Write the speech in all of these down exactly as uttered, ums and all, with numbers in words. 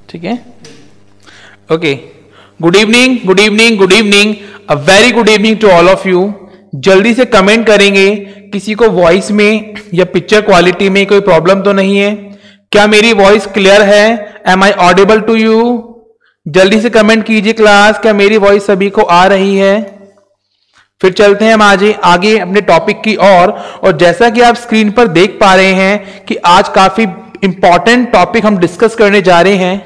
ठीक है, okay. Good evening, good evening, good evening, a very good evening to all of you. जल्दी से comment करेंगे, किसी को वॉइस में या पिक्चर क्वालिटी में कोई प्रॉब्लम तो नहीं है? क्या मेरी वॉइस क्लियर है? Am I audible to you? जल्दी से कमेंट कीजिए क्लास, क्या मेरी वॉइस सभी को आ रही है? फिर चलते हैं हम आगे आगे अपने टॉपिक की ओर। और, और जैसा कि आप स्क्रीन पर देख पा रहे हैं कि आज काफी इंपॉर्टेंट टॉपिक हम डिस्कस करने जा रहे हैं,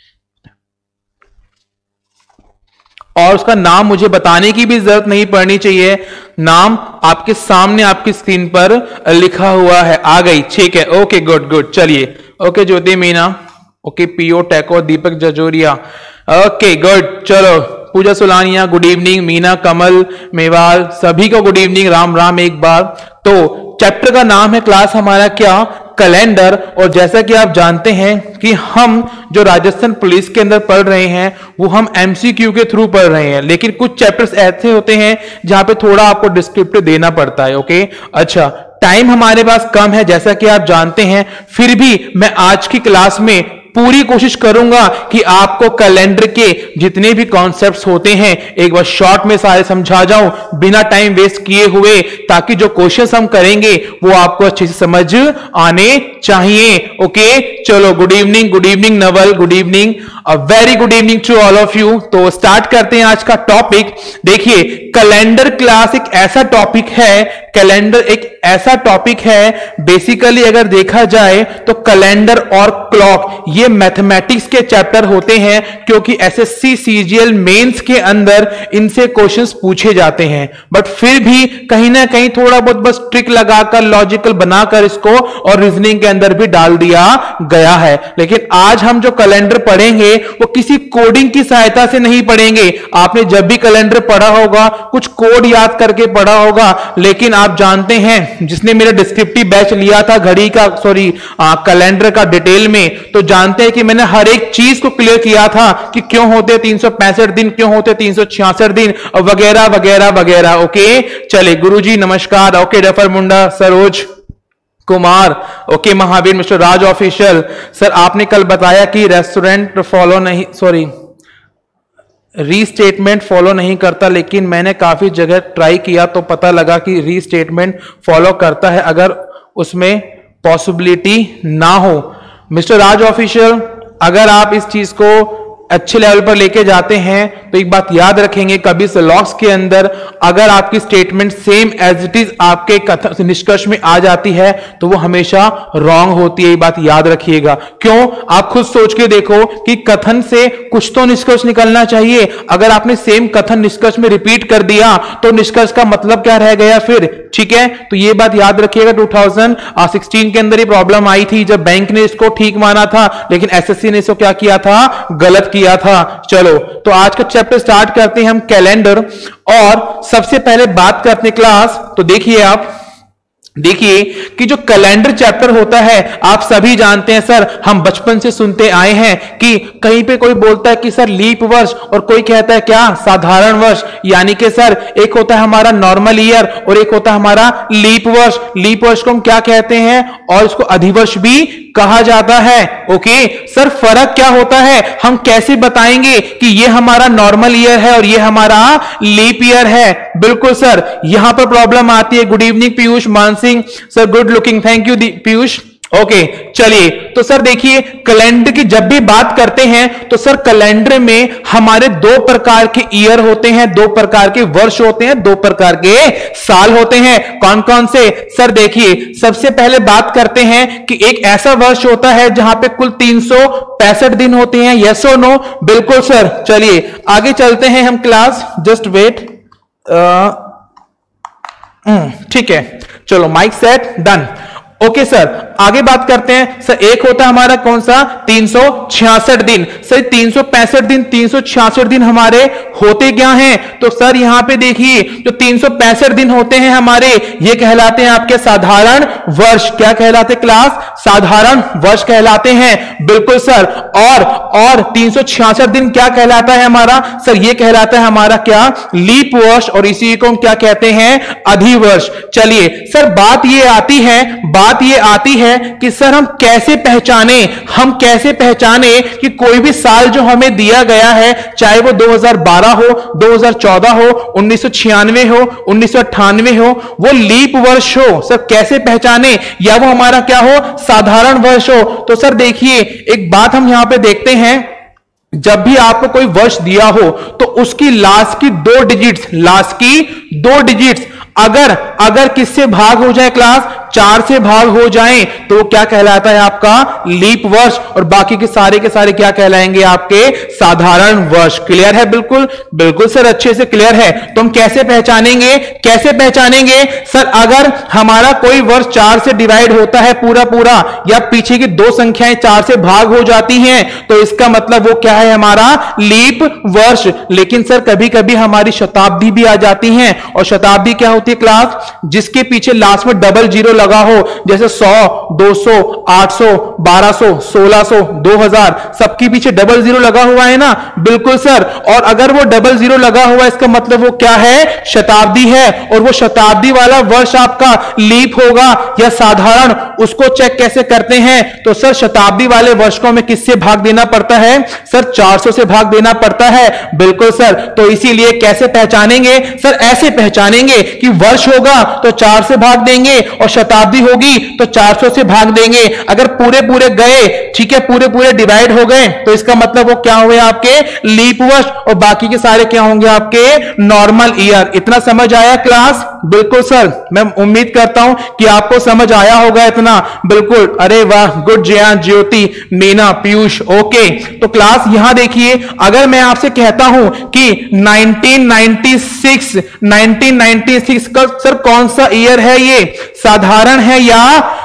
और उसका नाम मुझे बताने की भी जरूरत नहीं पड़नी चाहिए। नाम आपके सामने आपकी स्क्रीन पर लिखा हुआ है, आ गई, ठीक है, ओके, गुड गुड। चलिए, ओके ज्योति मीना, ओके पीओ टेको, दीपक जजोरिया, ओके गुड। चलो, पूजा सुलानिया गुड इवनिंग, मीना, कमल, मेवाल, सभी को गुड इवनिंग, राम राम एक बार। तो चैप्टर का नाम है क्लास हमारा क्या? कैलेंडर। और जैसा कि आप जानते हैं कि हम जो राजस्थान पुलिस के अंदर पढ़ रहे हैं वो हम एमसीक्यू के थ्रू पढ़ रहे हैं, लेकिन कुछ चैप्टर्स ऐसे होते हैं जहां पे थोड़ा आपको डिस्क्रिप्टिव देना पड़ता है, ओके। अच्छा, टाइम हमारे पास कम है जैसा कि आप जानते हैं, फिर भी मैं आज की क्लास में पूरी कोशिश करूंगा कि आपको कैलेंडर के जितने भी कॉन्सेप्ट्स होते हैं एक बार शॉर्ट में सारे समझा जाऊं बिना टाइम वेस्ट किए हुए, ताकि जो क्वेश्चंस हम करेंगे वो आपको अच्छे से समझ आने चाहिए, ओके। चलो, good evening, good evening Naval, good evening, a very good evening to all of you. तो स्टार्ट करते हैं आज का टॉपिक। देखिए, कैलेंडर क्लास एक ऐसा टॉपिक है, कैलेंडर एक ऐसा टॉपिक है, बेसिकली अगर देखा जाए तो कैलेंडर और क्लॉक ये मैथमेटिक्स के चैप्टर होते हैं, क्योंकि एसएससी सीजीएल मेंस के अंदर इनसे क्वेश्चंस पूछे जाते हैं। बट फिर भी कहीं ना कहीं थोड़ा बहुत बस ट्रिक लगाकर, लॉजिकल बनाकर इसको और रीजनिंग के अंदर भी डाल दिया गया है। लेकिन आज हम जो कैलेंडर पढ़ेंगे वो किसी कोडिंग की सहायता से नहीं पढ़ेंगे। आपने जब भी कैलेंडर पढ़ा होगा कुछ कोड याद करके पढ़ा होगा, लेकिन आप जानते हैं जिसने मेरा डिस्क्रिप्टिव बैच लिया था घड़ी का, सॉरी कैलेंडर का डिटेल में, तो जानते हैं कि मैंने हर एक चीज को क्लियर किया था कि क्यों होते तीन सौ पैंसठ दिन, क्यों होते तीन सौ छियासठ दिन, वगैरह वगैरह वगैरह, ओके। चले, गुरुजी नमस्कार, okay. Duffer Munda, Saroj Kumar, okay. Mahavir, mister Raj official, sir आपने कल बताया कि रेस्टोरेंट फॉलो नहीं, सॉरी रीस्टेटमेंट फॉलो नहीं करता, लेकिन मैंने काफी जगह ट्राई किया तो पता लगा कि रीस्टेटमेंट फॉलो करता है अगर उसमें पॉसिबिलिटी ना हो। मिस्टर राज ऑफिशियल, अगर आप इस चीज को अच्छे लेवल पर लेके जाते हैं तो एक बात याद रखेंगे, कभी से लॉक्स के अंदर अगर आपकी statement same as it is आपके कथन निष्कर्ष में आ जाती है तो वो हमेशा रॉन्ग होती है, ये बात याद रखिएगा। क्यों? आप खुद सोच के देखो कि कथन से कुछ तो निष्कर्ष निकलना चाहिए। अगर आपने सेम कथन निष्कर्ष में रिपीट कर दिया तो निष्कर्ष का मतलब क्या रह गया फिर, ठीक है। तो ये बात याद रखिएगा। दो हज़ार सोलह के अंदर ये प्रॉब्लम आई थी जब बैंक ने इसको ठीक माना था, लेकिन एसएससी ने इसको क्या किया था, गलत किया था। चलो, तो आज का चैप्टर स्टार्ट करते हैं हम कैलेंडर। और सबसे पहले बात करते हैं क्लास, तो देखिए आप देखिए कि जो कैलेंडर चैप्टर होता है आप सभी जानते हैं, सर हम बचपन से सुनते आए हैं कि कहीं पे कोई बोलता है कि सर लीप वर्ष, और कोई कहता है क्या, साधारण वर्ष। यानी कि सर एक होता है हमारा नॉर्मल ईयर और एक होता है हमारा लीप वर्ष। लीप वर्ष को हम क्या कहते हैं, और इसको अधिवर्ष भी कहा जाता है, ओके। सर फर्क क्या होता है, हम कैसे बताएंगे कि ये हमारा नॉर्मल ईयर है और ये हमारा लीप ईयर है? बिल्कुल सर, यहां पर प्रॉब्लम आती है। Good evening Piyush, Mansingh sir, good looking, thank you Piyush, okay. चलिए, तो सर देखिए कैलेंडर की जब भी बात करते हैं तो सर कैलेंडर में हमारे दो प्रकार के ईयर होते हैं, दो प्रकार के वर्ष होते हैं, दो प्रकार के साल होते हैं। कौन कौन से? सर देखिए, सबसे पहले बात करते हैं कि एक ऐसा वर्ष होता है जहां पे कुल तीन सौ पैंसठ दिन होते हैं। यस और नो? बिल्कुल सर। चलिए आगे चलते हैं हम क्लास, जस्ट वेट, ठीक है। चलो mic set, done, okay sir. आगे बात करते हैं सर, एक होता है हमारा कौन सा, तीन सौ छियासठ दिन। सर तीन सौ पैंसठ दिन, तीन सौ छियासठ दिन हमारे होते क्या हैं? तो सर यहां पे देखिए जो तीन सौ पैंसठ दिन होते हैं हमारे, ये कहलाते हैं आपके साधारण वर्ष। क्या कहलाते क्लास? साधारण वर्ष कहलाते हैं, बिल्कुल सर। और और तीन सौ छियासठ दिन क्या कहलाता है हमारा? सर ये कहलाता है हमारा क्या, लीप वर्ष, और इसी को हम क्या कहते हैं, अधिवर्ष। चलिए सर बात ये आती है, बात बात ये आती है कि सर हम कैसे पहचाने हम कैसे पहचाने कि कोई भी साल जो हमें दिया गया है, चाहे वो दो हज़ार बारह हो, दो हज़ार चौदह हो, उन्नीस सौ छियानवे हो, उन्नीस सौ अट्ठानवे हो, वो लीप वर्ष हो, सर कैसे पहचाने, या वो हमारा क्या हो, साधारण वर्ष हो। तो सर देखिए एक बात हम यहां पे देखते हैं, जब भी आपको कोई वर्ष दिया हो तो उसकी लास्ट की दो डिजिट्स लास्ट की दो डिजिट्स अगर अगर किससे भाग हो जाए क्लास, चार से भाग हो जाएं, तो वो क्या कहलाता है आपका लीप वर्ष, और बाकी के सारे के सारे क्या कहलाएंगे आपके साधारण वर्ष। क्लियर है? बिल्कुल बिल्कुल सर, अच्छे से क्लियर है। तो हम कैसे पहचानेंगे कैसे पहचानेंगे सर, अगर हमारा कोई वर्ष चार से डिवाइड होता है पूरा पूरा, या पीछे की दो संख्याएं चार से भाग हो जाती हैं, तो इसका मतलब वो क्या है, हमारा लीप वर्ष। लेकिन सर कभी कभी हमारी शताब्दी भी आ जाती है, और शताब्दी क्या होती है क्लास, जिसके पीछे लास्ट में डबल जीरो लगा हो, जैसे सौ, दो सौ, आठ सौ, बारह सौ, सोलह सौ, दो हज़ार, सबके पीछे डबल जीरो लगा हुआ है ना। बिल्कुल सर, और अगर वो डबल जीरो लगा हुआ है, इसका मतलब वो क्या है, शताब्दी है, और वो शताब्दी वाला वर्ष आपका लीप होगा या साधारण, उसको चेक कैसे करते हैं, तो सर शताब्दी वाले वर्ष को हमें किससे भाग देना पड़ता है, सर चार सौ से भाग देना पड़ता है। बिल्कुल सर, तो इसीलिए कैसे पहचानेंगे सर, ऐसे पहचानेंगे कि वर्ष होगा तो चार से भाग देंगे, और शताब्दी होगी तो चार सौ से भाग देंगे। अगर पूरे पूरे गए, ठीक है, पूरे पूरे डिवाइड हो गए, तो इसका मतलब वो क्या हुए आपके लीप वर्ष, और बाकी के सारे क्या होंगे आपके नॉर्मल ईयर। इतना समझ आया क्लास? बिल्कुल सर, मैं उम्मीद करता हूं कि आपको समझ आया होगा इतना। बिल्कुल, अरे वाह, गुड जया, ज्योति, मीना, पीयूष, ओके। तो क्लास यहां देखिए, अगर मैं आपसे कहता हूं कि nineteen ninety six nineteen ninety six का सर कौन सा ईयर है, ये साधारण है या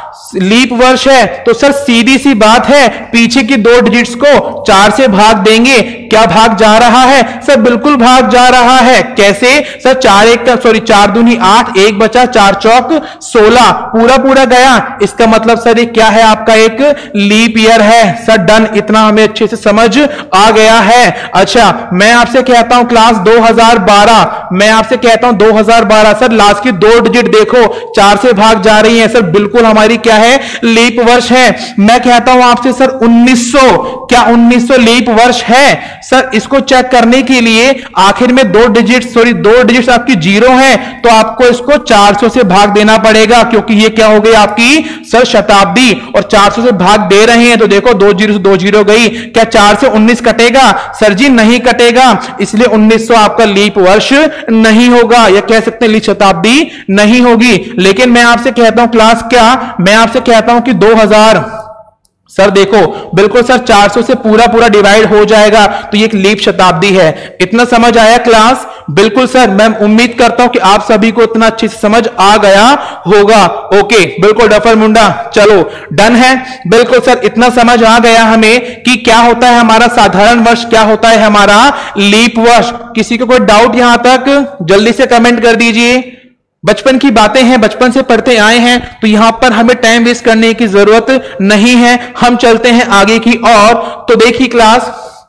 लीप वर्ष है, तो सर सीधी सी बात है, पीछे की दो डिजिट्स को चार से भाग देंगे। क्या भाग जा रहा है सर? बिल्कुल भाग जा रहा है। कैसे सर? चार एक का सॉरी चार दूनी आठ, एक बचा, चार चौक सोलह, पूरा पूरा गया। इसका मतलब सर ये क्या है, आपका एक लीप ईयर है। सर डन, इतना हमें अच्छे से समझ आ गया है। अच्छा, मैं आपसे कहता हूं क्लास दो हज़ार बारह, मैं आपसे कहता हूं दो हज़ार बारह, सर लास्ट की दो डिजिट देखो चार से भाग जा रही है, सर बिल्कुल हमारी क्या है, लीप वर्ष है। मैं कहता हूं आपसे सर उन्नीस सौ, क्या उन्नीस सौ लीप वर्ष है? सर इसको चेक करने के लिए आखिर में दो डिजिट सॉरी दो डिजिट्स आपकी जीरो है, तो आपको इसको चार सौ से भाग देना पड़ेगा, क्योंकि ये क्या हो गई आपकी सर शताब्दी, और चार सौ से भाग दे रहे हैं, तो देखो दो जीरो से दो जीरो गई, क्या चार से उन्नीस कटेगा? सर जी नहीं कटेगा, इसलिए उन्नीस सौ आपका लीप वर्ष नहीं होगा, या कह सकते हैं लीप शताब्दी नहीं होगी। लेकिन मैं आपसे कहता हूं क्लास, क्या मैं आपसे कहता हूं कि दो हज़ार, सर देखो बिल्कुल सर चार सौ से पूरा पूरा डिवाइड हो जाएगा, तो ये एक लीप शताब्दी है। इतना समझ आया क्लास? बिल्कुल सर, मैं उम्मीद करता हूं कि आप सभी को इतना अच्छे से समझ आ गया होगा। ओके, बिल्कुल डफर मुंडा, चलो डन है। बिल्कुल सर, इतना समझ आ गया हमें कि क्या होता है हमारा साधारण वर्ष, क्या होता है हमारा लीप वर्ष। किसी को कोई डाउट यहां तक? जल्दी से कमेंट कर दीजिए। बचपन की बातें हैं, बचपन से पढ़ते आए हैं, तो यहां पर हमें टाइम वेस्ट करने की जरूरत नहीं है, हम चलते हैं आगे की ओर। तो देखिए क्लास,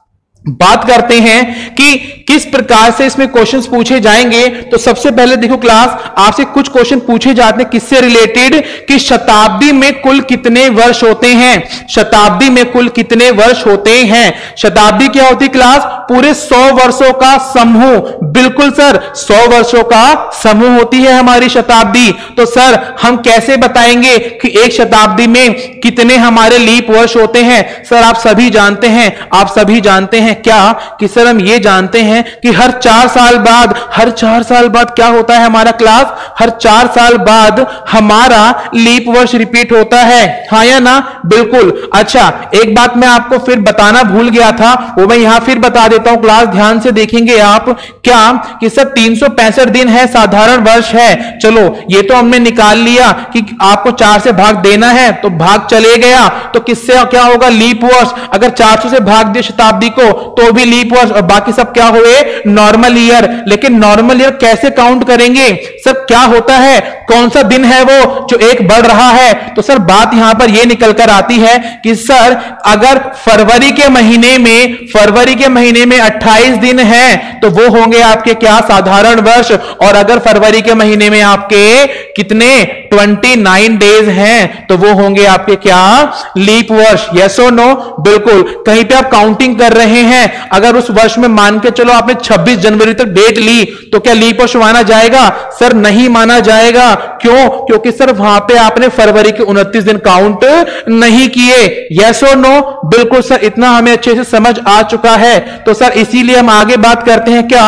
बात करते हैं कि किस प्रकार से इसमें क्वेश्चंस पूछे जाएंगे। तो सबसे पहले देखो क्लास, आपसे कुछ क्वेश्चन पूछे जाते हैं किससे रिलेटेड, कि शताब्दी में कुल कितने वर्ष होते हैं, शताब्दी में कुल कितने वर्ष होते हैं। शताब्दी क्या होती है क्लास? पूरे सौ वर्षों का समूह। बिल्कुल सर, सौ वर्षों का समूह होती है हमारी शताब्दी। तो सर हम कैसे बताएंगे कि एक शताब्दी में कितने हमारे लीप वर्ष होते हैं? सर आप सभी जानते हैं, आप सभी जानते हैं क्या, कि सर हम ये जानते हैं कि हर चार साल बाद, हर चार साल बाद क्या होता है हमारा क्लास, हर चार साल बाद हमारा लीप वर्ष रिपीट होता है, हाँ या ना? बिल्कुल। अच्छा, एक बात मैं आपको फिर बताना भूल गया था, वो मैं यहां फिर बता देता हूं क्लास, ध्यान से देखेंगे आप। क्या कि सर तीन सौ पैंसठ दिन है, साधारण वर्ष है। चलो ये तो हमने निकाल लिया कि आपको चार से भाग देना है, तो भाग चले गया, तो किससे क्या होगा, लीप वर्ष। अगर चार सौ से भाग दिया शताब्दी को तो भी लीप वर्ष, और बाकी सब क्या हुए, नॉर्मल ईयर। लेकिन नॉर्मल ईयर कैसे काउंट करेंगे सर? क्या होता है, कौन सा दिन है वो जो एक बढ़ रहा है? तो सर बात यहां पर यह निकल कर आती है कि सर अगर फरवरी के महीने में फरवरी के महीने में अट्ठाईस दिन है, तो वो होंगे आपके क्या, साधारण वर्ष। और अगर फरवरी के महीने में आपके कितने उनतीस डेज हैं तो वो होंगे आपके क्या, लीप वर्ष। यस और नो? बिल्कुल। कहीं पे आप काउंटिंग कर रहे हैं, अगर उस वर्ष में मान के चलो आपने छब्बीस जनवरी तक डेट ली तो क्या लीप वर्ष माना जाएगा? सर नहीं माना जाएगा। क्यों? क्योंकि सर वहां पे आपने फरवरी के उनतीस दिन काउंट नहीं किए। यस और नो? बिल्कुल सर, इतना हमें अच्छे से समझ आ चुका है। तो सर इसीलिए हम आगे बात करते हैं क्या,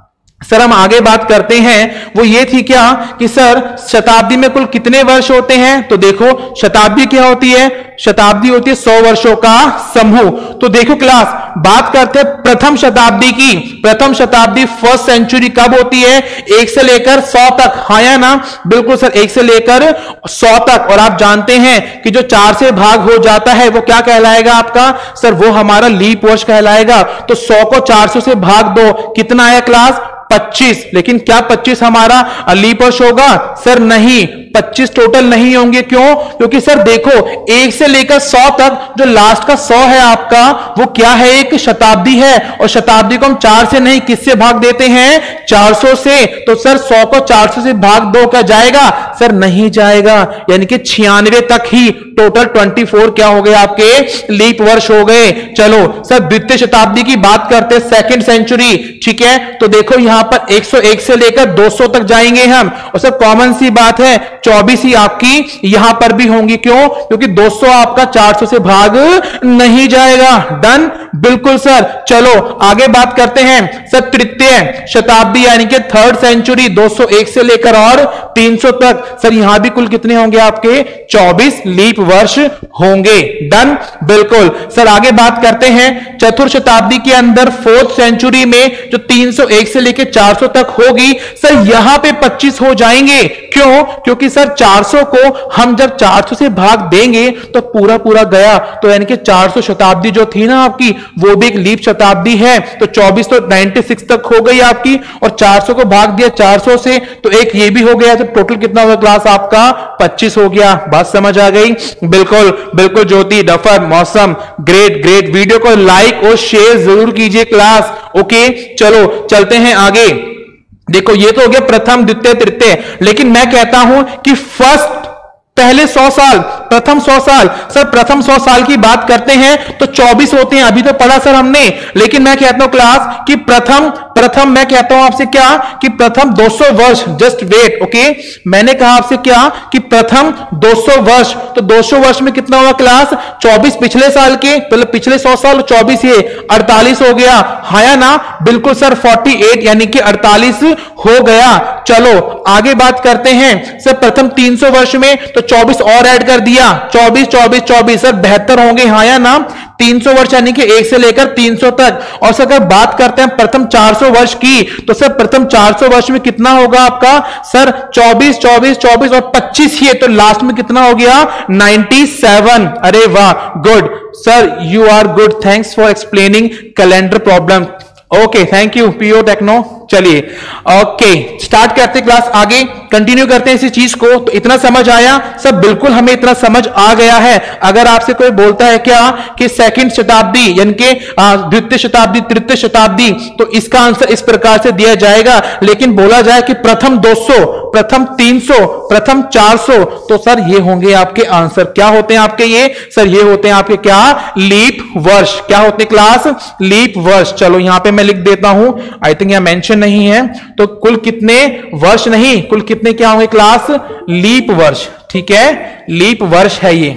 सर हम आगे बात करते हैं वो ये थी क्या कि सर शताब्दी में कुल कितने वर्ष होते हैं? तो देखो शताब्दी क्या होती है, शताब्दी होती है सौ वर्षों का समूह। तो देखो क्लास, बात करते हैं प्रथम शताब्दी की। प्रथम शताब्दी फर्स्ट सेंचुरी कब होती है? एक से लेकर सौ तक। हाँ या ना? बिल्कुल सर, एक से लेकर सौ तक। और आप जानते हैं कि जो चार से भाग हो जाता है वो क्या कहलाएगा आपका? सर वो हमारा लीप वर्ष कहलाएगा। तो सौ को चार सौ से भाग दो, कितना आया क्लास? पच्चीस। लेकिन क्या पच्चीस हमारा लीप वर्ष होगा? सर नहीं, पच्चीस टोटल नहीं होंगे। क्यों? क्योंकि सर देखो एक से लेकर सौ तक जो लास्ट का सौ है आपका वो क्या है? एक शताब्दी है। और शताब्दी को हम चार से नहीं किससे भाग देते हैं? चार सौ से। तो सर सौ को चार सौ से भाग दो, क्या जाएगा? सर नहीं जाएगा। यानी कि छियानवे तक ही टोटल चौबीस क्या हो गए आपके? लीप वर्ष हो गए। चलो सर द्वितीय शताब्दी की बात करते हैं, सेकंड सेंचुरी। ठीक है, तो देखो यहां पर एक सौ एक से लेकर दो सौ तक जाएंगे हम। और सर कॉमन सी बात है चौबीस ही आपकी यहां पर भी होंगी। क्यों? क्योंकि दो सौ आपका चार सौ से भाग नहीं जाएगा। डन? बिल्कुल सर। चलो आगे बात करते हैं सर तृतीय शताब्दी यानी कि थर्ड सेंचुरी, दो सौ एक से लेकर और तीन सौ तक। सर यहां भी कुल कितने होंगे आपके? चौबीस लीप वर्ष होंगे। डन? बिल्कुल सर। आगे बात करते हैं चतुर्थ शताब्दी के अंदर फोर्थ सेंचुरी में जो तीन सौ एक से लेकर चार सौ तक होगी, सर यहां पे पच्चीस हो जाएंगे। क्यों? क्योंकि सर चार सौ को हम जब चार सौ से भाग देंगे तो पूरा पूरा गया। तो यानी कि चार सौ शताब्दी जो थी ना आपकी वो भी एक लीप शताब्दी है। तो चौबीस तो छियानवे तक हो गई आपकी, और चार सौ को भाग दिया चार सौ से तो एक ये भी हो गया। तो टोटल कितना होगा क्लास आपका? पच्चीस हो गया। बात समझ आ गई? बिल्कुल बिल्कुल Jyoti, duffer, Mausam, great great. Video को लाइक और शेयर जरूर कीजिए क्लास। ओके चलो चलते हैं आगे। देखो ये तो हो गया प्रथम द्वितीय तृतीय, लेकिन मैं कहता हूं कि फर्स्ट पहले सौ साल, प्रथम सौ साल। सर प्रथम सौ साल की बात करते हैं तो चौबीस होते हैं, अभी तो पढ़ा सर हमने। लेकिन मैं कहता हूं क्लास कि प्रथम प्रथम मैं कहता हूं आपसे क्या कि प्रथम दो सौ वर्ष। Just wait. ओके, मैंने कहा आपसे क्या कि प्रथम दो सौ वर्ष। तो दो सौ वर्ष में कितना हुआ क्लास? चौबीस पिछले साल के, मतलब पिछले सौ साल, चौबीस ये अड़तालीस हो गया। हाँ या ना? बिल्कुल सर, अड़तालीस यानी कि अड़तालीस हो गया। चलो आगे बात करते हैं सर प्रथम तीन सौ वर्ष में तो चौबीस और ऐड कर दिया, चौबीस चौबीस चौबीस सर बहत्तर होंगे। हाँ या ना? तीन सौ वर्ष यानी कि एक से लेकर तीन सौ तक। और सर अगर बात करते हैं प्रथम चार सौ वर्ष की तो सर प्रथम चार सौ वर्ष में कितना होगा आपका? सर चौबीस चौबीस चौबीस और पच्चीस ही है, तो लास्ट में कितना हो गया? सत्तानवे। अरे वाह, good sir, you are good. Thanks for explaining calendar problem. Okay thank you पीओ टेक्नो। चलिए ओके स्टार्ट करते क्लास, आगे कंटिन्यू करते हैं इसी चीज को। तो इतना समझ आया सब? बिल्कुल हमें इतना समझ आ गया है। अगर आपसे कोई बोलता है क्या कि सेकंड शताब्दी यानी कि द्वितीय शताब्दी तृतीय शताब्दी, तो इसका आंसर इस प्रकार से दिया जाएगा। लेकिन बोला जाए कि प्रथम दो सौ, प्रथम तीन सौ, प्रथम चार सौ, तो सर ये होंगे आपके आंसर। क्या होते हैं आपके ये? सर ये होते हैं आपके क्या? लीप वर्ष। क्या होते हैं क्लास? लीप वर्ष। चलो यहां पे मैं लिख देता हूं, आई थिंक यहां मेंशन नहीं है। तो कुल कितने वर्ष नहीं, कुल कितने क्या होंगे क्लास? लीप वर्ष। ठीक है, लीप वर्ष है ये।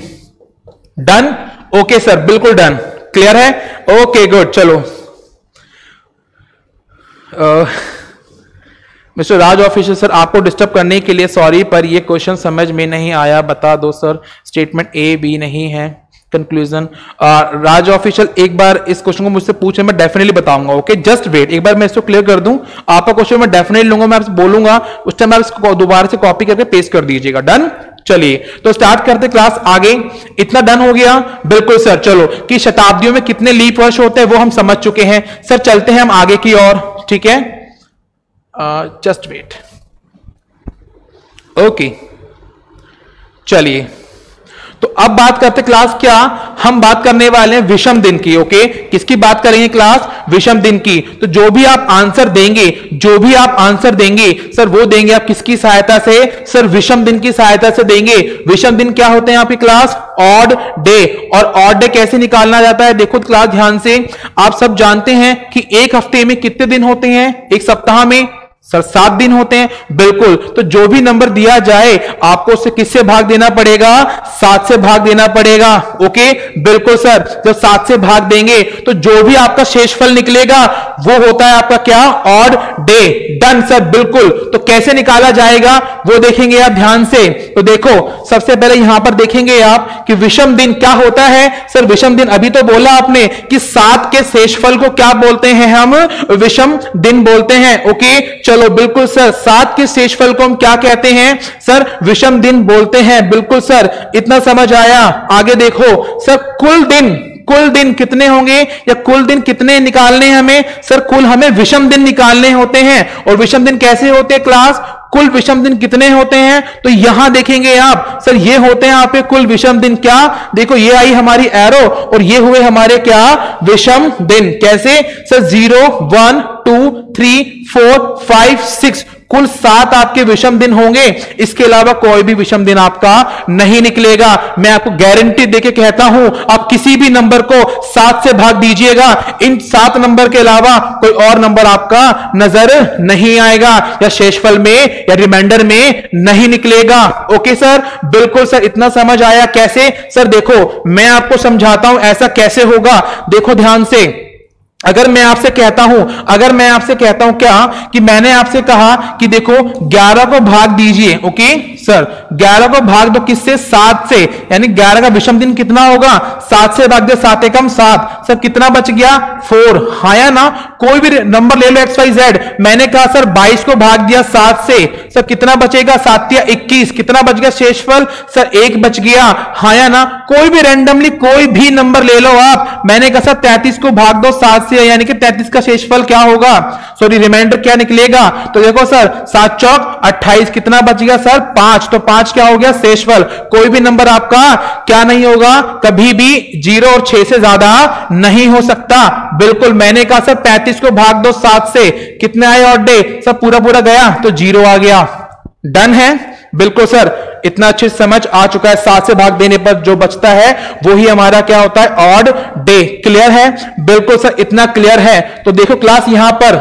डन? ओके सर, बिल्कुल डन। क्लियर है? Okay good. चलो मिस्टर राज ऑफिसर सर, आपको डिस्टर्ब करने के लिए सॉरी, पर ये क्वेश्चन समझ में नहीं आया, बता दो सर। स्टेटमेंट ए बी नहीं है। कंक्लूजन राज ऑफिशियल, एक बार इस क्वेश्चन को मुझसे पूछे, मैं डेफिनेटली बताऊंगा। ओके जस्ट वेट, एक बार मैं इसको क्लियर कर दूं। आपका क्वेश्चन मैं डेफिनेटली लूंगा, मैं आपसे बोलूंगा, उस टाइम आप इसको दोबारा से कॉपी करके पेस्ट कर दीजिएगा। डन? चलिए तो स्टार्ट करते क्लास आगे। इतना डन हो गया? बिल्कुल सर। चलो कि शताब्दियों में कितने लीप वर्ष होते हैं वो हम समझ चुके हैं। सर चलते हैं हम आगे की ओर। ठीक है, जस्ट वेट। ओके चलिए, तो अब बात करते क्लास क्या, हम बात करने वाले हैं विषम दिन की। ओके, किसकी बात करेंगे क्लास, विषम दिन की। तो जो भी आप आंसर देंगे, जो भी आप आंसर देंगे सर वो देंगे आप किसकी सहायता से, सर विषम दिन की सहायता से देंगे। विषम दिन क्या होते हैं आपकी क्लास, ऑड डे। और ऑड डे कैसे निकालना जाता है, देखो क्लास ध्यान से, आप सब जानते हैं कि एक हफ्ते में कितने दिन होते हैं, एक सप्ताह में सर सात दिन होते हैं, बिल्कुल। तो जो भी नंबर दिया जाए आपको उससे किससे भाग देना पड़ेगा, सात से भाग देना पड़ेगा। ओके, बिल्कुल सर, जब सात से भाग देंगे तो जो भी आपका शेषफल निकलेगा वो होता है आपका क्या, ऑड डे। डन सर, बिल्कुल। तो कैसे निकाला जाएगा वो देखेंगे आप ध्यान से। तो देखो सबसे पहले यहां पर देखेंगे आप कि विषम दिन क्या होता है। सर विषम दिन अभी तो बोला आपने कि सात के शेषफल को क्या बोलते हैं, हम विषम दिन बोलते हैं। ओके, चलो बिल्कुल सर, सात के शेषफल को हम क्या कहते हैं, सर विषम दिन बोलते हैं। बिल्कुल सर, इतना समझ आया। आगे देखो सर, कुल दिन, कुल दिन कितने होंगे या कुल दिन कितने निकालने हैं हमें, सर कुल हमें विषम दिन निकालने होते हैं। और विषम दिन कैसे होते हैं क्लास, कुल विषम दिन कितने होते हैं, तो यहां देखेंगे आप सर ये होते हैं यहाँ पे कुल विषम दिन। क्या देखो, ये आई हमारी एरो और ये हुए हमारे क्या, विषम दिन। कैसे sir, zero one two three four five six, कुल सात आपके विषम दिन होंगे। इसके अलावा कोई भी विषम दिन आपका नहीं निकलेगा। मैं आपको गारंटी देके कहता हूं, आप किसी भी नंबर को सात से भाग दीजिएगा, इन सात नंबर के अलावा कोई और नंबर आपका नजर नहीं आएगा या शेषफल में या रिमाइंडर में नहीं निकलेगा। ओके सर, बिल्कुल सर, इतना समझ आया। कैसे सर, देखो मैं आपको समझाता हूं ऐसा कैसे होगा। देखो ध्यान से, अगर मैं आपसे कहता हूं, अगर मैं आपसे कहता हूं क्या कि मैंने आपसे कहा कि देखो ग्यारह को भाग दीजिए। ओके सर, ग्यारह को भाग दो किससे, सात से, यानी ग्यारह का विषम दिन कितना होगा, सात से भाग दो, सात एकम सात। सर कितना बच गया, फोर। हाँ या ना, कोई भी नंबर ले लो एक्स वाई जेड। मैंने कहा सर बाईस को भाग दिया सात से, सर कितना बचेगा, सात या इक्कीस, कितना बच गया शेषफल, सर एक बच गया। हाँ या ना, कोई भी रैंडमली कोई भी नंबर ले लो आप। मैंने कहा सर तैंतीस को भाग दो सात से, यानी कि तैंतीस का शेषफल क्या होगा, सॉरी रिमाइंडर क्या निकलेगा। तो देखो सर, सात चौक अट्ठाईस, कितना बच गया सर, पांच। तो पांच क्या हो गया शेषफल। कोई भी नंबर आपका क्या नहीं होगा, कभी भी जीरो और छह से ज्यादा नहीं हो सकता। बिल्कुल, मैंने कहा सर पैंतीस को भाग दो सात से, कितने आए ऑड डे, सब पूरा पूरा गया तो जीरो आ गया। डन है, बिल्कुल सर, इतना अच्छे समझ आ चुका है। सात से भाग देने पर जो बचता है वो ही हमारा क्या होता है, ऑड डे। क्लियर है, बिल्कुल सर, इतना क्लियर है। तो देखो क्लास यहां पर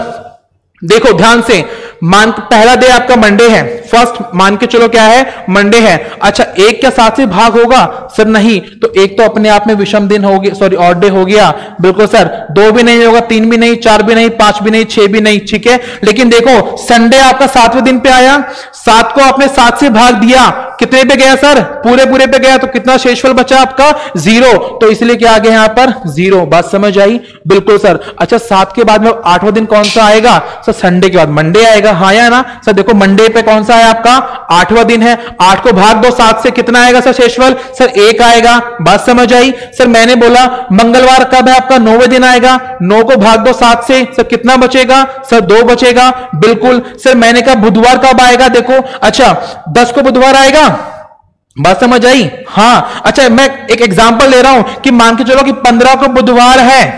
देखो ध्यान से, मान पहला डे आपका मंडे है, फर्स्ट मान के चलो क्या है, मंडे है। अच्छा, एक क्या सात से भाग होगा, सर नहीं, तो एक तो अपने आप में विषम दिन हो गया, सॉरी ऑड डे हो गया। बिल्कुल सर, दो भी नहीं होगा, तीन भी नहीं, चार भी नहीं, पांच भी नहीं, छह भी नहीं, ठीक है। लेकिन देखो संडे आपका सातवें दिन पे आया, सात को आपने सात से भाग दिया, कितने पे गया सर, पूरे पूरे पे गया, तो कितना शेषफल बचा आपका, जीरो। तो इसलिए क्या आ गया यहां पर, जीरो। बात समझ आई, बिल्कुल सर। अच्छा, सात के बाद में आठवां दिन कौन सा आएगा, सर संडे के बाद मंडे आएगा। हाँ या ना सर, देखो मंडे पे कौन सा है आपका, आठवां दिन है। आठ को भाग दो सात से, कितना आएगा सर शेषफल, सर एक आएगा। बात समझ आई। सर मैंने बोला मंगलवार कब है आपका, नौवें दिन आएगा, नौ को भाग दो सात से, सर कितना बचेगा, सर दो बचेगा। बिल्कुल सर, मैंने कहा बुधवार कब आएगा, देखो अच्छा दस को बुधवार आएगा। बात समझ आई, हाँ। अच्छा, मैं एक एग्जांपल ले रहा हूं कि मान के चलो कि पंद्रह को बुधवार है।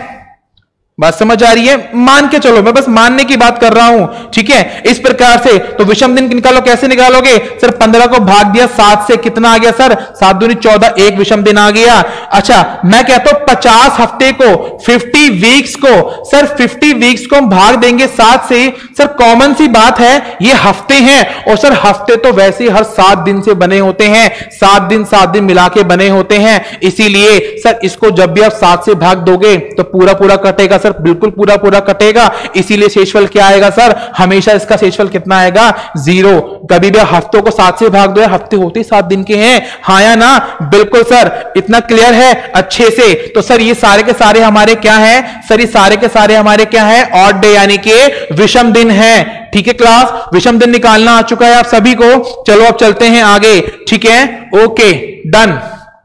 बात समझ आ रही है, मान के चलो, मैं बस मानने की बात कर रहा हूं, ठीक है। इस प्रकार से तो विषम दिन निकालो, कैसे निकालोगे, सर पंद्रह को भाग दिया सात से, कितना आ गया सर, सात दूनी चौदह, एक विषम दिन आ गया। अच्छा, मैं कहता हूं पचास हफ्ते को, फिफ्टी वीक्स को, सर फिफ्टी वीक्स को हम भाग देंगे सात से। सर कॉमन सी बात है, ये हफ्ते हैं, और सर हफ्ते तो वैसे हर सात दिन से बने होते हैं, सात दिन सात दिन मिला के बने होते हैं। इसीलिए सर इसको जब भी आप सात से भाग दोगे तो पूरा पूरा कटेगा सर, बिल्कुल पूरा पूरा कटेगा। इसीलिए शेषफल क्या आएगा सर, हमेशा इसका शेषफल कितना आएगा, जीरो। कभी भी हफ्तों को सात से भाग दो, हफ्ते होते सात दिन के हैं। हाँ या ना, बिल्कुल सर, इतना क्लियर है अच्छे से। तो सर ये सारे के सारे हमारे क्या हैं, सर ये सारे के सारे हमारे क्या है, ऑड डे, यानी कि विषम दिन है। ठीक है क्लास, विषम दिन निकालना आ चुका है आप सभी को। चलो अब चलते हैं आगे, ठीक है, ओके डन।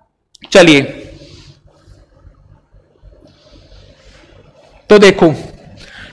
चलिए तो देखो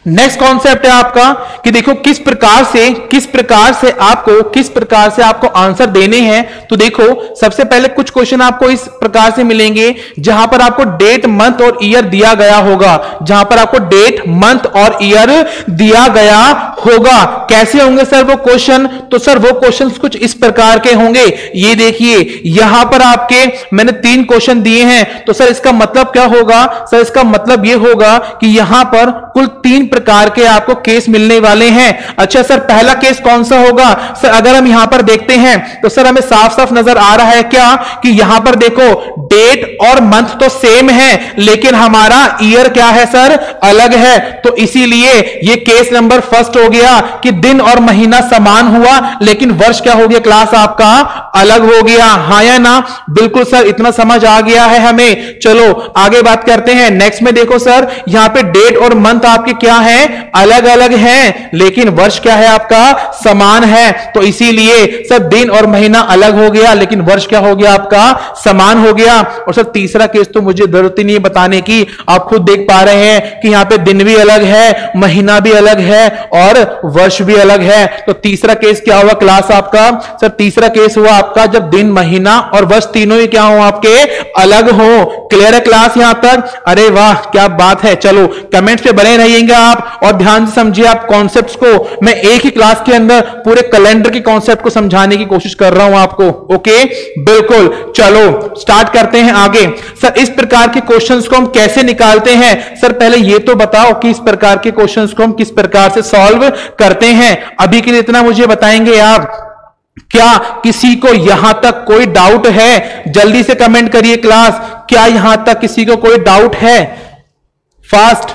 नेक्स्ट कॉन्सेप्ट है आपका कि देखो किस प्रकार से किस प्रकार से आपको किस प्रकार से आपको आंसर देने हैं। तो देखो सबसे पहले कुछ क्वेश्चन आपको इस प्रकार से मिलेंगे जहां पर आपको डेट मंथ और ईयर दिया गया होगा, जहां पर आपको डेट मंथ और ईयर दिया गया होगा। कैसे होंगे सर वो क्वेश्चन? तो सर वो क्वेश्चन कुछ इस प्रकार के होंगे। ये देखिए यहां पर आपके मैंने तीन क्वेश्चन दिए हैं, तो सर इसका मतलब क्या होगा? सर इसका मतलब यह होगा कि यहां पर कुल तीन प्रकार के आपको केस मिलने वाले हैं। अच्छा सर पहला केस कौन सा होगा? सर अगर हम यहां पर देखते हैं तो सर हमें साफ साफ नजर आ रहा है क्या कि यहां पर देखो डेट और मंथ तो सेम है लेकिन हमारा ईयर क्या है सर? अलग है। तो इसीलिए ये केस नंबर फर्स्ट हो गया कि दिन और महीना समान हुआ लेकिन वर्ष क्या हो गया क्लास आपका अलग हो गया। हाँ या ना? बिल्कुल सर, इतना समझ आ गया है हमें। चलो आगे बात करते हैं। नेक्स्ट में देखो सर यहां पे डेट और मंथ आपके क्या है? अलग अलग हैं लेकिन वर्ष क्या है आपका? समान है। तो इसीलिए सर दिन और महीना अलग हो गया लेकिन वर्ष क्या हो गया आपका? समान हो गया। और सर तीसरा केस तो मुझे जरूरत ही नहीं है बताने की, आप खुद देख पा रहे हैं कि यहां पे दिन भी अलग है, महीना भी अलग है और वर्ष भी अलग है। तो तीसरा केस क्या हुआ क्लास आपका? सर तीसरा केस हुआ आपका जब दिन महीना और वर्ष तीनों ही क्या हो आपके? अलग हो। क्लियर है क्लास यहां तक? अरे वाह क्या बात है। चलो कमेंट्स पे बने रहिएगा आप और ध्यान से समझिए आप कॉन्सेप्ट्स को। मैं एक ही क्लास के अंदर पूरे कैलेंडर के कॉन्सेप्ट को समझाने की कोशिश कर रहा हूं आपको। ओके बिल्कुल। चलो स्टार्ट करते हैं आगे। सर इस प्रकार के क्वेश्चंस को हम कैसे निकालते हैं? सर पहले ये तो बताओ कि इस प्रकार के क्वेश्चंस को हम किस प्रकार से सॉल्व करते हैं। अभी के लिए इतना मुझे बताएंगे आप। क्या किसी को यहां तक कोई डाउट है? जल्दी से कमेंट करिए क्लास। क्या यहां तक किसी को कोई डाउट है? फास्ट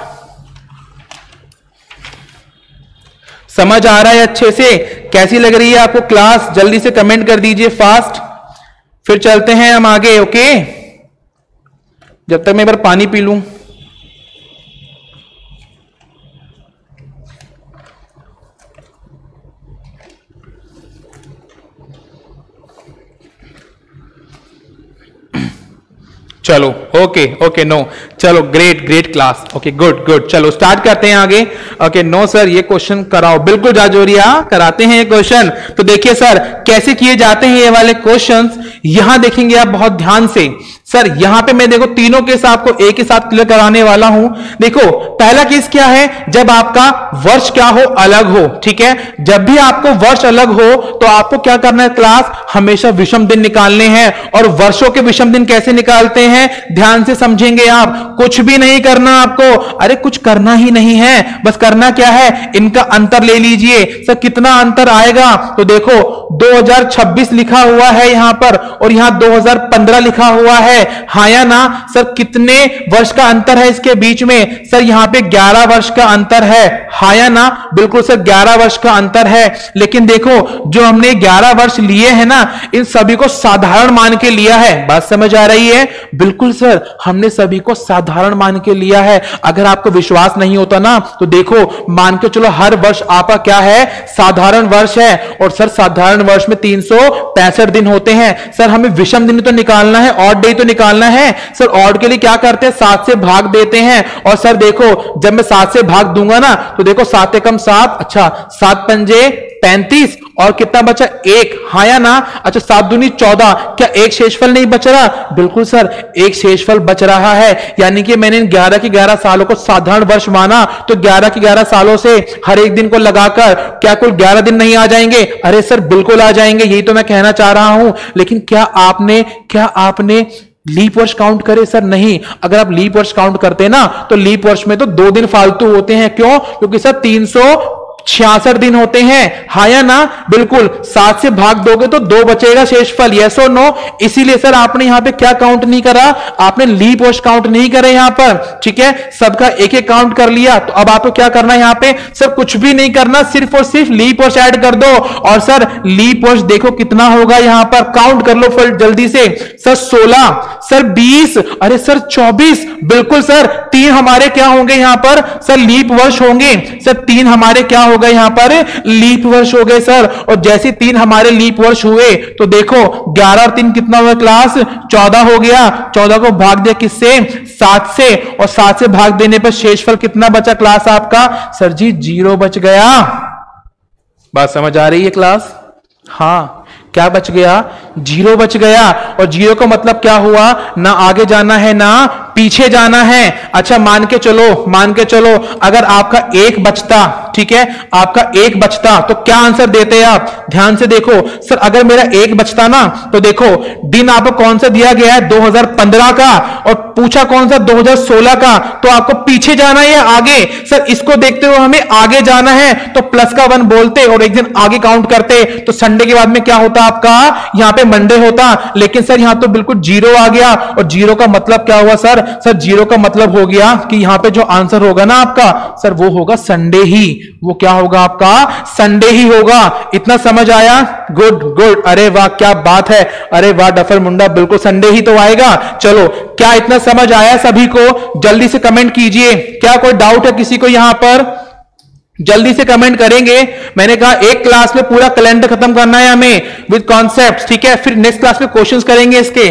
समझ आ रहा है अच्छे से? कैसी लग रही है आपको क्लास? जल्दी से कमेंट कर दीजिए फास्ट। फिर चलते हैं हम आगे। ओके जब तक मैं एक बार पानी पी लूं। चलो ओके ओके नो चलो great great class. Okay good good. चलो स्टार्ट करते हैं आगे। ओके नो सर ये क्वेश्चन कराओ। बिल्कुल जाजोरिया कराते हैं ये क्वेश्चन। तो देखिए सर कैसे किए जाते हैं ये वाले क्वेश्चंस। यहां देखेंगे आप बहुत ध्यान से। सर यहां पे मैं देखो तीनों केस आपको एक ही साथ क्लियर कराने वाला हूं। देखो पहला केस क्या है? जब आपका वर्ष क्या हो? अलग हो। ठीक है, जब भी आपको वर्ष अलग हो तो आपको क्या करना है क्लास? हमेशा विषम दिन निकालने हैं। और वर्षों के विषम दिन कैसे निकालते हैं ध्यान से समझेंगे आप। कुछ भी नहीं करना आपको। अरे कुछ करना ही नहीं है, बस करना क्या है? इनका अंतर ले लीजिए। सर कितना अंतर आएगा? तो देखो दो हज़ार छब्बीस लिखा हुआ है यहां पर और यहां दो हज़ार पंद्रह लिखा हुआ है। हाँ या ना? सर कितने वर्ष का अंतर है इसके बीच में? सर यहां पे ग्यारह वर्ष का अंतर है। हाँ या ना? बिल्कुल सर ग्यारह वर्ष का अंतर है। लेकिन देखो जो हमने ग्यारह वर्ष लिए हैं ना इन सभी को साधारण मान के लिया है। बात समझ आ रही है? बिल्कुल सर हमने सभी को साधारण मान के लिया है। अगर आपको विश्वास नहीं होता ना तो देखो मान के चलो हर वर्ष आपका क्या है? साधारण वर्ष है। और सर साधारण वर्ष में तीन सौ पैंसठ दिन होते हैं। सर हमें विषम दिन तो निकालना है, ऑड डे तो निकालना है। सर ऑड के लिए क्या करते हैं? सात से भाग देते हैं। और सर देखो जब मैं सात से भाग दूंगा ना तो देखो सात एकम सात, अच्छा सात पंजे पैंतीस और कितना बचा? एक। हाँ या ना? अच्छा सात दूनी चौदह। क्या एक शेषफल नहीं बच रहा? बिल्कुल सर एक शेषफल बच रहा है। यानी कि मैंने ग्यारह के ग्यारह सालों को साधारण वर्ष माना तो ग्यारह के ग्यारह सालों से हर एक दिन को लगाकर क्या कुल ग्यारह दिन नहीं आ जाएंगे? अरे सर बिल्कुल आ जाएंगे, यही तो मैं कहना चाह रहा हूं। लेकिन क्या आपने क्या आपने लीप वर्ष काउंट करे? सर नहीं। अगर आप लीप वर्ष काउंट करते ना तो लीप वर्ष में तो दो दिन फालतू होते हैं। क्यों? क्योंकि सर तीन सौ छियासठ दिन होते हैं। हाँ या ना? बिल्कुल। सात से भाग दोगे तो दो बचेगा शेषफल। यस और नो? इसीलिए सर आपने यहां पे क्या काउंट नहीं करा? आपने लीप वर्ष काउंट नहीं करे यहां पर। ठीक है, सबका एक एक काउंट कर लिया। तो अब आपको क्या करना है यहां पे? सर कुछ भी नहीं करना, सिर्फ और सिर्फ लीप वर्ष ऐड कर दो। और सर लीप वर्ष देखो कितना होगा यहां पर, काउंट कर लो फिर जल्दी से। सर सोलह, सर बीस, अरे सर चौबीस। बिल्कुल सर तीन हमारे क्या होंगे यहां पर? सर लीप वर्ष होंगे। सर तीन हमारे क्या गया यहाँ पर लीप वर्ष हो गए सर। और जैसे तीन हमारे लीप वर्ष हुए तो देखो ग्यारह और तीन कितना हुआ क्लास, चौदह हो गया। चौदह को भाग दिया किससे, सात से, और सात से भाग देने पर शेषफल कितना बचा क्लास आपका, सर जी जीरो बच गया। बात समझ आ रही है क्लास? हाँ, क्या बच गया, जीरो बच गया। और जीरो का मतलब क्या हुआ, ना आगे जाना है ना पीछे जाना है। अच्छा मान के चलो, मान के चलो अगर आपका एक बचता, ठीक है, आपका एक बचता तो क्या आंसर देते आप, ध्यान से देखो सर। अगर मेरा एक बचता ना तो देखो दिन आपको कौन सा दिया गया है, दो हज़ार पंद्रह का, और पूछा कौन सा, दो हज़ार सोलह का, तो आपको पीछे जाना है या आगे, सर इसको देखते हुए हमें आगे जाना है। तो प्लस का वन बोलते और एक दिन आगे काउंट करते, तो संडे के बाद में क्या होता आपका, यहां पे मंडे होता। लेकिन सर यहां तो बिल्कुल जीरो आ गया, और जीरो का मतलब क्या हुआ सर, सर जीरो का मतलब हो गया कि यहां पे जो आंसर होगा ना आपका सर वो होगा संडे ही, वो क्या होगा आपका, संडे ही होगा। इतना समझ आया, गुड गुड, अरे वाह क्या बात है, अरे वाह डफर मुंडा, बिल्कुल संडे ही तो आएगा। चलो क्या इतना समझ आया सभी को, जल्दी से कमेंट कीजिए। क्या कोई डाउट है किसी को यहां पर, जल्दी से कमेंट करेंगे। मैंने कहा एक क्लास में पूरा कैलेंडर खत्म करना है हमें विद कॉन्सेप्ट्स, ठीक है, फिर नेक्स्ट क्लास में क्वेश्चंस करेंगे इसके।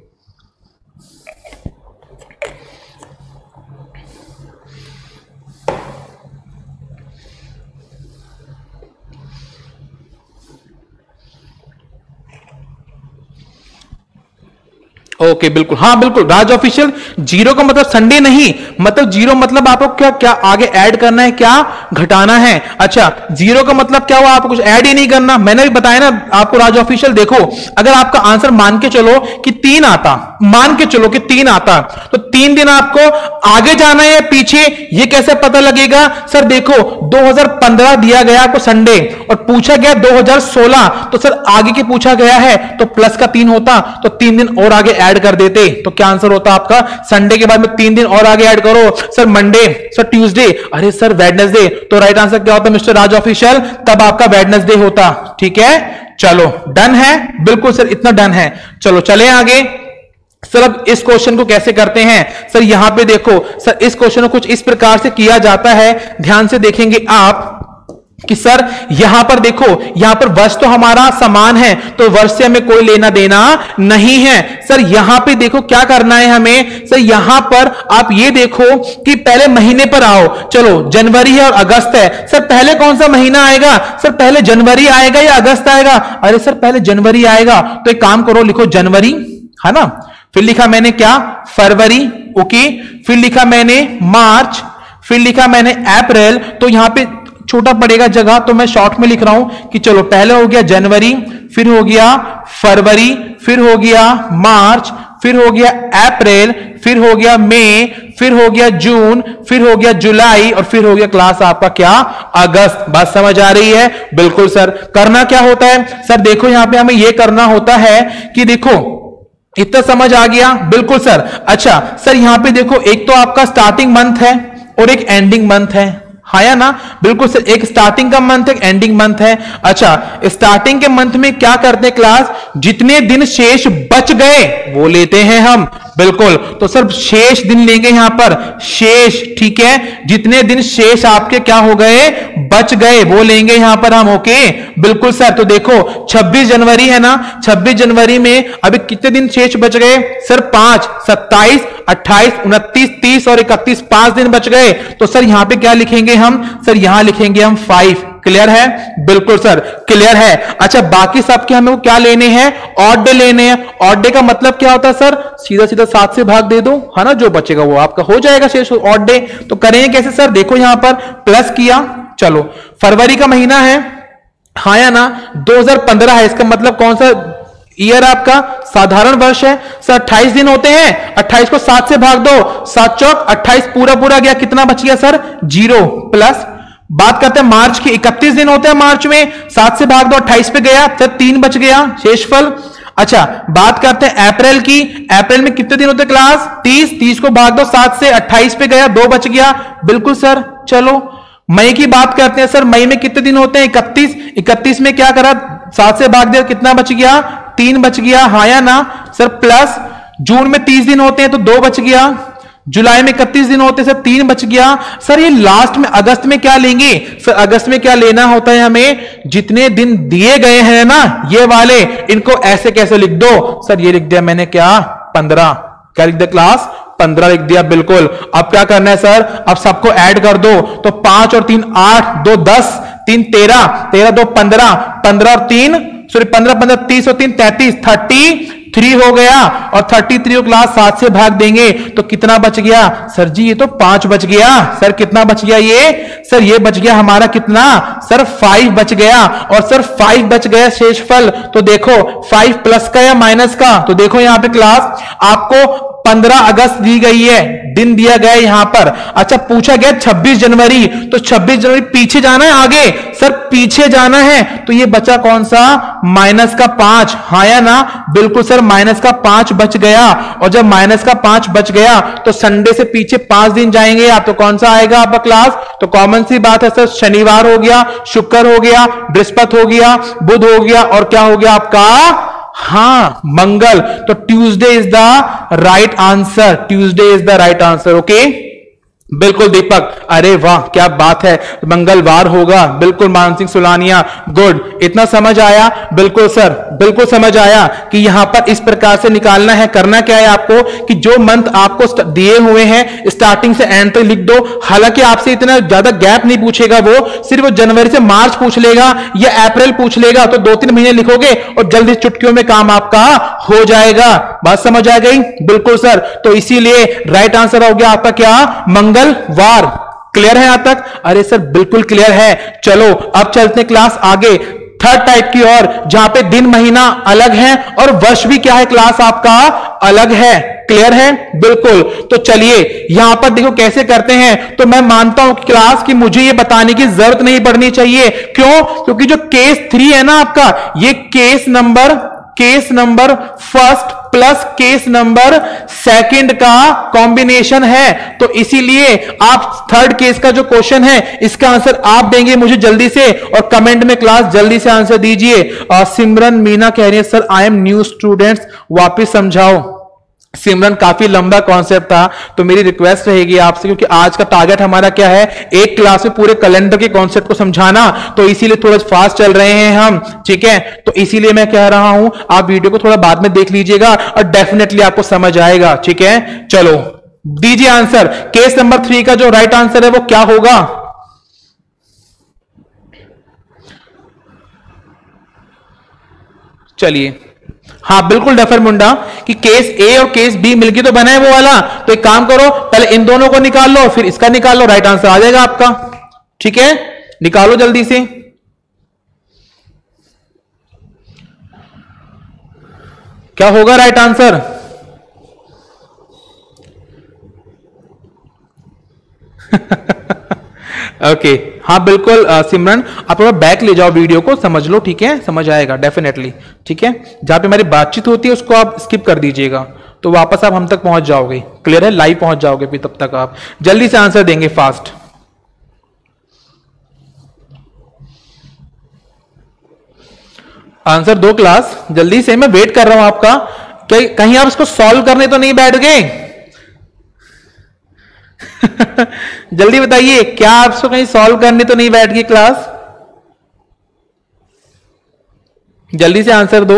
ओके okay, बिल्कुल, हाँ बिल्कुल राज ऑफिशियल, जीरो का मतलब संडे नहीं, मतलब जीरो मतलब आपको क्या क्या आगे ऐड करना है, क्या घटाना है। अच्छा जीरो का मतलब क्या हुआ, आपको कुछ ऐड ही नहीं करना, मैंने भी बताया ना आपको राज ऑफिशियल। देखो अगर आपका आंसर मान के चलो कि तीन आता, मान के चलो कि तीन आता, तो तीन दिन आपको आगे जाना है पीछे, ये कैसे पता लगेगा, सर देखो दो हज़ार पंद्रह दिया गया आपको संडे और पूछा गया दो हज़ार सोलह, तो सर आगे के पूछा गया है तो प्लस का तीन होता, तो तीन दिन और आगे ऐड कर देते, तो क्या आंसर होता आपका, संडे के बाद में तीन दिन और आगे ऐड करो, सर मंडे, सर ट्यूसडे, अरे सर वेडनेसडे, तो राइट आंसर क्या होता मिस्टर राज ऑफिशियल, तब आपका वेडनेसडे होता। ठीक है चलो डन है, बिल्कुल सर इतना डन है। चलो चले आगे सर। अब इस क्वेश्चन को कैसे करते हैं सर, यहां पे देखो सर इस क्वेश्चन को कुछ इस प्रकार से किया जाता है, ध्यान से देखेंगे आप कि सर यहां पर देखो, यहां पर वर्ष तो हमारा समान है तो वर्ष से हमें कोई लेना देना नहीं है। सर यहां पे देखो क्या करना है हमें, सर यहां पर आप ये देखो कि पहले महीने पर आओ। चलो जनवरी है और अगस्त है, सर पहले कौन सा महीना आएगा, सर पहले जनवरी आएगा या अगस्त आएगा, अरे सर पहले जनवरी आएगा, तो एक काम करो लिखो जनवरी, है ना, फिर लिखा मैंने क्या फरवरी, ओके, फिर लिखा मैंने मार्च, फिर लिखा मैंने अप्रैल। तो यहां पे छोटा पड़ेगा जगह तो मैं शॉर्ट में लिख रहा हूं कि चलो पहले हो गया जनवरी, फिर हो गया फरवरी, फिर हो गया मार्च, फिर हो गया अप्रैल, फिर हो गया मई, फिर हो गया जून, फिर हो गया जुलाई, और फिर हो गया क्लास आपका क्या अगस्त। बात समझ आ रही है? बिल्कुल सर। करना क्या होता है सर, देखो यहां पे हमें यह करना होता है कि देखो इतना समझ आ गया, बिल्कुल सर। अच्छा सर यहां पे देखो एक तो आपका स्टार्टिंग मंथ है और एक एंडिंग मंथ है, हाँ या ना, बिल्कुल सर, एक स्टार्टिंग का मंथ एक एंडिंग मंथ है। अच्छा स्टार्टिंग के मंथ में क्या करते हैं क्लास, जितने दिन शेष बच गए वो लेते हैं हम, बिल्कुल। तो सर शेष दिन लेंगे यहां पर, शेष, ठीक है, जितने दिन शेष आपके क्या हो गए, बच गए, वो लेंगे यहां पर हम, ओके बिल्कुल सर। तो देखो छब्बीस जनवरी है ना, छब्बीस जनवरी में अभी कितने दिन शेष बच गए सर, पांच, सत्ताईस, अट्ठाईस, उनतीस, तीस और इकतीस, पांच दिन बच गए। तो सर यहां पे क्या लिखेंगे हम, सर यहां लिखेंगे हम फाइव। क्लियर है? बिल्कुल सर क्लियर है। अच्छा बाकी सबके हमें वो क्या लेने हैं, ऑड डे लेने हैं। ऑड डे का मतलब क्या होता है सर, सीधा सीधा सात से भाग दे दो, है ना, जो बचेगा वो आपका हो जाएगा शेष ऑड डे। तो करेंगे कैसे सर, देखो यहां पर प्लस किया, चलो फरवरी का महीना है, हाँ या ना, दो हज़ार पंद्रह है, इसका मतलब कौन सा ईयर आपका, साधारण वर्ष है सर। अट्ठाईस दिन होते हैं, अट्ठाईस को सात से भाग दो, सात चौक अट्ठाईस, पूरा पूरा गया, कितना बच गया सर, जीरो। प्लस बात करते हैं मार्च की, इकतीस दिन होते हैं मार्च में, सात से भाग दो, अट्ठाईस पे गया, सर तीन बच गया शेषफल। अच्छा बात करते हैं अप्रैल की, अप्रैल में कितने दिन होते हैं क्लास, तीस, तीस को भाग दो सात से, अट्ठाईस पे गया, दो बच गया, बिल्कुल सर। चलो मई की बात करते हैं सर, मई में कितने दिन होते हैं, इकतीस, इकतीस में क्या करा, सात से भाग दिया, कितना बच गया, तीन बच गया, हाँ या ना सर। प्लस जून में तीस दिन होते हैं तो दो बच गया, जुलाई में इकतीस दिन होते सर, तीन बच गया सर। ये लास्ट में अगस्त में क्या लेंगे सर? अगस्त में क्या लेना होता है हमें? जितने दिन दिए गए हैं ना ये वाले, इनको ऐसे कैसे लिख दो सर? ये लिख दिया मैंने क्या, पंद्रह। क्या लिख दिया क्लास? पंद्रह लिख दिया, बिल्कुल। अब क्या करना है सर? अब सबको ऐड कर दो, तो पांच और तीन आठ, दो दस, तीन तेरह, तेरह दो पंद्रह, पंद्रह और तीन सॉरी पंद्रह पंद्रह तीस और तीन तैतीस, थर्टी थ्री हो गया। और थर्टी थ्री को क्लास सात से भाग देंगे तो कितना बच गया सर जी? ये तो पांच बच गया सर। कितना बच गया ये सर? ये बच गया हमारा कितना सर? फाइव बच गया। और सर फाइव बच गया शेषफल, तो देखो फाइव प्लस का या माइनस का? तो देखो यहां पे क्लास आपको पंद्रह अगस्त दी गई है, दिन दिया गया है यहां पर। अच्छा पूछा गया छब्बीस जनवरी, तो छब्बीस जनवरी पीछे जाना है आगे सर? पीछे जाना है, तो ये बचा कौन सा? माइनस का पांच। हाँ या ना? बिल्कुल सर, माइनस का पांच बच गया। और जब माइनस का पांच बच गया तो संडे से पीछे पांच दिन जाएंगे आप, तो कौन सा आएगा आपका क्लास? तो कॉमन सी बात है सर, शनिवार हो गया, शुक्र हो गया, बृहस्पति हो गया, बुध हो गया, और क्या हो गया आपका? हाँ, मंगल। तो Tuesday is the right answer, Tuesday is the right answer. Okay, बिल्कुल दीपक, अरे वाह क्या बात है, मंगलवार होगा। बिल्कुल मानसिंह सुलानिया, गुड। इतना समझ आया? बिल्कुल सर, बिल्कुल समझ आया कि यहां पर इस प्रकार से निकालना है। करना क्या है आपको कि जो मंथ आपको दिए हुए हैं स्टार्टिंग से एंड तक लिख दो। हालांकि आपसे इतना ज्यादा गैप नहीं पूछेगा, वो सिर्फ जनवरी से मार्च पूछ लेगा या अप्रैल पूछ लेगा, तो दो तीन महीने लिखोगे और जल्दी चुटकियों में काम आपका हो जाएगा। बात समझ आ गई? बिल्कुल सर। तो इसीलिए राइट आंसर हो गया आपका क्या? मंगलवार। क्लियर है यहां तक? अरे सर बिल्कुल क्लियर है। चलो अब चलते हैं क्लास आगे थर्ड टाइप की ओर, जहां पे दिन महीना अलग है और वर्ष भी क्या है क्लास आपका? अलग है। क्लियर है? बिल्कुल। तो चलिए यहां पर देखो कैसे करते हैं। तो मैं मानता हूं कि क्लास की मुझे ये बताने की जरूरत नहीं पड़नी चाहिए। क्यों? क्योंकि जो केस थ्री है ना आपका, ये case number case number first plus case number second का कॉम्बिनेशन है। तो इसीलिए आप थर्ड केस का जो क्वेश्चन है इसका आंसर आप देंगे मुझे जल्दी से, और कमेंट में क्लास जल्दी से आंसर दीजिए। और सिमरन मीना कह रही है sir I am new students, वापस समझाओ। सिमरन काफी लंबा कॉन्सेप्ट था, तो मेरी रिक्वेस्ट रहेगी आपसे, क्योंकि आज का टारगेट हमारा क्या है? एक क्लास में पूरे कैलेंडर के कॉन्सेप्ट को समझाना, तो इसीलिए थोड़ा फास्ट चल रहे हैं हम, ठीक है? तो इसीलिए मैं कह रहा हूं आप वीडियो को थोड़ा बाद में देख लीजिएगा और डेफिनेटली आपको समझ आएगा, ठीक है? चलो दीजिए आंसर। केस नंबर थ्री का जो राइट आंसर है वो क्या होगा? चलिए, हाँ बिल्कुल डफर मुंडा कि केस ए और केस बी मिलके तो बना है वो वाला। तो एक काम करो, पहले इन दोनों को निकाल लो फिर इसका निकाल लो, राइट आंसर आ जाएगा आपका, ठीक है? निकालो जल्दी से। क्या होगा राइट आंसर? Okay okay. हाँ बिल्कुल सिमरन, आप थोड़ा बैक ले जाओ वीडियो को, समझ लो, ठीक है? समझ आएगा डेफिनेटली, ठीक है? जहां पे हमारी बातचीत होती है उसको आप स्किप कर दीजिएगा, तो वापस आप हम तक पहुंच जाओगे। क्लियर है? लाइव पहुंच जाओगे, फिर तब तक आप जल्दी से आंसर देंगे फास्ट। आंसर दो क्लास जल्दी से, मैं वेट कर रहा हूं आपका। कहीं आप इसको सॉल्व करने तो नहीं बैठ गए? जल्दी बताइए, क्या आप इसको कहीं सॉल्व करने तो नहीं बैठ गई क्लास? जल्दी से आंसर दो।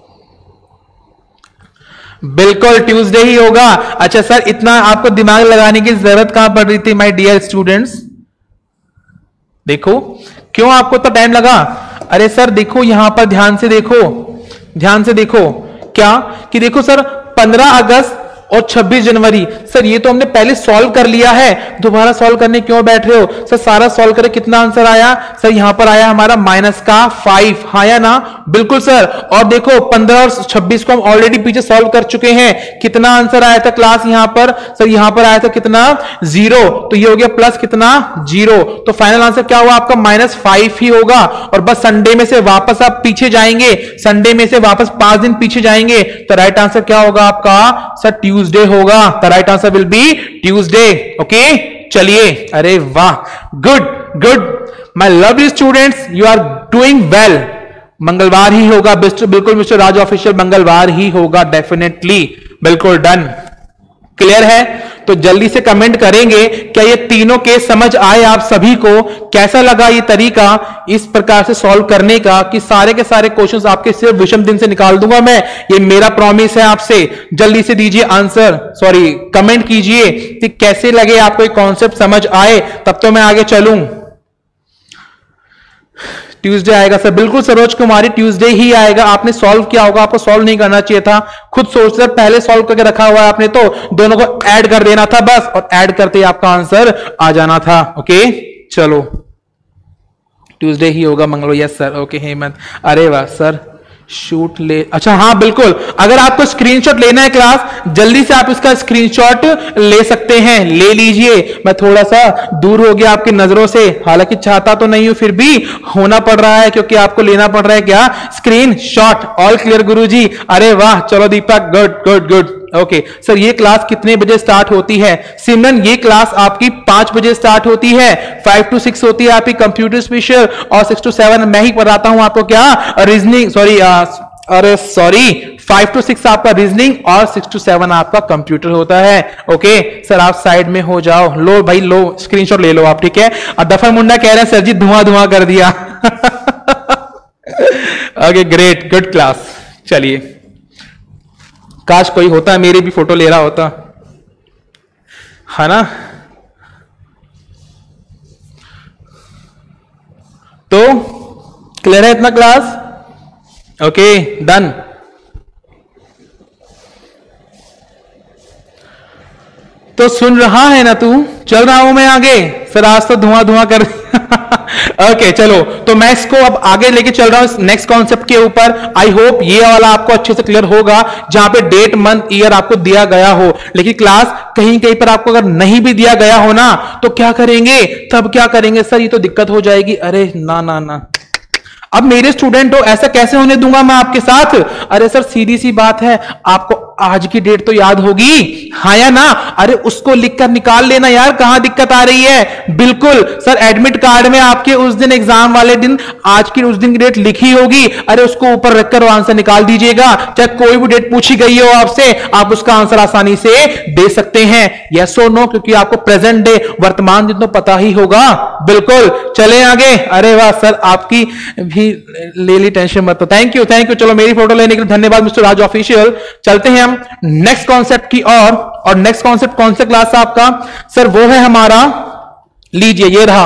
बिल्कुल ट्यूसडे ही होगा। अच्छा सर, इतना आपको दिमाग लगाने की जरूरत कहां पड़ रही थी माय डियर स्टूडेंट्स? देखो क्यों आपको इतना टाइम लगा। अरे सर देखो यहां पर ध्यान से देखो, ध्यान से देखो क्या कि देखो सर पंद्रह अगस्त और छब्बीस जनवरी, सर ये तो हमने पहले सॉल्व कर लिया है, दोबारा सॉल्व करने क्यों बैठ रहे हो? सर सारा सॉल्व करें, कितना आंसर आया? सर यहां पर आया हमारा माइनस का फाइव। हाँ या ना? बिल्कुल सर। और देखो पंद्रह और छब्बीस को हम ऑलरेडी पीछे सॉल्व कर चुके हैं। कितना आंसर आया था क्लास यहां पर? सर यहां पर आया था कितना? जीरो। तो ये हो गया प्लस कितना? जीरो। तो फाइनल आंसर क्या हुआ आपका? माइनस फाइव ही होगा। और बस संडे में से वापस आप पीछे जाएंगे, संडे में से वापस पांच दिन पीछे जाएंगे, तो राइट आंसर क्या होगा आपका? सर ट्यूसडे होगा। The right answer will be Tuesday. Okay चलिए, अरे वाह, good good my lovely students, you are doing well. मंगलवार ही होगा, बिल्कुल मिस्टर राज ऑफिशियल, मंगलवार ही होगा डेफिनेटली। बिल्कुल डन। क्लियर है? तो जल्दी से कमेंट करेंगे। क्या ये तीनों केस समझ आए आप सभी को? कैसा लगा ये तरीका इस प्रकार से सॉल्व करने का कि सारे के सारे क्वेश्चंस आपके सिर्फ विषम दिन से निकाल दूंगा मैं? ये मेरा प्रॉमिस है आपसे। जल्दी से दीजिए आंसर, सॉरी कमेंट कीजिए कि कैसे लगे आपको ये कॉन्सेप्ट समझ आए, तब तो मैं आगे चलूं। ट्यूसडे आएगा सर, बिल्कुल सरोज कुमारी ट्यूसडे ही आएगा। आपने सॉल्व किया होगा, आपको सॉल्व नहीं करना चाहिए था, खुद सोचकर पहले सॉल्व करके रखा हुआ है आपने, तो दोनों को ऐड कर देना था बस, और ऐड करते ही आपका आंसर आ जाना था। ओके चलो ट्यूसडे ही होगा मंगलो। यस सर, ओके हेमंत, अरे वाह सर शूट ले, अच्छा हाँ बिल्कुल, अगर आपको स्क्रीनशॉट लेना है क्लास, जल्दी से आप इसका स्क्रीनशॉट ले सकते हैं, ले लीजिए। मैं थोड़ा सा दूर हो गया आपकी नजरों से, हालांकि चाहता तो नहीं हूं, फिर भी होना पड़ रहा है क्योंकि आपको लेना पड़ रहा है क्या, स्क्रीनशॉट। ऑल क्लियर गुरुजी, अरे वाह, चलो Deepak, good good good. Okay okay, sir ये क्लास कितने बजे स्टार्ट होती है? सिमरन ये क्लास आपकी पांच बजे स्टार्ट होती है, फाइव टू सिक्स होती है आपकी कंप्यूटर स्पेशल, और सिक्स टू सेवन मैं ही पढ़ाता हूं आपको क्या, रीजनिंग, सॉरी अरे सॉरी फाइव टू सिक्स आपका रीजनिंग और सिक्स टू सेवन आपका कंप्यूटर होता है। ओके सर आप साइड में हो जाओ, लो भाई लो, स्क्रीनशॉट ले लो आप, ठीक है। और दफर मुंडा कह रहे हैं सर जी धुआं धुआं कर दिया। Okay great, good class. चलिए, काश कोई होता, मेरी भी फोटो ले रहा होता, है ना। तो क्लियर है इतना क्लास? Okay done. तो सुन रहा है ना तू, चल रहा हूं मैं आगे, फिर आज तो धुआं धुआं कर। ओके okay, चलो, तो मैं इसको अब आगे लेके चल रहा हूं नेक्स्ट कॉन्सेप्ट के ऊपर। आई होप ये वाला आपको अच्छे से क्लियर होगा, जहां पे डेट मंथ ईयर आपको दिया गया हो, लेकिन क्लास कहीं कहीं पर आपको अगर नहीं भी दिया गया हो ना, तो क्या करेंगे, तब क्या करेंगे सर, ये तो दिक्कत हो जाएगी। अरे ना ना ना, अब मेरे स्टूडेंट हो, ऐसा कैसे होने दूंगा मैं आपके साथ। अरे सर सीधी सी बात है, आपको आज की डेट तो याद होगी, हाँ या ना? अरे उसको लिखकर निकाल लेना यार, कहां दिक्कत आ रही है। बिल्कुल सर, एडमिट कार्ड में आपके उस दिन एग्जाम वाले दिन आज की उस दिन की डेट लिखी होगी, अरे उसको ऊपर रखकर आंसर निकाल दीजिएगा। चाहे कोई भी डेट पूछी गई हो आपसे, आप उसका आंसर आसानी से दे सकते हैं, यस और नो, क्योंकि आपको प्रेजेंट डे वर्तमान दिन तो पता ही होगा। बिल्कुल, चले आगे। अरे वाह सर, आपकी भी ले ली, टेंशन मत, तो थैंक यू थैंक यू। चलो मेरी फोटो लेने के लिए धन्यवाद मिस्टर राज ऑफिशियल। चलते हैं हम नेक्स्ट कॉन्सेप्ट की ओर, और नेक्स्ट कॉन्सेप्ट कौन सा क्लास है आपका सर? वो है हमारा, लीजिए ये रहा,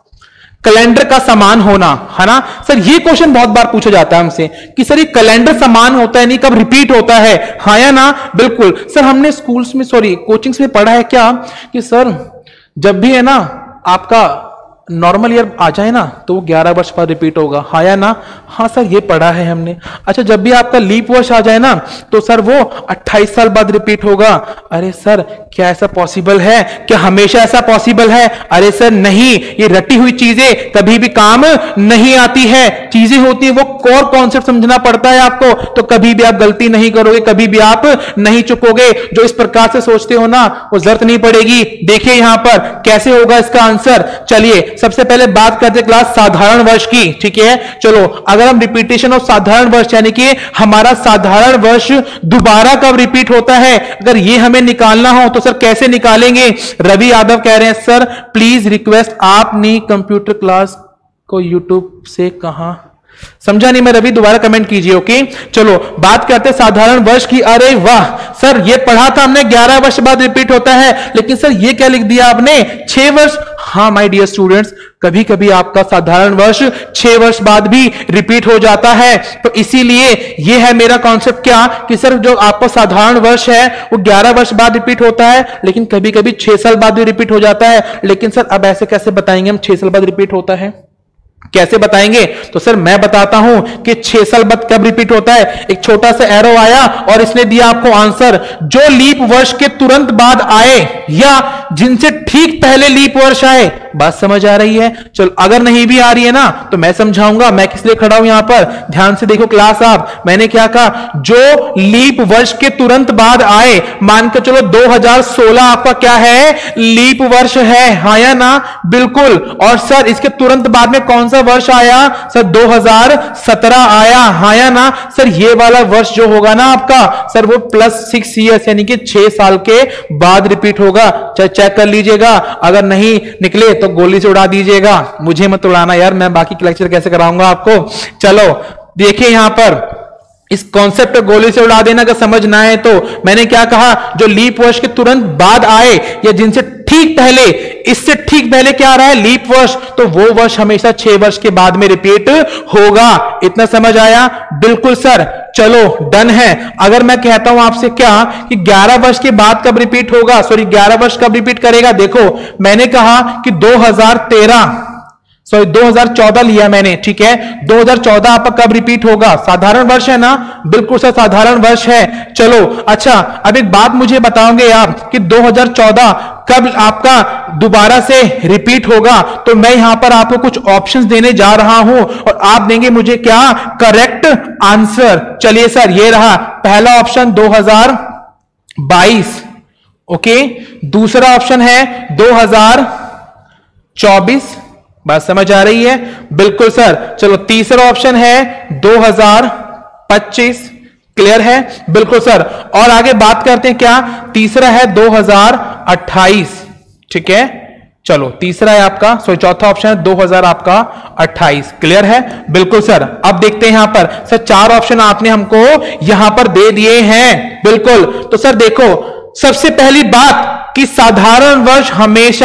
कैलेंडर का समान होना, है ना सर। ये क्वेश्चन बहुत बार पूछा जाता है हमसे कि सर ये कैलेंडर समान होता है नहीं, कब रिपीट होता है, हाँ या ना? बिल्कुल सर, हमने स्कूल्स में, सॉरी कोचिंग्स में पढ़ा है क्या कि सर जब भी है ना आपका नॉर्मल ईयर आ जाए ना, तो वो ग्यारह वर्ष बाद रिपीट होगा, हाँ या ना? हाँ सर ये पढ़ा है हमने। अच्छा, जब भी आपका लीप वर्ष आ जाए ना, तो सर वो अट्ठाईस साल बाद रिपीट होगा। अरे सर क्या ऐसा पॉसिबल है? क्या हमेशा ऐसा पॉसिबल है? अरे सर नहीं, ये रटी हुई चीजें कभी भी काम नहीं आती है। चीजें होती है, वो कोर कॉन्सेप्ट समझना पड़ता है आपको, तो कभी भी आप गलती नहीं करोगे, कभी भी आप नहीं चुकोगे। जो इस प्रकार से सोचते हो ना, वो जरूरत नहीं पड़ेगी। देखिए यहां पर कैसे होगा इसका आंसर। चलिए सबसे पहले बात करते हैं क्लास साधारण वर्ष की, ठीक है। चलो, अगर हम रिपीटेशन ऑफ साधारण वर्ष, यानी कि हमारा साधारण वर्ष दोबारा कब रिपीट होता है, अगर ये हमें निकालना हो तो सर कैसे निकालेंगे? रवि यादव कह रहे हैं सर प्लीज रिक्वेस्ट, आपने कंप्यूटर क्लास को यूट्यूब से कहां, समझा नहीं मैं रवि, दोबारा कमेंट कीजिए। ओके चलो बात करते हैं साधारण वर्ष की। अरे वाह सर, ये पढ़ा था हमने ग्यारह वर्ष बाद रिपीट होता है, लेकिन सर ये क्या लिख दिया आपने, छह वर्ष। हाँ माय डियर स्टूडेंट्स, कभी कभी आपका साधारण वर्ष छह वर्ष बाद भी रिपीट हो जाता है। तो इसीलिए ये है मेरा कॉन्सेप्ट क्या कि सर जो आपका साधारण वर्ष है वो ग्यारह वर्ष बाद रिपीट होता है, लेकिन कभी कभी छह साल बाद भी रिपीट हो जाता है। लेकिन सर अब ऐसे कैसे बताएंगे हम छह साल बाद रिपीट होता है, कैसे बताएंगे? तो सर मैं बताता हूं कि छह साल बाद कब रिपीट होता है। एक छोटा सा एरो आया और इसने दिया आपको आंसर, जो लीप वर्ष के तुरंत बाद आए या जिनसे ठीक पहले लीप वर्ष आए। बात समझ आ रही है? चलो अगर नहीं भी आ रही है ना तो मैं समझाऊंगा, मैं किस लिए खड़ा हूं यहां पर, ध्यान से देखो क्लास आप। मैंने क्या कहा, जो लीप वर्ष के तुरंत बाद आए, मान के चलो दो हज़ार सोलह आपका क्या है, लीप वर्ष है, हाँ या ना? बिल्कुल। और सर इसके तुरंत बाद में कौन सा वर्ष आया? सर दो हज़ार सत्रह आया, हाँ या ना? सर ये वाला वर्ष जो होगा ना आपका, सर वो प्लस सिक्स ईयर्स यानी कि छह साल के बाद रिपीट होगा। चाहे चेक कर लीजिएगा, अगर नहीं निकले तो गोली से उड़ा दीजिएगा, मुझे मत उड़ाना यार, मैं बाकी लेक्चर कैसे कराऊंगा आपको। चलो देखिए यहां पर इस कॉन्सेप्ट को गोली से उड़ा देना, अगर समझ ना आए तो। मैंने क्या कहा, जो लीप वर्ष के तुरंत बाद आए या जिनसे ठीक पहले, इससे ठीक पहले क्या आ रहा है, लीप वर्ष, तो वो वर्ष हमेशा छह वर्ष के बाद में रिपीट होगा। इतना समझ आया? बिल्कुल सर। चलो डन है। अगर मैं कहता हूं आपसे क्या कि ग्यारह वर्ष के बाद कब रिपीट होगा, सॉरी ग्यारह वर्ष कब रिपीट करेगा, देखो मैंने कहा कि दो हज़ार तेरह सॉरी दो हज़ार चौदह लिया मैंने, ठीक है। दो हज़ार चौदह आपका कब रिपीट होगा, साधारण वर्ष है ना? बिल्कुल सर साधारण वर्ष है। चलो अच्छा, अब एक बात मुझे बताओगे आप कि दो हज़ार चौदह कब आपका दोबारा से रिपीट होगा, तो मैं यहां पर आपको कुछ ऑप्शंस देने जा रहा हूं और आप देंगे मुझे क्या, करेक्ट आंसर। चलिए सर ये रहा पहला ऑप्शन दो हज़ार बाईस, ओके। दूसरा ऑप्शन है दो हज़ार चौबीस, बात समझ आ रही है? बिल्कुल सर। चलो तीसरा ऑप्शन है दो हज़ार पच्चीस, क्लियर है? बिल्कुल सर। और आगे बात करते हैं क्या, तीसरा है दो हज़ार अट्ठाईस, ठीक है। चलो तीसरा है आपका, सॉरी चौथा ऑप्शन है दो हज़ार आपका अट्ठाईस, क्लियर है? बिल्कुल सर। अब देखते हैं यहां पर, सर चार ऑप्शन आपने हमको यहां पर दे दिए हैं, बिल्कुल। तो सर देखो, सबसे पहली बात कि साधारण वर्ष हमेशा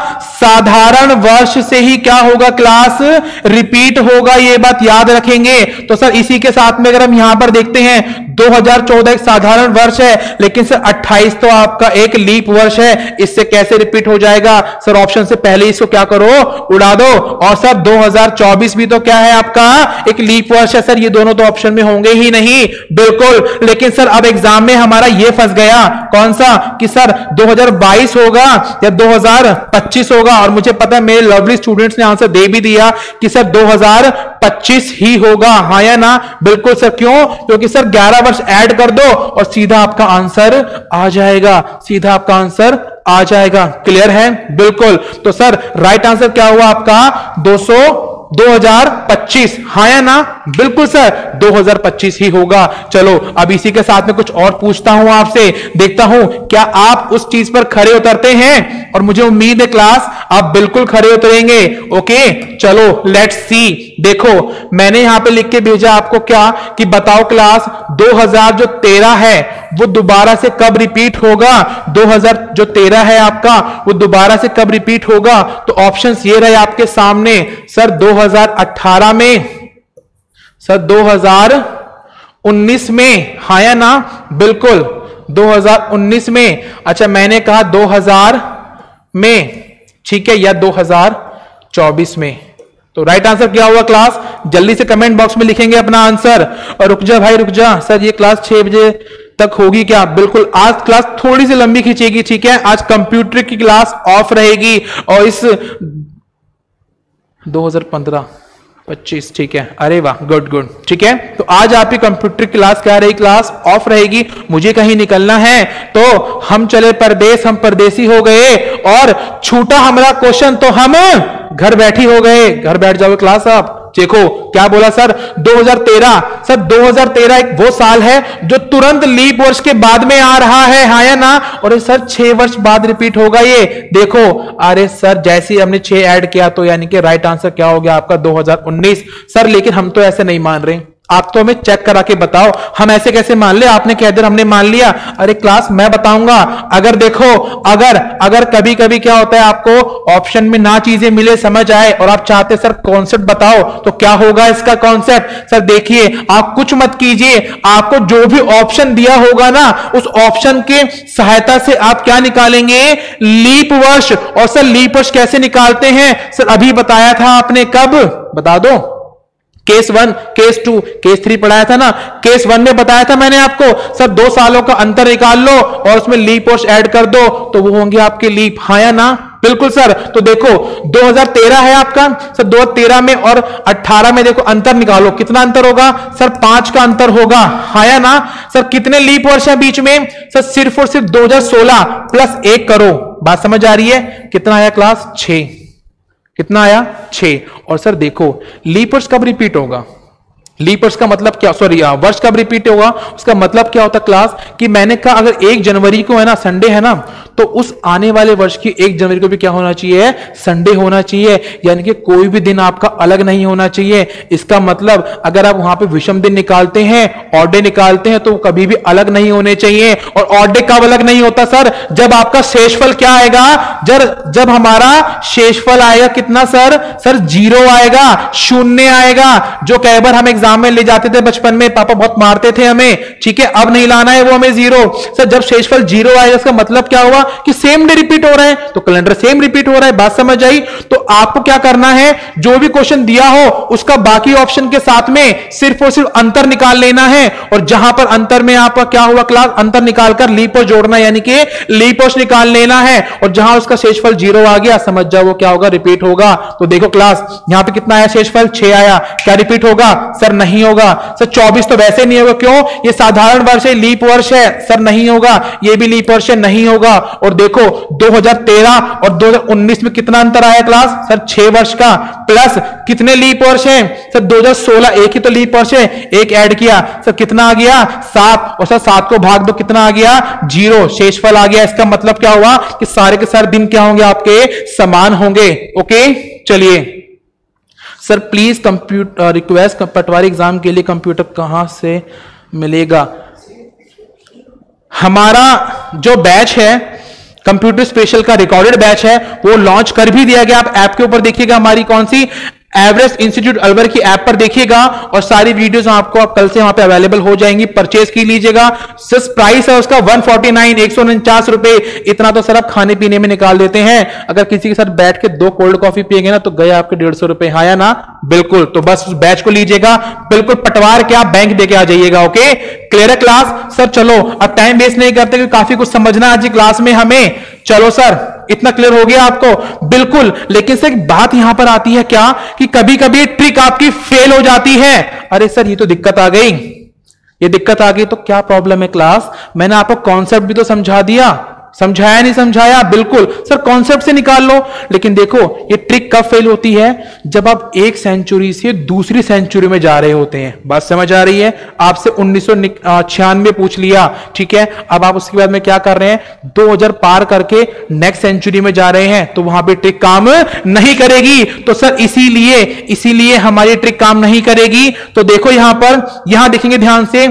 साधारण वर्ष से ही क्या होगा क्लास, रिपीट होगा, ये बात याद रखेंगे। तो सर इसी के साथ में अगर हम यहां पर देखते हैं, दो हज़ार चौदह एक साधारण वर्ष है, लेकिन सर अट्ठाईस तो आपका एक लीप वर्ष है, इससे कैसे रिपीट हो जाएगा? सर ऑप्शन से पहले इसको क्या करो, उड़ा दो। और सर दो हज़ार चौबीस भी तो क्या है आपका, एक लीप वर्ष है। सर ये दोनों तो ऑप्शन में होंगे ही नहीं, बिल्कुल। लेकिन सर अब एग्जाम में हमारा ये फंस गया, कौन सा, कि सर दो हज़ार बाईस होगा या दो हज़ार पच्चीस होगा। और मुझे पता है मेरे लवली स्टूडेंट्स ने आंसर दे भी दिया कि सर दो हज़ार पच्चीस ही होगा, हाँ या ना? बिल्कुल सर। क्यों? क्योंकि सर ग्यारह वर्ष ऐड कर दो और सीधा आपका आंसर आ जाएगा, सीधा आपका आंसर आ जाएगा, क्लियर है? बिल्कुल। तो सर राइट आंसर क्या हुआ आपका, दो सौ दो हज़ार पच्चीस, हाँ या ना? बिल्कुल सर दो हज़ार पच्चीस ही होगा। चलो अब इसी के साथ में कुछ और पूछता हूं आपसे, देखता हूं क्या आप उस चीज पर खरे उतरते हैं, और मुझे उम्मीद है क्लास आप बिल्कुल खरे उतरेंगे, ओके। चलो लेट्स सी। देखो मैंने यहां पे लिख के भेजा आपको क्या, कि बताओ क्लास दो हज़ार जो तेरह है वो दोबारा से कब रिपीट होगा, दो हज़ार जो तेरह है आपका वो दोबारा से कब रिपीट होगा। तो ऑप्शंस ये रहे आपके सामने, सर दो हज़ार अठारह में, सर दो हज़ार उन्नीस में, हाँ या ना? बिल्कुल दो हज़ार उन्नीस में। अच्छा मैंने कहा दो हज़ार में, ठीक है, या दो हज़ार चौबीस में। तो राइट आंसर क्या हुआ क्लास, जल्दी से कमेंट बॉक्स में लिखेंगे अपना आंसर। और रुक जा भाई रुक जा, सर ये क्लास छह बजे तक होगी क्या? बिल्कुल आज क्लास थोड़ी सी लंबी खींचेगी, ठीक है। आज कंप्यूटर की क्लास ऑफ रहेगी और इस दो हज़ार पंद्रह पच्चीस, ठीक है, अरे वाह, गुड गुड, ठीक है। तो आज आपकी कंप्यूटर क्लास क्या रही, क्लास ऑफ रहेगी। मुझे कहीं निकलना है तो हम चले परदेश, हम परदेसी हो गए, और छूटा हमारा क्वेश्चन तो हम घर बैठी हो गए। घर बैठ जाओगे क्लास आप। देखो क्या बोला सर, दो हज़ार तेरह, सर दो हज़ार तेरह एक वो साल है जो तुरंत लीप वर्ष के बाद में आ रहा है, हाँ या ना? और सर छह वर्ष बाद रिपीट होगा ये। देखो अरे सर जैसे ही हमने छह ऐड किया तो यानी कि राइट आंसर क्या हो गया आपका दो हज़ार उन्नीस। सर लेकिन हम तो ऐसे नहीं मान रहे, आप तो हमें चेक करा के बताओ, हम ऐसे कैसे मान ले, आपने कह दिया हमने मान लिया। अरे क्लास मैं बताऊंगा, अगर देखो अगर अगर कभी कभी क्या होता है आपको ऑप्शन में ना चीजें मिले, समझ आए, और आप चाहते सर कॉन्सेप्ट बताओ, तो क्या होगा इसका कॉन्सेप्ट। सर देखिए आप कुछ मत कीजिए, आपको जो भी ऑप्शन दिया होगा ना उस ऑप्शन के सहायता से आप क्या निकालेंगे, लीप वर्ष। और सर लीप वर्ष कैसे निकालते हैं, सर अभी बताया था आपने, कब बता दो, case one, case two, case three पढ़ाया था ना। केस वन में बताया था मैंने आपको सर दो सालों का अंतर निकाल लो और उसमें लीप वर्ष ऐड कर दो तो वो होंगे आपके लीप, हाँ या ना? बिल्कुल सर। तो देखो दो हज़ार तेरह है आपका सर, दो हज़ार तेरह में और अठारह में देखो अंतर निकालो, कितना अंतर होगा सर? पांच का अंतर होगा, हाँ या ना? सर कितने लीप वर्ष है बीच में सर? सिर्फ और सिर्फ दो हज़ार सोलह प्लस एक करो। बात समझ आ रही है? कितना आया क्लास? छह। कितना आया? छह। और सर देखो लीप वर्ष कब रिपीट होगा? लीप वर्ष का मतलब क्या, सॉरी वर्ष कब रिपीट होगा उसका मतलब क्या होता है क्लास? कि मैंने कहा अगर एक जनवरी को है ना संडे है ना, तो उस आने वाले वर्ष की एक जनवरी को भी क्या होना चाहिए? संडे होना चाहिए। यानी कि कोई भी दिन आपका अलग नहीं होना चाहिए। इसका मतलब अगर आप वहां पे विषम दिन निकालते हैं, ऑड डे निकालते हैं, तो कभी भी अलग नहीं होने चाहिए। और ऑड डे कब अलग नहीं होता सर? जब आपका शेषफल क्या आएगा? जब जब हमारा शेषफल आएगा कितना सर? सर जीरो आएगा, शून्य आएगा, जो कई बार हम एग्जाम में ले जाते थे बचपन में, पापा बहुत मारते थे हमें, ठीक है? अब नहीं लाना है वो हमें जीरो। सर जब शेषफल जीरो आएगा इसका मतलब क्या हुआ? कि सेम डे रिपीट हो रहा है, तो कैलेंडर सेम रिपीट हो रहा है। बात समझ आई? तो आपको क्या करना है, जो भी क्वेश्चन दिया हो उसका बाकी ऑप्शन के साथ में सिर्फ और सिर्फ अंतर निकाल लेना है, और जहां पर अंतर में आपका क्या हुआ क्लास? अंतर निकालकर लीप वर्ष जोड़ना, यानी कि लीप वर्ष निकाल लेना है, और जहां उसका शेषफल जीरो आ गया समझ जाओ वो क्या होगा? रिपीट होगा। तो देखो क्लास यहां पे कितना आया शेषफल? छह आया। क्या रिपीट होगा सर? नहीं होगा। सर चौबीस तो वैसे नहीं होगा, क्यों? ये साधारण वर्ष है, लीप वर्ष है सर, नहीं होगा। ये भी लीप वर्ष है, नहीं होगा। और देखो दो हज़ार तेरह और दो हज़ार उन्नीस में कितना अंतर आया क्लास? सर छह वर्ष का, प्लस कितने लीप वर्ष हैं सर? दो हज़ार सोलह, एक ही तो लीप वर्ष है, एक ऐड किया सर कितना आ गया? सात। और सर सात को भाग दो कितना आ गया? जीरो। शेषफल आ गया। इसका मतलब क्या हुआ? कि सारे के सारे दिन क्या होंगे आपके? समान होंगे। ओके चलिए sir please computer request patwari exam के लिए कंप्यूटर कहां से मिलेगा? हमारा जो बैच है कंप्यूटर स्पेशल का रिकॉर्डेड बैच है वो लॉन्च कर भी दिया गया। आप ऐप के ऊपर देखिएगा, हमारी कौन सी एवरेस्ट इंस्टीट्यूट अलवर की ऐप पर देखिएगा, और सारी वीडियोस आपको आप कल से वहां पे अवेलेबल हो जाएंगी। परचेज की लीजिएगा। सिर्फ प्राइस है उसका एक सौ उनचास, एक सौ उनचास रुपए। इतना तो सर आप खाने पीने में निकाल देते हैं। अगर किसी के साथ बैठ के दो कोल्ड कॉफी पिएंगे ना तो गए आपके डेढ़ सौ रुपए, हाँ या ना? बिल्कुल। तो बस उस बैच को लीजिएगा, बिल्कुल पटवार के आप बैंक देके आ जाइएगा। ओके क्लियर है क्लास? सर चलो अब टाइम वेस्ट नहीं करते क्योंकि काफी कुछ समझना आज की क्लास में हमें। चलो सर इतना क्लियर हो गया आपको? बिल्कुल। लेकिन सर एक बात यहां पर आती है क्या कि कभी कभी ट्रिक आपकी फेल हो जाती है। अरे सर ये तो दिक्कत आ गई, ये दिक्कत आ गई तो क्या प्रॉब्लम है क्लास? मैंने आपको कॉन्सेप्ट भी तो समझा दिया, समझाया नहीं समझाया? बिल्कुल सर कॉन्सेप्ट से निकाल लो। लेकिन देखो ये ट्रिक कब फेल होती है? जब आप एक सेंचुरी से दूसरी सेंचुरी में जा रहे होते हैं। बात समझ आ रही है? आपसे उन्नीस सौ छियानवे पूछ लिया, ठीक है? अब आप उसके बाद में क्या कर रहे हैं? दो हज़ार पार करके नेक्स्ट सेंचुरी में जा रहे हैं, तो वहां पे ट्रिक काम नहीं करेगी। तो सर इसीलिए इसीलिए हमारी ट्रिक काम नहीं करेगी। तो देखो यहां पर, यहां देखेंगे ध्यान से,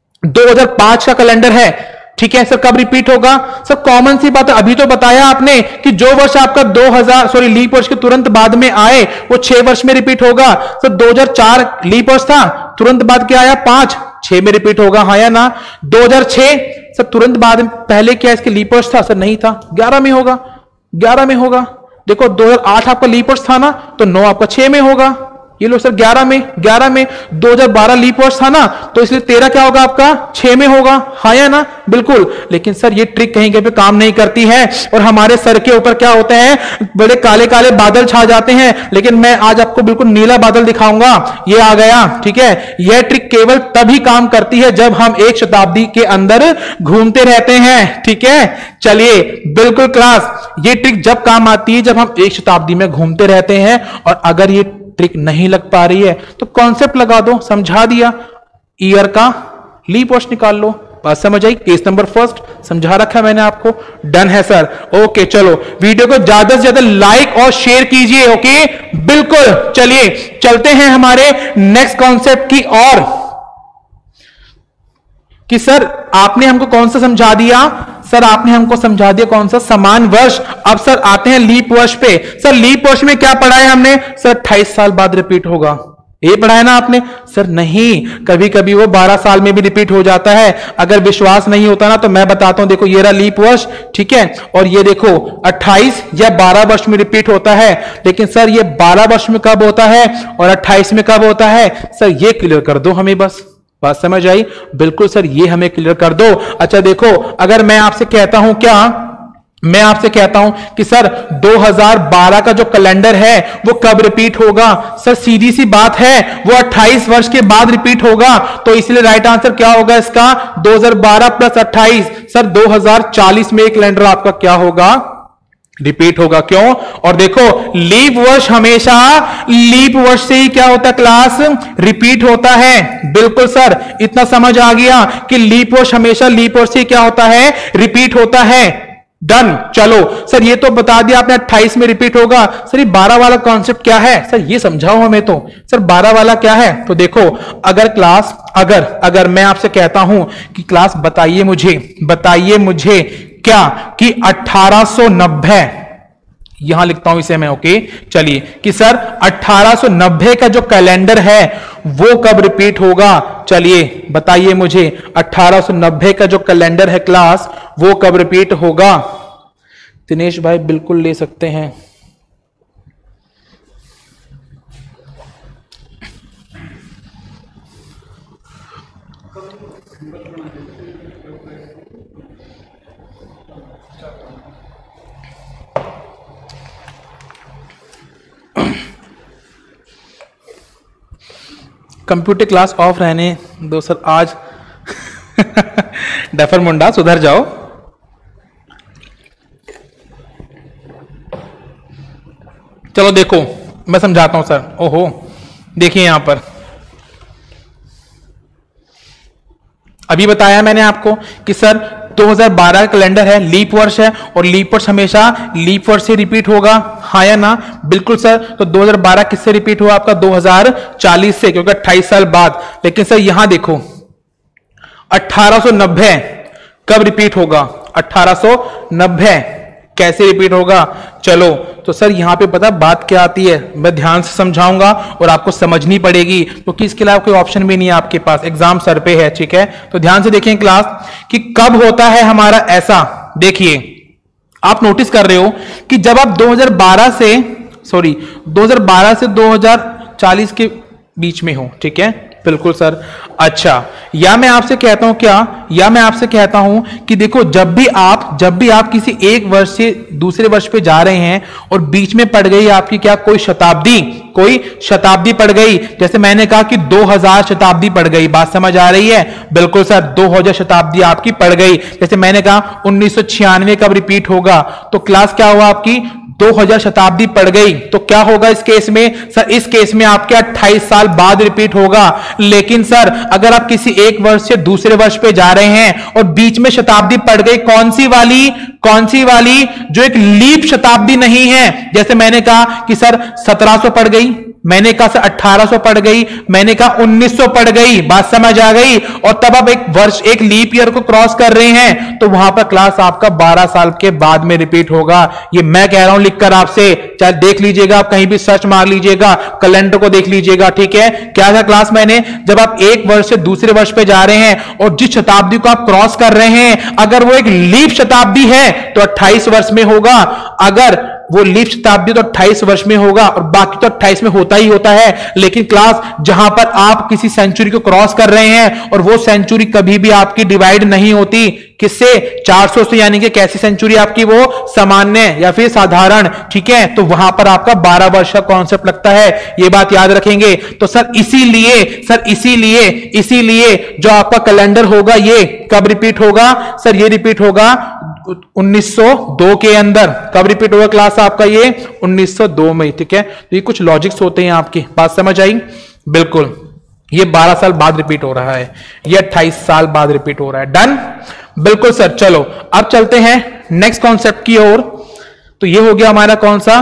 दो हज़ार पाँच का कैलेंडर है, ठीक है? सर कब रिपीट होगा? सर कॉमन सी बात है, अभी तो बताया आपने कि जो वर्ष आपका दो हज़ार सॉरी लीप वर्ष के तुरंत बाद में आए वो छह वर्ष में रिपीट होगा। सर दो हज़ार चार लीप वर्ष था, तुरंत बाद क्या आया? पांच, छह में रिपीट होगा, हाँ या ना? दो हज़ार छह सर तुरंत बाद में पहले क्या इसके लीप वर्ष था? सर नहीं था, ग्यारह में होगा, ग्यारह में होगा। देखो दो हज़ार आठ आपका लीप वर्ष था ना, तो नौ आपका छह में होगा। ये लो सर ग्यारह में, ग्यारह में। दो हज़ार बारह लीप वर्ष था ना, तो इसलिए तेरह क्या होगा आपका? छह में होगा, हाँ या ना? बिल्कुल। लेकिन सर ये ट्रिक कहीं कहीं पे काम नहीं करती है, और हमारे सर के ऊपर क्या होते हैं? बड़े काले काले बादल छा जाते हैं। लेकिन मैं आज आपको बिल्कुल नीला बादल दिखाऊंगा, ये आ गया, ठीक है? यह ट्रिक केवल तभी काम करती है जब हम एक शताब्दी के अंदर घूमते रहते हैं, ठीक है? चलिए बिल्कुल क्लास, ये ट्रिक जब काम आती है जब हम एक शताब्दी में घूमते रहते हैं। और अगर ये ट्रिक नहीं लग पा रही है तो कॉन्सेप्ट लगा दो, समझा दिया। ईयर का लीप वर्ष निकाल लो। बात समझ आई? केस नंबर फर्स्ट समझा रखा है मैंने आपको। डन है सर। ओके चलो वीडियो को ज्यादा से ज्यादा लाइक और शेयर कीजिए। ओके बिल्कुल। चलिए चलते हैं हमारे नेक्स्ट कॉन्सेप्ट की ओर कि सर आपने हमको कौन सा समझा दिया? सर आपने हमको समझा दिया कौन सा? समान वर्ष। अब सर आते हैं लीप वर्ष पे। सर लीप वर्ष में क्या पढ़ा है हमने? सर अट्ठाईस साल बाद रिपीट होगा। ये पढ़ाया ना आपने? सर नहीं, कभी कभी वो बारह साल में भी रिपीट हो जाता है। अगर विश्वास नहीं होता ना तो मैं बताता हूं, देखो ये रहा लीप वर्ष, ठीक है, और ये देखो अट्ठाईस या बारह वर्ष में रिपीट होता है। लेकिन सर ये बारह वर्ष में कब होता है और अट्ठाईस में कब होता है? सर ये क्लियर कर दो हमें, बस बात समझ आई? बिल्कुल सर, ये हमें क्लियर कर दो। अच्छा देखो, अगर मैं आपसे कहता हूं, क्या मैं आपसे कहता हूं कि सर दो हज़ार बारह का जो कैलेंडर है वो कब रिपीट होगा? सर सीधी सी बात है, वो अट्ठाईस वर्ष के बाद रिपीट होगा। तो इसलिए राइट आंसर क्या होगा इसका? दो हज़ार बारह प्लस अट्ठाईस, सर दो हज़ार चालीस में एक कैलेंडर आपका क्या होगा? रिपीट होगा। क्यों? और देखो लीप वर्ष हमेशा लीप वर्ष से ही क्या होता है क्लास? रिपीट होता है। बिल्कुल सर, इतना समझ आ गया कि लीप वर्ष हमेशा लीप वर्ष से क्या होता है? रिपीट होता है। डन। चलो सर ये तो बता दिया आपने अट्ठाईस में रिपीट होगा। सर ये बारह वाला कॉन्सेप्ट क्या है? सर ये समझाओ हमें तो। सर बारह वाला क्या है? तो देखो, अगर क्लास अगर अगर मैं आपसे कहता हूं कि क्लास बताइए मुझे बताइए मुझे क्या कि अठारह सौ नब्बे, यहां लिखता हूं इसे मैं, ओके चलिए, कि सर अठारह सौ नब्बे का जो कैलेंडर है वो कब रिपीट होगा? चलिए बताइए मुझे, अठारह सौ नब्बे का जो कैलेंडर है क्लास वो कब रिपीट होगा? दिनेश भाई बिल्कुल ले सकते हैं। कंप्यूटर क्लास ऑफ रहने दो सर आज। डफर मुंडा सुधर जाओ। चलो देखो मैं समझाता हूं सर। ओहो देखिए यहां पर अभी बताया मैंने आपको कि सर दो हज़ार बारह का कैलेंडर है, लीप वर्ष है, और लीप वर्ष हमेशा लीप वर्ष से रिपीट होगा, हाँ या ना? बिल्कुल सर। तो दो हज़ार बारह किससे रिपीट हुआ आपका? दो हज़ार चालीस से, क्योंकि अट्ठाईस साल बाद। लेकिन सर यहां देखो अठारह सौ नब्बे कब रिपीट होगा? अठारह सौ नब्बे कैसे रिपीट होगा? चलो तो सर यहां पे पता बात क्या आती है, मैं ध्यान से समझाऊंगा और आपको समझनी पड़ेगी, क्योंकि इसके अलावा कोई ऑप्शन भी नहीं है आपके पास, एग्जाम सर पे है, ठीक है? तो ध्यान से देखें क्लास कि कब होता है हमारा ऐसा। देखिए आप नोटिस कर रहे हो कि जब आप दो हज़ार बारह से सॉरी दो हज़ार बारह से दो हज़ार चालीस के बीच में हो, ठीक है? बिल्कुल सर। अच्छा, या मैं आपसे कहता हूं क्या या मैं आपसे कहता हूं कि देखो जब भी आप जब भी आप किसी एक वर्ष से दूसरे वर्ष पे जा रहे हैं और बीच में पड़ गई आपकी क्या कोई शताब्दी कोई शताब्दी पड़ गई, जैसे मैंने कहा कि दो हज़ार शताब्दी पड़ गई, बात समझ आ रही है? बिल्कुल सर, दो हज़ार शताब्दी आपकी पड़ गई। जैसे मैंने कहा उन्नीस सौ छियानवे कब रिपीट होगा, तो क्लास क्या हुआ आपकी? दो हज़ार शताब्दी पड़ गई। तो क्या होगा इस केस में? सर इस केस में आपके अट्ठाईस साल बाद रिपीट होगा। लेकिन सर अगर आप किसी एक वर्ष से दूसरे वर्ष पे जा रहे हैं और बीच में शताब्दी पड़ गई, कौन सी वाली कौन सी वाली जो एक लीप शताब्दी नहीं है, जैसे मैंने कहा कि सर सत्रह सौ पड़ गई, मैंने कहा सर अठारह सौ पड़ गई, मैंने कहा उन्नीस सौ पड़ गई, बात समझ आ गई? और तब आप एक वर्ष एक लीप ईयर को क्रॉस कर रहे हैं तो वहां पर क्लास आपका बारह साल के बाद में रिपीट होगा। ये मैं कह रहा हूं लिखकर आपसे, चाहे देख लीजिएगा, आप कहीं भी सर्च मार लीजिएगा, कैलेंडर को देख लीजिएगा, ठीक है? क्या था क्लास मैंने, जब आप एक वर्ष से दूसरे वर्ष पे जा रहे हैं और जिस शताब्दी को आप क्रॉस कर रहे हैं अगर वो एक लीप शताब्दी है तो अट्ठाईस वर्ष में होगा, अगर वो लीप शताब्दी तो अट्ठाईस वर्ष में होगा, और बाकी तो अट्ठाईस में होता ही होता है। लेकिन क्लास जहां पर आप किसी सेंचुरी को क्रॉस कर रहे हैं और वो सेंचुरी कभी भी आपकी डिवाइड नहीं होती, किससे? चार सौ से, यानी कि कैसी सेंचुरी आपकी? वो सामान्य या फिर साधारण, ठीक है? तो वहां पर आपका बारह वर्ष का कॉन्सेप्ट लगता है, ये बात याद रखेंगे। तो सर इसीलिए सर इसीलिए इसीलिए जो आपका कैलेंडर होगा ये कब रिपीट होगा? सर ये रिपीट होगा उन्नीस सौ दो के अंदर। कब रिपीट होगा क्लास आपका? ये उन्नीस सौ दो में, ठीक है? तो ये कुछ लॉजिक्स होते हैं आपकी, बात समझ आई? बिल्कुल, ये बारह साल बाद रिपीट हो रहा है, ये अट्ठाईस साल बाद रिपीट हो रहा है। डन? बिल्कुल सर। चलो अब चलते हैं नेक्स्ट कॉन्सेप्ट की ओर। तो ये हो गया हमारा कौन सा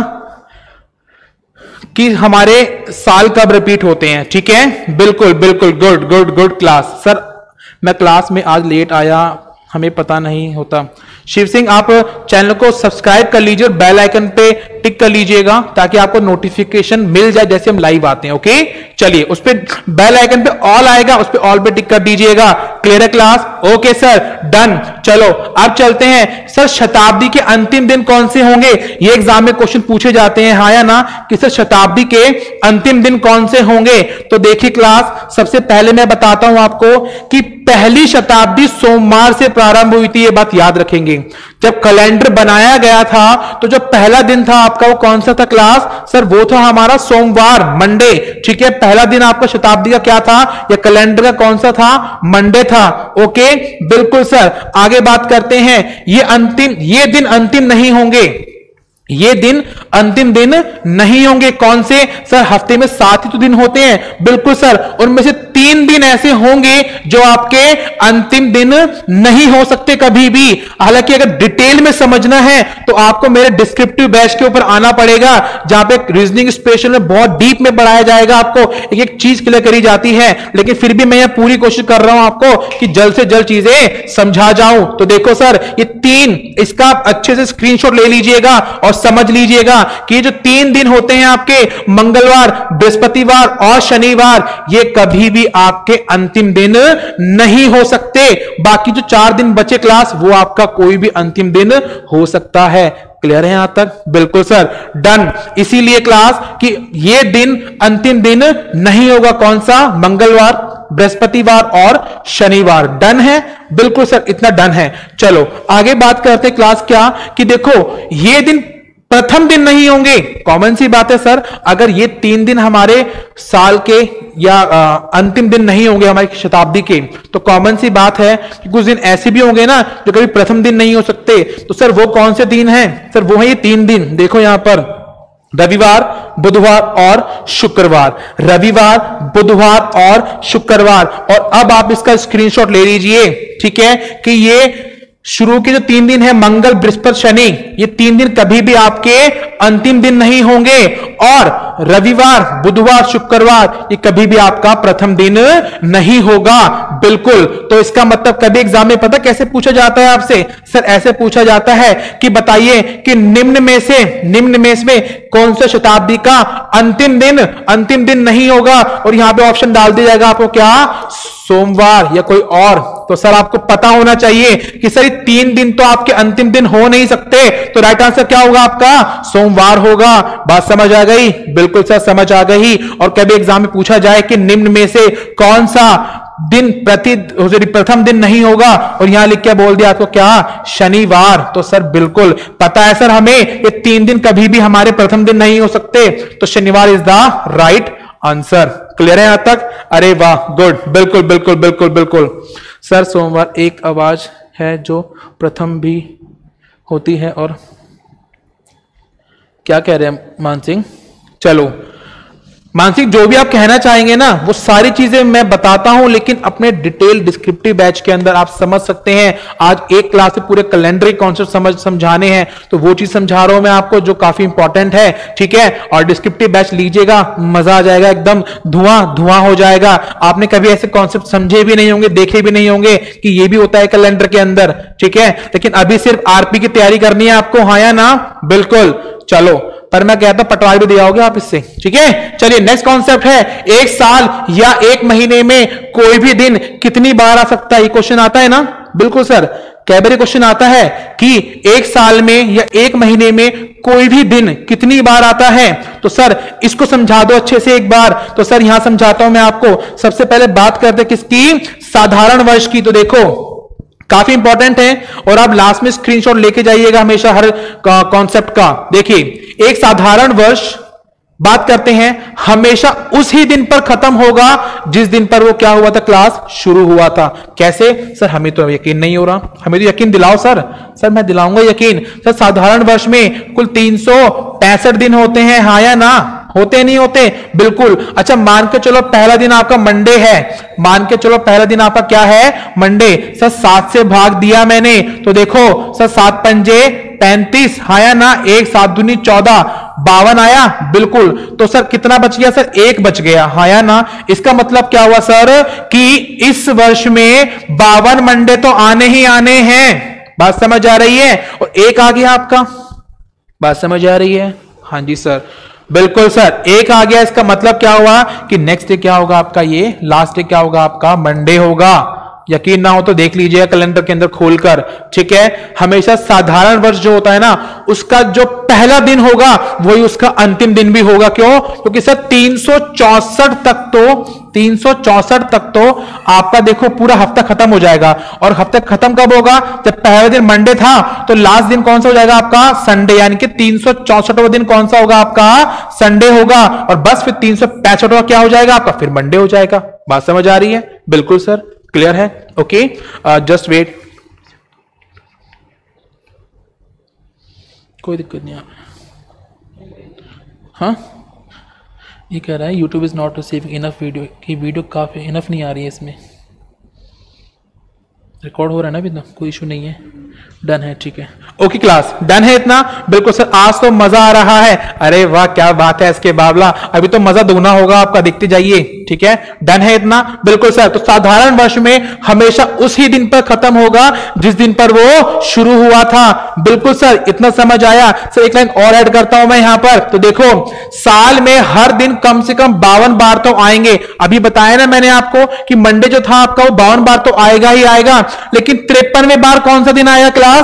कि हमारे साल कब रिपीट होते हैं, ठीक है? बिल्कुल बिल्कुल, good good good class. Sir मैं क्लास में आज लेट आया, हमें पता नहीं होता। शिव सिंह आप चैनल को सब्सक्राइब कर लीजिए और बेल आइकन पे टिक कर लीजिएगा ताकि आपको नोटिफिकेशन मिल जाए जैसे हम लाइव आते हैं। ओके, चलिए उस पे बेल आइकन पे ऑल आएगा, उस पे ऑल पे टिक कर दीजिएगा। क्लियर है क्लास? Okay sir, done. चलो अब चलते हैं सर, शताब्दी के अंतिम दिन कौन से होंगे? ये एग्जाम में क्वेश्चन पूछे जाते हैं, हाँ या ना, कि सर शताब्दी के अंतिम दिन कौन से होंगे? तो देखिए क्लास, सबसे पहले मैं बताता हूं आपको कि पहली शताब्दी सोमवार से प्रारंभ हुई थी। ये बात याद रखेंगे। जब कैलेंडर बनाया गया था तो जो पहला दिन था आपका वो कौन सा था क्लास? सर वो था हमारा सोमवार, मंडे। ठीक है, पहला दिन आपका शताब्दी का क्या था या कैलेंडर का कौन सा था? मंडे था। ओके, बिल्कुल सर। आगे बात करते हैं, ये अंतिम ये दिन अंतिम नहीं होंगे, ये दिन अंतिम दिन नहीं होंगे। कौन से? सर हफ्ते में सात ही तो दिन होते हैं। बिल्कुल सर, उनमें से तीन दिन ऐसे होंगे जो आपके अंतिम दिन नहीं हो सकते कभी भी। हालांकि अगर डिटेल में समझना है तो आपको मेरे डिस्क्रिप्टिव बैच के ऊपर आना पड़ेगा, जहां पे रीजनिंग स्पेशल में बहुत डीप में पढ़ाया जाएगा, आपको एक एक चीज क्लियर करी जाती है। लेकिन फिर भी मैं यह पूरी कोशिश कर रहा हूं आपको कि जल्द से जल्द चीजें समझा जाऊं। तो देखो सर, ये तीन, इसका अच्छे से स्क्रीनशॉट ले लीजिएगा और समझ लीजिएगा कि ये जो तीन दिन होते हैं आपके, मंगलवार, बृहस्पतिवार और शनिवार, ये कभी भी आपके अंतिम दिन नहीं हो सकते। बाकी जो चार दिन बचे क्लास, वो आपका कोई भी अंतिम दिन हो सकता है। क्लियर है यहां तक? बिल्कुल सर, डन। इसीलिए क्लास कि ये दिन अंतिम दिन नहीं होगा। कौन सा? मंगलवार, बृहस्पतिवार और शनिवार। डन है? बिल्कुल सर, इतना डन है। चलो आगे बात करते क्लास, क्या कि देखो ये दिन प्रथम दिन नहीं होंगे। कॉमन सी बात है सर, अगर ये तीन दिन हमारे साल के या आ, अंतिम दिन नहीं होंगे हमारी शताब्दी के, तो कॉमन सी बात है कि कुछ दिन ऐसे भी होंगे ना जो कभी प्रथम दिन नहीं हो सकते। तो सर वो कौन से दिन हैं? सर वो है ये तीन दिन। देखो यहां पर, रविवार, बुधवार और शुक्रवार। रविवार, बुधवार और शुक्रवार। और अब आप इसका स्क्रीनशॉट ले लीजिए, ठीक है, कि ये शुरू के जो तीन दिन है, मंगल, बृहस्पति, शनि, ये तीन दिन कभी भी आपके अंतिम दिन नहीं होंगे। और रविवार, बुधवार, शुक्रवार, ये कभी भी आपका प्रथम दिन नहीं होगा। बिल्कुल। तो इसका मतलब कभी एग्जाम में पता कैसे पूछा जाता है आपसे? सर ऐसे पूछा जाता है कि बताइए कि निम्न में से निम्न में से कौन सा शताब्दी का अंतिम दिन अंतिम दिन नहीं होगा? और यहां पे ऑप्शन डाल दिया जाएगा आपको, क्या? सोमवार या कोई और। तो सर आपको पता होना चाहिए कि सर तीन दिन तो आपके अंतिम दिन हो नहीं सकते। तो राइट आंसर क्या होगा आपका? सोमवार होगा। बात समझ आ गई? बिल्कुल सर, समझ आ गई। और कभी एग्जाम में पूछा जाए कि निम्न में से कौन सा दिन प्रति प्रथम दिन नहीं होगा, और यहां लिख के बोल दिया आपको, क्या? शनिवार। तो सर बिल्कुल पता है सर हमें, ये तीन दिन कभी भी हमारे प्रथम दिन नहीं हो सकते। तो शनिवार is the right answer. Clear है यहां तक? अरे वाह, गुड। बिल्कुल बिल्कुल बिल्कुल बिल्कुल सर। सोमवार एक आवाज है जो प्रथम भी होती है। और क्या कह रहे हैं मानसिंह? चलो मानसिक, जो भी आप कहना चाहेंगे ना वो सारी चीजें मैं बताता हूं, लेकिन अपने डिटेल डिस्क्रिप्टिव बैच के अंदर आप समझ सकते हैं। आज एक क्लास से पूरे कैलेंडर कॉन्सेप्ट समझ समझाने हैं, तो वो चीज समझा रहा हूं मैं आपको जो काफी इंपॉर्टेंट है। ठीक है, और डिस्क्रिप्टिव बैच लीजिएगा, मजा आ जाएगा, एकदम धुआं धुआं हो जाएगा। आपने कभी ऐसे कॉन्सेप्ट समझे भी नहीं होंगे, देखे भी नहीं होंगे कि ये भी होता है कैलेंडर के अंदर। ठीक है, लेकिन अभी सिर्फ आरपी की तैयारी करनी है आपको, हाँ या ना? बिल्कुल। चलो, पर मैं कहता पटवारी भी दे आओगे आप इससे। ठीक है, चलिए नेक्स्ट कॉन्सेप्ट है, एक साल या एक महीने में कोई भी दिन कितनी बार आ सकता है? ये क्वेश्चन आता है ना? बिल्कुल सर, कई बार क्वेश्चन आता है कि एक साल में या एक महीने में कोई भी दिन कितनी बार आता है। तो सर इसको समझा दो अच्छे से एक बार। तो सर यहां समझाता हूं मैं आपको। सबसे पहले बात करते किसकी? साधारण वर्ष की। तो देखो काफी इंपॉर्टेंट है, और आप लास्ट में स्क्रीनशॉट लेके जाइएगा हमेशा हर कॉन्सेप्ट का। देखिए, एक साधारण वर्ष बात करते हैं हमेशा उस ही दिन पर खत्म होगा जिस दिन पर वो क्या हुआ था? क्लास शुरू हुआ था। कैसे? सर हमें तो यकीन नहीं हो रहा, हमें तो यकीन दिलाओ सर। सर मैं दिलाऊंगा यकीन। सर साधारण वर्ष में कुल तीन सौ पैंसठ दिन होते हैं, हाँ या ना? होते नहीं होते? बिल्कुल। अच्छा मान के चलो पहला दिन आपका मंडे है, मान के चलो पहला दिन आपका क्या है? मंडे। सर सात से भाग दिया मैंने, तो देखो सर सात पंजे पैंतीस, हाँ या ना? एक सात दूनी चौदह, बावन आया। बिल्कुल। तो सर कितना बच गया? सर एक बच गया, हाँ या ना? इसका मतलब क्या हुआ सर कि इस वर्ष में बावन मंडे तो आने ही आने हैं। बात समझ आ रही है? और एक आ गया आपका, बात समझ आ रही है? हाँ जी सर, बिल्कुल सर, एक आ गया। इसका मतलब क्या हुआ कि नेक्स्ट डे क्या होगा आपका, ये लास्ट डे क्या होगा आपका, मंडे होगा। यकीन ना हो तो देख लीजिएगा कैलेंडर के अंदर खोलकर, ठीक है। हमेशा साधारण वर्ष जो होता है ना, उसका जो पहला दिन होगा वही उसका अंतिम दिन भी होगा। क्यों? क्योंकि सर तीन सौ चौसठ तक तो तीन सौ चौसठ तक तो आपका देखो पूरा हफ्ता खत्म हो जाएगा। और हफ्ता खत्म कब होगा? जब पहला दिन मंडे था तो लास्ट दिन कौन सा हो जाएगा आपका, संडे। यानी कि तीन सौ चौसठवां दिन कौन सा होगा आपका, संडे होगा। और बस फिर तीन सौ पैंसठवां क्या हो जाएगा आपका, फिर मंडे हो जाएगा। बात समझ आ रही है? बिल्कुल सर, क्लियर है? ओके, जस्ट वेट, कोई दिक्कत नहीं। हाँ, ये कह रहा है YouTube is not receiving enough video, कि वीडियो काफी इनफ नहीं आ रही है, इसमें रिकॉर्ड हो रहा है ना अभी, तो कोई इशू नहीं है। डन है, ठीक है। ओके क्लास, डन है इतना? बिल्कुल सर, आज तो मजा आ रहा है। अरे वाह, क्या बात है इसके बाबला, अभी तो मजा दुगना होगा आपका, देखते जाइए, ठीक है। डन है इतना? बिल्कुल सर। तो साधारण वर्ष में हमेशा उसी दिन पर खत्म होगा जिस दिन पर वो शुरू हुआ था। बिल्कुल सर, इतना समझ आया? सर एक लाइन और ऐड करता हूं मैं यहां पर। तो देखो, साल में हर दिन कम से कम बावन बार तो आएंगे। अभी बताया ना मैंने आपको कि मंडे जो था आपका वो बावन बार तो आएगा ही आएगा, लेकिन तिरपनवें बार कौन सा दिन आएगा क्लास?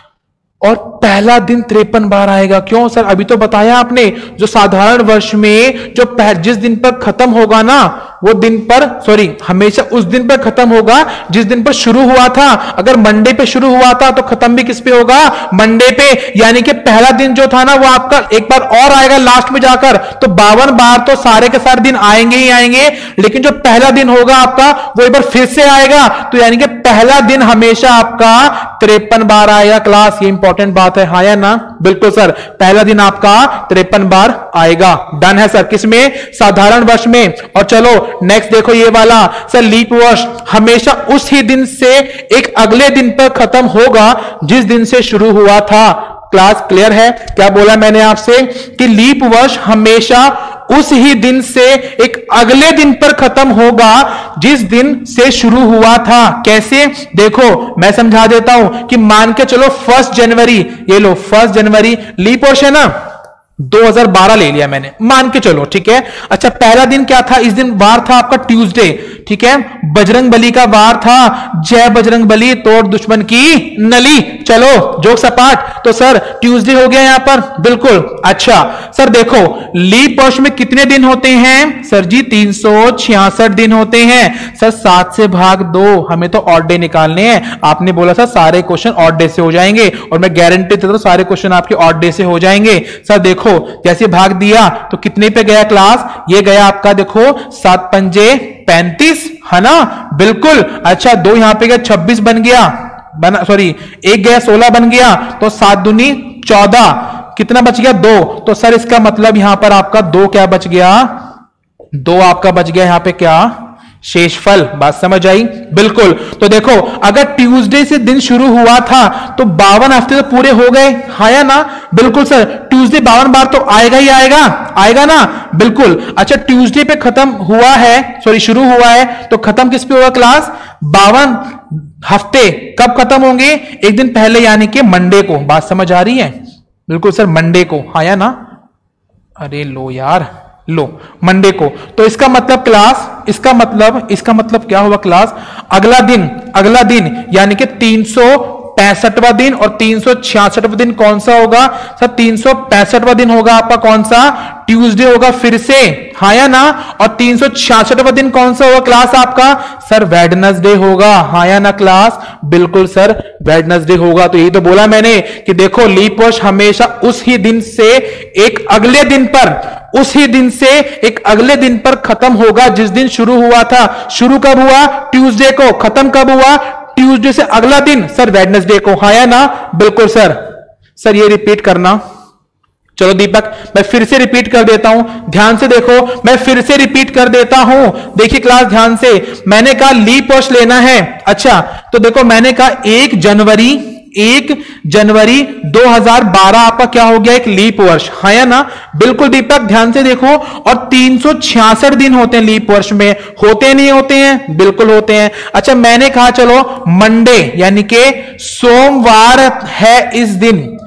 और पहला दिन तिरपन बार आएगा। क्यों सर? अभी तो बताया आपने, जो साधारण वर्ष में जो जिस दिन पर खत्म होगा ना, वो दिन पर सॉरी हमेशा उस दिन पर खत्म होगा जिस दिन पर शुरू हुआ था। अगर मंडे पे शुरू हुआ था तो खत्म भी किस पे होगा? मंडे पे। यानी कि पहला दिन जो था ना वो आपका एक बार और आएगा लास्ट में जाकर। तो बावन बार तो सारे के सारे दिन आएंगे ही आएंगे, लेकिन जो पहला दिन होगा आपका वो एक बार फिर से आएगा। तो यानी कि पहला दिन हमेशा आपका तिरपन बार आएगा क्लास। ये इंपॉर्टेंट बात है, हाँ या ना? बिल्कुल सर, पहला दिन आपका तिरपन बार आएगा। डन है सर, किसमें? साधारण वर्ष में। और चलो नेक्स्ट देखो ये वाला, सर लीप वर्ष हमेशा उस ही दिन से एक अगले दिन पर खत्म होगा जिस दिन से शुरू हुआ था। क्लास क्लियर है? क्या बोला मैंने आपसे कि लीप वर्ष हमेशा उस ही दिन से एक अगले दिन पर खत्म होगा जिस दिन से शुरू हुआ था। कैसे? देखो मैं समझा देता हूं कि मान के चलो फर्स्ट जनवरी, ये लो फर्स्ट जनवरी लीप वर्ष है ना, दो हज़ार बारह ले लिया मैंने, मान के चलो, ठीक है। अच्छा, पहला दिन क्या था? इस दिन वार था आपका ट्यूसडे, ठीक है। बजरंग बली का वार था, जय बजरंग बली तोड़ दुश्मन की नली। चलो जोक सपाट, तो सर ट्यूसडे हो गया यहां पर, बिल्कुल। अच्छा सर देखो, लीप वर्ष में कितने दिन होते हैं? सर जी तीन सौ छियासठ दिन होते हैं। सर सात से भाग दो, हमें तो ऑड डे निकालने हैं। आपने बोला था सारे क्वेश्चन ऑड डे से हो जाएंगे, और मैं गारंटी देता हूं सारे क्वेश्चन आपके ऑड डे से हो जाएंगे। सर देखो जैसे भाग दिया तो कितने पे गया क्लास? ये गया आपका देखो सात पंजे पैंतीस, है ना? बिल्कुल। अच्छा, दो यहां पे गया छब्बीस बन गया, बना सॉरी एक गया सोलह बन गया, तो सात दूनी चौदह, कितना बच गया? दो। तो सर इसका मतलब यहां पर आपका दो क्या बच गया? दो आपका बच गया यहां पे क्या? शेषफल। बात समझ आई? बिल्कुल। तो देखो अगर ट्यूसडे से दिन शुरू हुआ था तो बावन हफ्ते तो पूरे हो गए, हाँ या ना? बिल्कुल सर, ट्यूसडे बावन बार तो आएगा ही आएगा, आएगा ना? बिल्कुल। अच्छा, ट्यूसडे पे खत्म हुआ है, सॉरी शुरू हुआ है, तो खत्म किस पे होगा क्लास? बावन हफ्ते कब खत्म होंगे? एक दिन पहले, यानी कि मंडे को। बात समझ आ रही है? बिल्कुल सर, मंडे को, हाँ या ना? अरे लो यार, लो मंडे को। तो इसका मतलब क्लास, इसका मतलब इसका मतलब क्या हुआ क्लास? अगला दिन, अगला दिन यानी कि तीन सौ पैंसठवां दिन, और तीन सौ छियासठवां दिन कौन सा होगा? सर तीन सौ पैंसठवां दिन होगा आपका कौन सा? ट्यूसडे होगा फिर से, हाँ या ना? और तीन सौ छियासठवां दिन कौन सा होगा क्लास आपका? सर वेडनेसडे होगा, हाँ या ना क्लास? बिल्कुल सर, वेडनेसडे होगा। तो यही तो बोला मैंने कि देखो लीप वर्ष हमेशा उस ही दिन से एक अगले दिन पर, उस ही दिन से एक अगले दिन पर खत्म होगा जिस दिन शुरू हुआ था। शुरू कब हुआ? ट्यूसडे को। खत्म कब हुआ? ट्यूसडे से अगला दिन, सर वेडनेसडे को, हाँ या ना? बिल्कुल सर। सर ये रिपीट करना। चलो दीपक, मैं फिर से रिपीट कर देता हूं, ध्यान से देखो, मैं फिर से रिपीट कर देता हूं। देखिए क्लास ध्यान से, मैंने कहा लीप वर्ष लेना है। अच्छा, तो देखो मैंने कहा एक जनवरी एक जनवरी दो हज़ार बारह आपका क्या हो गया? एक लीप वर्ष, हाँ या ना? बिल्कुल दीपक, ध्यान से देखो। और तीन सौ छियासठ दिन होते हैं लीप वर्ष में, होते नहीं होते हैं? बिल्कुल होते हैं। अच्छा, मैंने कहा चलो मंडे यानी कि सोमवार है इस दिन,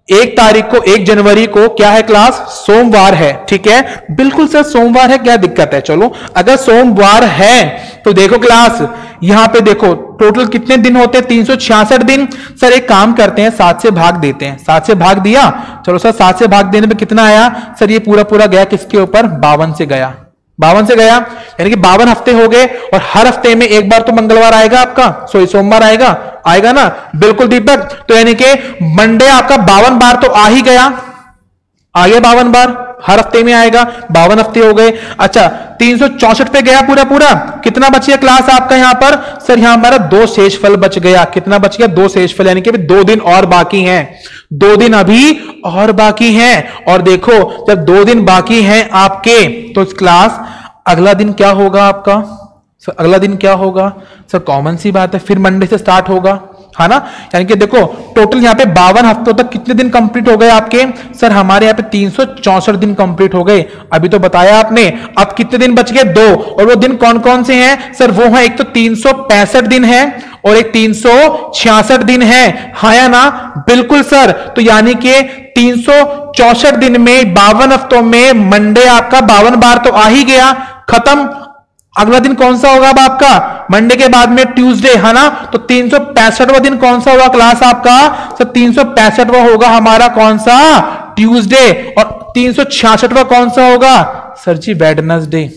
एक तारीख को, एक जनवरी को क्या है क्लास? सोमवार है। ठीक है, बिल्कुल सर सोमवार है, क्या दिक्कत है? चलो अगर सोमवार है तो देखो क्लास, यहां पे देखो टोटल कितने दिन होते हैं? तीन सौ छियासठ दिन। सर एक काम करते हैं, सात से भाग देते हैं। सात से भाग दिया, चलो सर सात से भाग देने पे कितना आया? सर ये पूरा पूरा गया किसके ऊपर? बावन से गया। बावन से गया यानी कि बावन हफ्ते हो गए, और हर हफ्ते में एक बार तो मंगलवार आएगा आपका, सॉरी सोमवार आएगा, आएगा ना? बिल्कुल दीपक, तो यानी कि मंडे आपका बावन बार तो आ ही गया, आ गया बावन बार, हर हफ्ते में आएगा, बावन हफ्ते हो गए। अच्छा तीन सौ चौसठ पे गया पूरा पूरा, कितना बच गया क्लास आपका यहां पर? सर यहां हमारा दो शेषफल बच गया। कितना बच गया? दो शेषफल, यानी कि दो दिन और बाकी हैं, दो दिन अभी और बाकी हैं। और देखो जब दो दिन बाकी हैं आपके, तो क्लास अगला दिन क्या होगा आपका? सर अगला दिन क्या होगा? सर कॉमन सी बात है, फिर मंडे से स्टार्ट होगा, है ना? यानी कि देखो टोटल यहाँ पे बावन हफ्तों तक कितने दिन कंप्लीट हो गए आपके? सर हमारे यहाँ पे तीन सौ चौसठ दिन कंप्लीट हो गए, अभी तो बताया आपने। अब कितने दिन बच गए? दो। और वो दिन कौन कौन से हैं? सर वो है, एक तो तीन सौ पैंसठ दिन है और एक तीन सौ छियासठ दिन है, हाँ या ना? बिल्कुल सर। तो यानी कि तीन सौ चौसठ दिन में, बावन हफ्तों में मंडे आपका बावन बार तो आ ही गया, खत्म। अगला दिन कौन सा होगा अब आपका? मंडे के बाद में ट्यूसडे, है ना? तो तीन सौ पैंसठवां दिन कौन सा होगा क्लास आपका? सर तीन सौ पैंसठवां होगा हमारा कौन सा? ट्यूसडे। और तीन सौ छियासठवां कौन सा होगा? Sir ji Wednesday.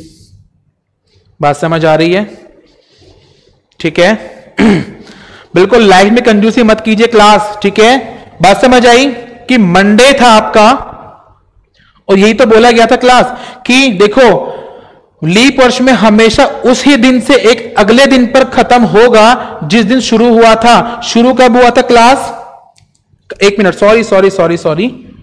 बात समझ आ रही है? ठीक है बिल्कुल लाइफ में कंजूसी मत कीजिए क्लास, ठीक है? बात समझ आई कि मंडे था आपका, और यही तो बोला गया था क्लास कि देखो लीप वर्ष में हमेशा उसी दिन से एक अगले दिन पर खत्म होगा जिस दिन शुरू हुआ था। शुरू कब हुआ था क्लास? एक minute, sorry sorry sorry sorry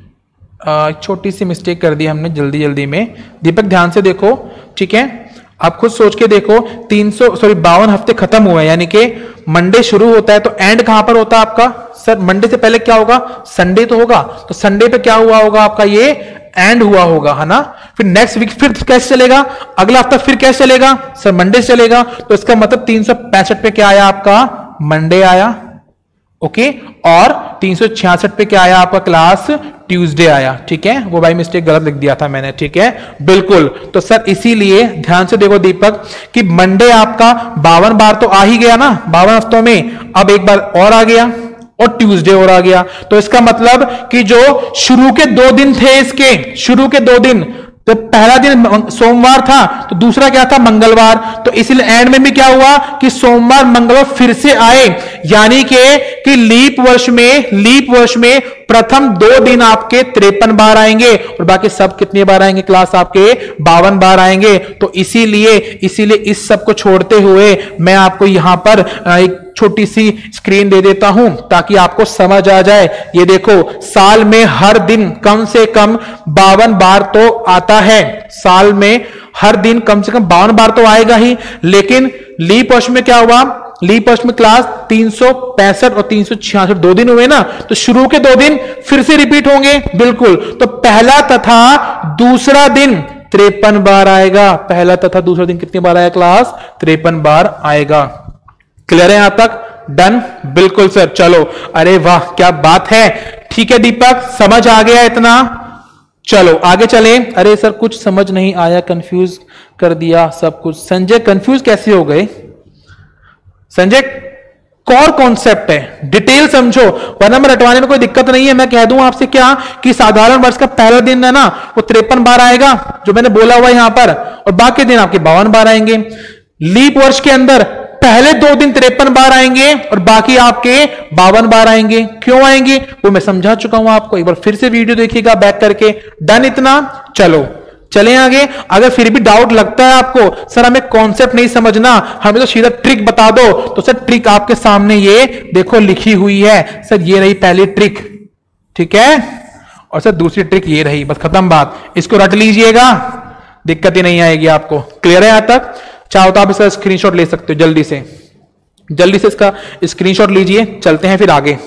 छोटी सी मिस्टेक कर दी हमने जल्दी जल्दी में। दीपक ध्यान से देखो, ठीक है? आप खुद सोच के देखो, तीन सौ सॉरी बावन हफ्ते खत्म हुए, यानी कि मंडे शुरू होता है, तो एंड कहां पर होता है आपका? सर मंडे से पहले क्या होगा? संडे तो होगा, तो संडे पे क्या हुआ होगा आपका? ये एंड हुआ होगा, है ना? फिर नेक्स्ट वीक फिर कैसे चलेगा? अगला हफ्ता फिर कैसे चलेगा? सर मंडे से चलेगा। तो इसका मतलब तीन सौ पैंसठ पे क्या आया आपका? मंडे आया, ओके। और तीन सौ छियासठ पे क्या आया आपका क्लास? ट्यूसडे आया, ठीक है? वो भाई मिस्टेक गलत लिख दिया था मैंने, ठीक है? बिल्कुल। तो सर इसीलिए ध्यान से देखो दीपक कि मंडे आपका बावन बार तो आ ही गया ना बावन हफ्तों में, अब एक बार और आ गया और ट्यूसडे और आ गया। तो इसका मतलब कि जो शुरू के दो दिन थे, इसके शुरू के दो दिन, तो पहला दिन सोमवार था, तो दूसरा क्या था? मंगलवार। तो इसलिए एंड में भी क्या हुआ कि सोमवार मंगलवार फिर से आए, यानी कि कि लीप वर्ष में लीप वर्ष में प्रथम दो दिन आपके तिरपन बार आएंगे और बाकी सब कितने बार आएंगे क्लास? आपके बावन बार आएंगे। तो इसीलिए इसीलिए इस सब को छोड़ते हुए मैं आपको यहां पर एक छोटी सी स्क्रीन दे देता हूं ताकि आपको समझ आ जाए। ये देखो साल में हर दिन कम से कम बावन बार तो आता है, साल में हर दिन कम से कम बावन बार तो आएगा ही। लेकिन लीप वर्ष में क्या हुआ? लीप वर्ष में क्लास तीन सौ पैंसठ और तीन सौ छियासठ दो दिन हुए ना, तो शुरू के दो दिन फिर से रिपीट होंगे, बिल्कुल। तो पहला तथा दूसरा दिन तिरपन बार आएगा, पहला तथा दूसरा दिन कितनी बार आएगा क्लास? तिरपन बार आएगा। क्लियर है यहां तक? डन? बिल्कुल सर। चलो, अरे वाह क्या बात है, ठीक है दीपक, समझ आ गया इतना? चलो आगे चले। अरे सर कुछ समझ नहीं आया, कंफ्यूज कर दिया सब कुछ। संजय कंफ्यूज कैसे हो गए? संजय कोर कॉन्सेप्ट है, डिटेल समझो, वरना मैं रटवाने में कोई दिक्कत नहीं है। मैं कह दूं आपसे क्या कि साधारण वर्ष का पहला दिन है ना, वो तिरपन बार आएगा जो मैंने बोला हुआ यहां पर, और बाकी दिन आपके बावन बार आएंगे। लीप वर्ष के अंदर पहले दो दिन तिरपन बार आएंगे और बाकी आपके बावन बार आएंगे। क्यों आएंगे वो मैं समझा चुका हूं आपको, एक बार फिर से वीडियो देखिएगा बैक करके। डन इतना? चलो चलें आगे। अगर फिर भी डाउट लगता है आपको सर हमें कॉन्सेप्ट नहीं समझना, हमें तो सीधा ट्रिक बता दो, तो सर ट्रिक आपके सामने ये देखो लिखी हुई है। सर ये रही पहली ट्रिक, ठीक है? और सर दूसरी ट्रिक ये रही, बस खत्म बात। इसको रट लीजिएगा, दिक्कत ही नहीं आएगी आपको। क्लियर है यहां तक? चाहो तो आप इसका स्क्रीनशॉट ले सकते हो, जल्दी से जल्दी से इसका स्क्रीनशॉट लीजिए। चलते हैं फिर आगे।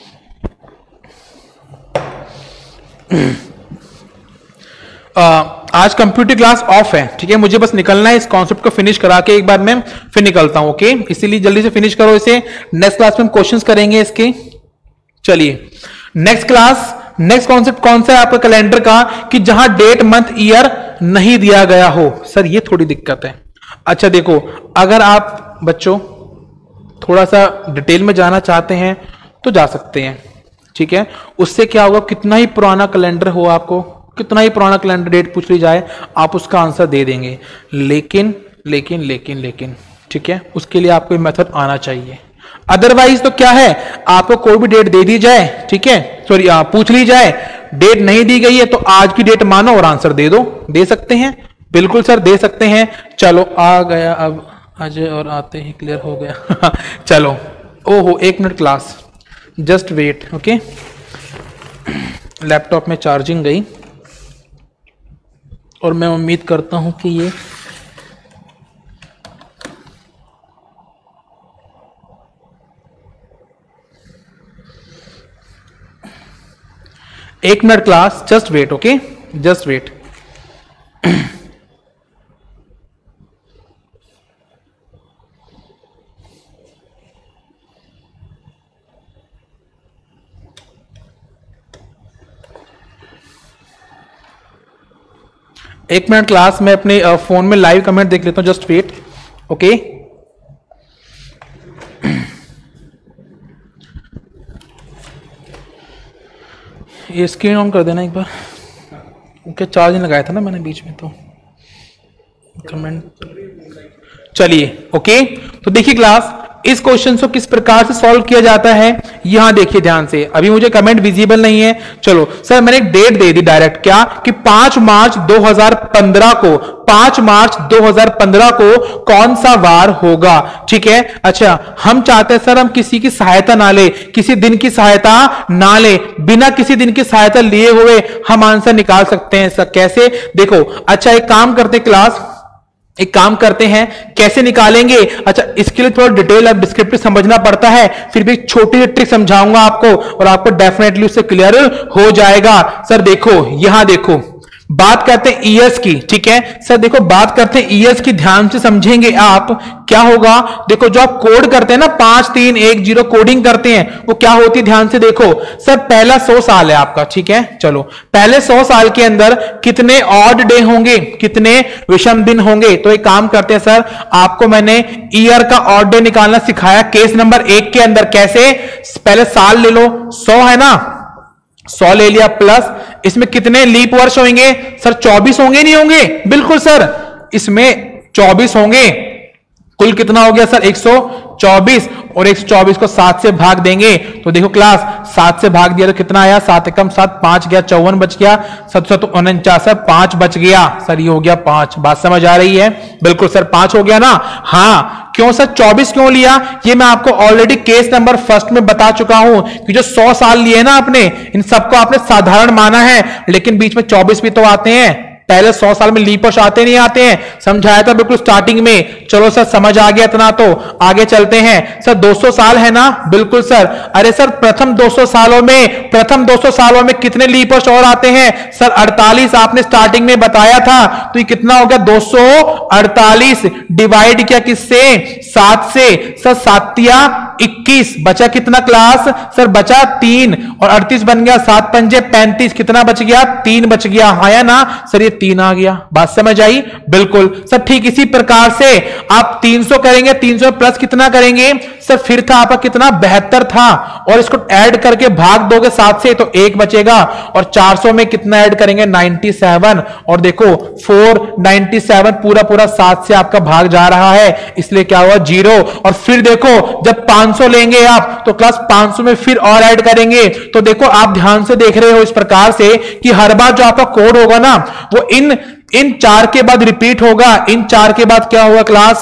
आ, आज कंप्यूटर क्लास ऑफ है, ठीक है, मुझे बस निकलना है, इस कॉन्सेप्ट को फिनिश करा के एक बार मैं फिर निकलता हूं, ओके, इसीलिए जल्दी से फिनिश करो इसे, नेक्स्ट क्लास में हम क्वेश्चंस करेंगे इसके। चलिए नेक्स्ट क्लास, नेक्स्ट कॉन्सेप्ट कौन सा है आपका कैलेंडर का, कि जहां डेट मंथ ईयर नहीं दिया गया हो। सर ये थोड़ी दिक्कत है। अच्छा देखो, अगर आप बच्चों थोड़ा सा डिटेल में जाना चाहते हैं तो जा सकते हैं, ठीक है, उससे क्या होगा, कितना ही पुराना कैलेंडर हो, आपको कितना ही पुराना कैलेंडर डेट पूछ ली जाए आप उसका आंसर दे देंगे, लेकिन लेकिन लेकिन लेकिन ठीक है, उसके लिए आपको मेथड आना चाहिए। अदरवाइज तो क्या है, आपको कोई भी डेट दे दी जाए, ठीक है, सॉरी पूछ ली जाए, डेट नहीं दी गई है तो आज की डेट मानो और आंसर दे दो, दे सकते हैं, बिल्कुल सर दे सकते हैं। चलो आ गया, अब अजय और आते ही क्लियर हो गया चलो, ओहो एक minute class, just wait, okay, laptop में चार्जिंग गई और मैं उम्मीद करता हूं कि ये एक minute class, just wait, okay, just wait. एक मिनट क्लास, मैं अपने फोन में लाइव कमेंट देख लेता हूं, जस्ट वेट, ओके। ये स्क्रीन ऑन कर देना एक बार, क्योंकि चार्ज नहीं लगाया था ना मैंने बीच में, तो कमेंट। चलिए ओके, तो देखिए क्लास, इस क्वेश्चन को किस प्रकार से सॉल्व किया जाता है, यहां देखिए ध्यान से, अभी मुझे कमेंट विजिबल नहीं है। चलो सर मैंने एक डेट दे दी डायरेक्ट, क्या कि पांच मार्च दो हज़ार पंद्रह को, पांच मार्च दो हज़ार पंद्रह को कौन सा वार होगा, ठीक है। अच्छा हम चाहते हैं सर हम किसी की सहायता ना ले, किसी दिन की सहायता ना ले, बिना किसी दिन की सहायता लिए हुए हम आंसर निकाल सकते हैं। सर कैसे, देखो, अच्छा एक काम करते क्लास, एक काम करते हैं, कैसे निकालेंगे। अच्छा इसके लिए थोड़ा डिटेल अब डिस्क्रिप्टिव समझना पड़ता है, फिर भी एक छोटी सी ट्रिक समझाऊंगा आपको और आपको डेफिनेटली उससे क्लियर हो जाएगा। सर देखो यहां देखो, बात करते हैं ईयर्स की, ठीक है सर, देखो बात करते हैं ईयर्स की, ध्यान से समझेंगे आप, क्या होगा, देखो जो आप कोड करते हैं ना, पांच तीन एक जीरो कोडिंग करते हैं, वो क्या होती है, ध्यान से देखो। सर पहला सौ साल है आपका, ठीक है, चलो पहले सौ साल के अंदर कितने ऑड डे होंगे, कितने विषम दिन होंगे। तो एक काम करते हैं सर, आपको मैंने ईयर का ऑड डे निकालना सिखाया केस नंबर एक के अंदर, कैसे, पहले साल ले लो, सौ है ना, सौ ले लिया, प्लस इसमें कितने लीप वर्ष होंगे, सर चौबीस होंगे, नहीं होंगे, बिल्कुल सर इसमें चौबीस होंगे, कुल कितना हो गया सर एक सौ चौबीस, और एक सौ चौबीस को सात से भाग देंगे तो देखो क्लास, सात से भाग दिया तो कितना आया, सात एकम सात, पांच गया, चौवन बच गया, सत सत उनचास, पांच बच गया, सर ये हो गया पांच। बात समझ आ रही है, बिल्कुल सर पांच हो गया ना, हाँ क्यों सर चौबीस क्यों लिया, ये मैं आपको ऑलरेडी केस नंबर फर्स्ट में बता चुका हूं कि जो सौ साल लिए ना आपने, इन सबको आपने साधारण माना है, लेकिन बीच में चौबीस भी तो आते हैं, पहले सौ साल में लीप वर्ष आते नहीं आते हैं, समझाया था बिल्कुल स्टार्टिंग में। चलो सर समझ आ गया इतना, तो आगे चलते हैं। सर दो सौ साल है ना, बिल्कुल सर, अरे सर प्रथम दो सौ सालों में, प्रथम दो सौ सालों में कितने लीप वर्ष और आते हैं, सर अड़तालीस आपने स्टार्टिंग में बताया था, तो ये कितना हो गया, दो सौ अड़तालीस, डिवाइड किया किससे, सात से, सर सातिया इक्कीस, बचा कितना क्लास, सर बचा तीन, और अड़तीस बन गया, सात पंजे पैंतीस, कितना बच गया, तीन बच गया, आया ना सर, ये तीन आ गया। बात समझ आई, बिल्कुल सर। ठीक इसी प्रकार से आप तीन सौ करेंगे, तीन सौ प्लस कितना करेंगे सर, फिर था आपका कितना, बहत्तर था, और इसको ऐड करके भाग दोगे सात से तो एक बचेगा, और चार सौ में कितना ऐड करेंगे, सत्तानवे, और देखो चार सौ सत्तानवे पूरा पूरा सात से आपका भाग जा रहा है, इसलिए क्या हुआ, जीरो। और फिर देखो जब पांच सौ लेंगे आप तो क्लास पांच सौ में फिर और ऐड करेंगे, तो देखो आप ध्यान से देख रहे हो इस प्रकार से कि हर बार जो आपका कोड होगा ना, वो इन इन चार के बाद रिपीट होगा, इन चार के बाद क्या होगा क्लास,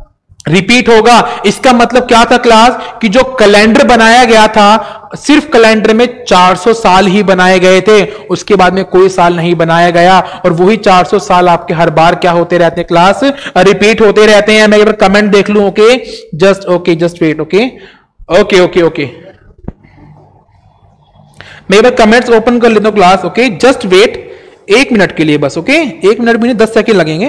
रिपीट होगा। इसका मतलब क्या था क्लास, कि जो कैलेंडर बनाया गया था, सिर्फ कैलेंडर में चार सौ साल ही बनाए गए थे, उसके बाद में कोई साल नहीं बनाया गया, और वही चार सौ साल आपके हर बार क्या होते रहते हैं क्लास, रिपीट होते रहते हैं। मैं एक बार कमेंट देख लूं, okay just okay just wait, okay okay okay okay मैं एक बार कमेंट्स ओपन कर लेता हूं क्लास, ओके जस्ट वेट एक मिनट के लिए बस, ओके, एक मिनट भी नहीं, दस सेकेंड लगेंगे।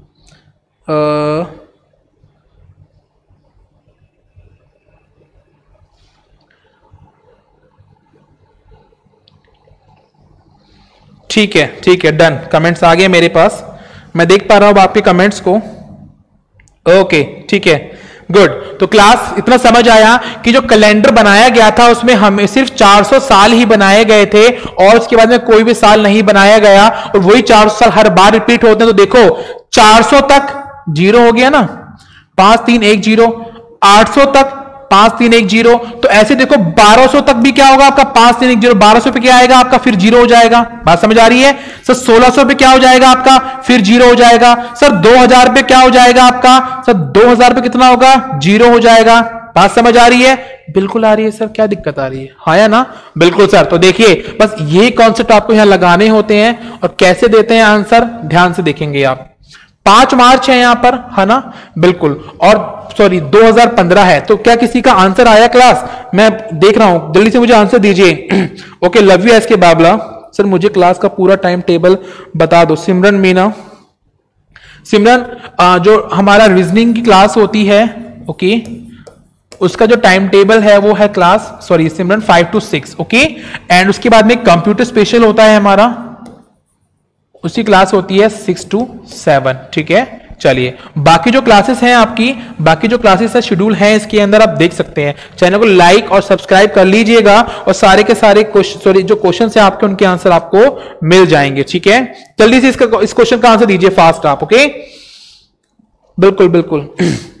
ठीक है ठीक है, डन। कमेंट्स आ गए मेरे पास, मैं देख पा रहा हूं आपके कमेंट्स को। ओके ठीक है, गुड। तो क्लास इतना समझ आया कि जो कैलेंडर बनाया गया था उसमें हमें सिर्फ चार सौ साल ही बनाए गए थे और उसके बाद में कोई भी साल नहीं बनाया गया, और वही चार सौ साल हर बार रिपीट होते हैं। तो देखो चार सौ तक जीरो हो गया ना, पांच तीन एक जीरो, आठ सौ तक पांच तीन एक जीरो, तो ऐसे देखो बारह सौ तक भी क्या होगा आपका, पांच तीन एक जीरो, बारह सौ पे क्या आएगा आपका, फिर जीरो हो जाएगा। बात समझ आ रही है सर? सोलह सौ पे क्या हो जाएगा आपका, फिर जीरो हो जाएगा। सर दो हज़ार पे क्या हो जाएगा आपका, सर दो हज़ार पे कितना होगा, जीरो हो जाएगा। बात समझ आ रही है? बिल्कुल आ रही है सर, क्या दिक्कत आ रही है? हाँ या ना? बिल्कुल सर। तो देखिए बस ये कॉन्सेप्ट आपको यहां लगाने होते हैं, और कैसे देते हैं आंसर ध्यान से देखेंगे आप। पांच मार्च है यहां पर, है ना? बिल्कुल। और सॉरी दो हज़ार पंद्रह है, तो क्या किसी का आंसर आया क्लास? मैं देख रहा हूं, जल्दी से मुझे आंसर दीजिए। ओके, लव यू एस के बाबला। सर मुझे क्लास का पूरा टाइम टेबल बता दो। सिमरन मीना, सिमरन जो हमारा रीजनिंग की क्लास होती है, ओके, उसका जो टाइम टेबल है वो है class, sorry Simran, five to six, okay. And उसके बाद में कंप्यूटर स्पेशल होता है हमारा, उसकी क्लास होती है सिक्स टू सेवन, ठीक है। चलिए बाकी जो क्लासेस हैं आपकी, बाकी जो क्लासेस है शेड्यूल हैं इसके अंदर आप देख सकते हैं। चैनल को लाइक और सब्सक्राइब कर लीजिएगा, और सारे के सारे सॉरी जो क्वेश्चन है आपके, उनके आंसर आपको मिल जाएंगे, ठीक है। जल्दी से इसका इस क्वेश्चन का आंसर दीजिए फास्ट आप, ओके। बिल्कुल बिल्कुल।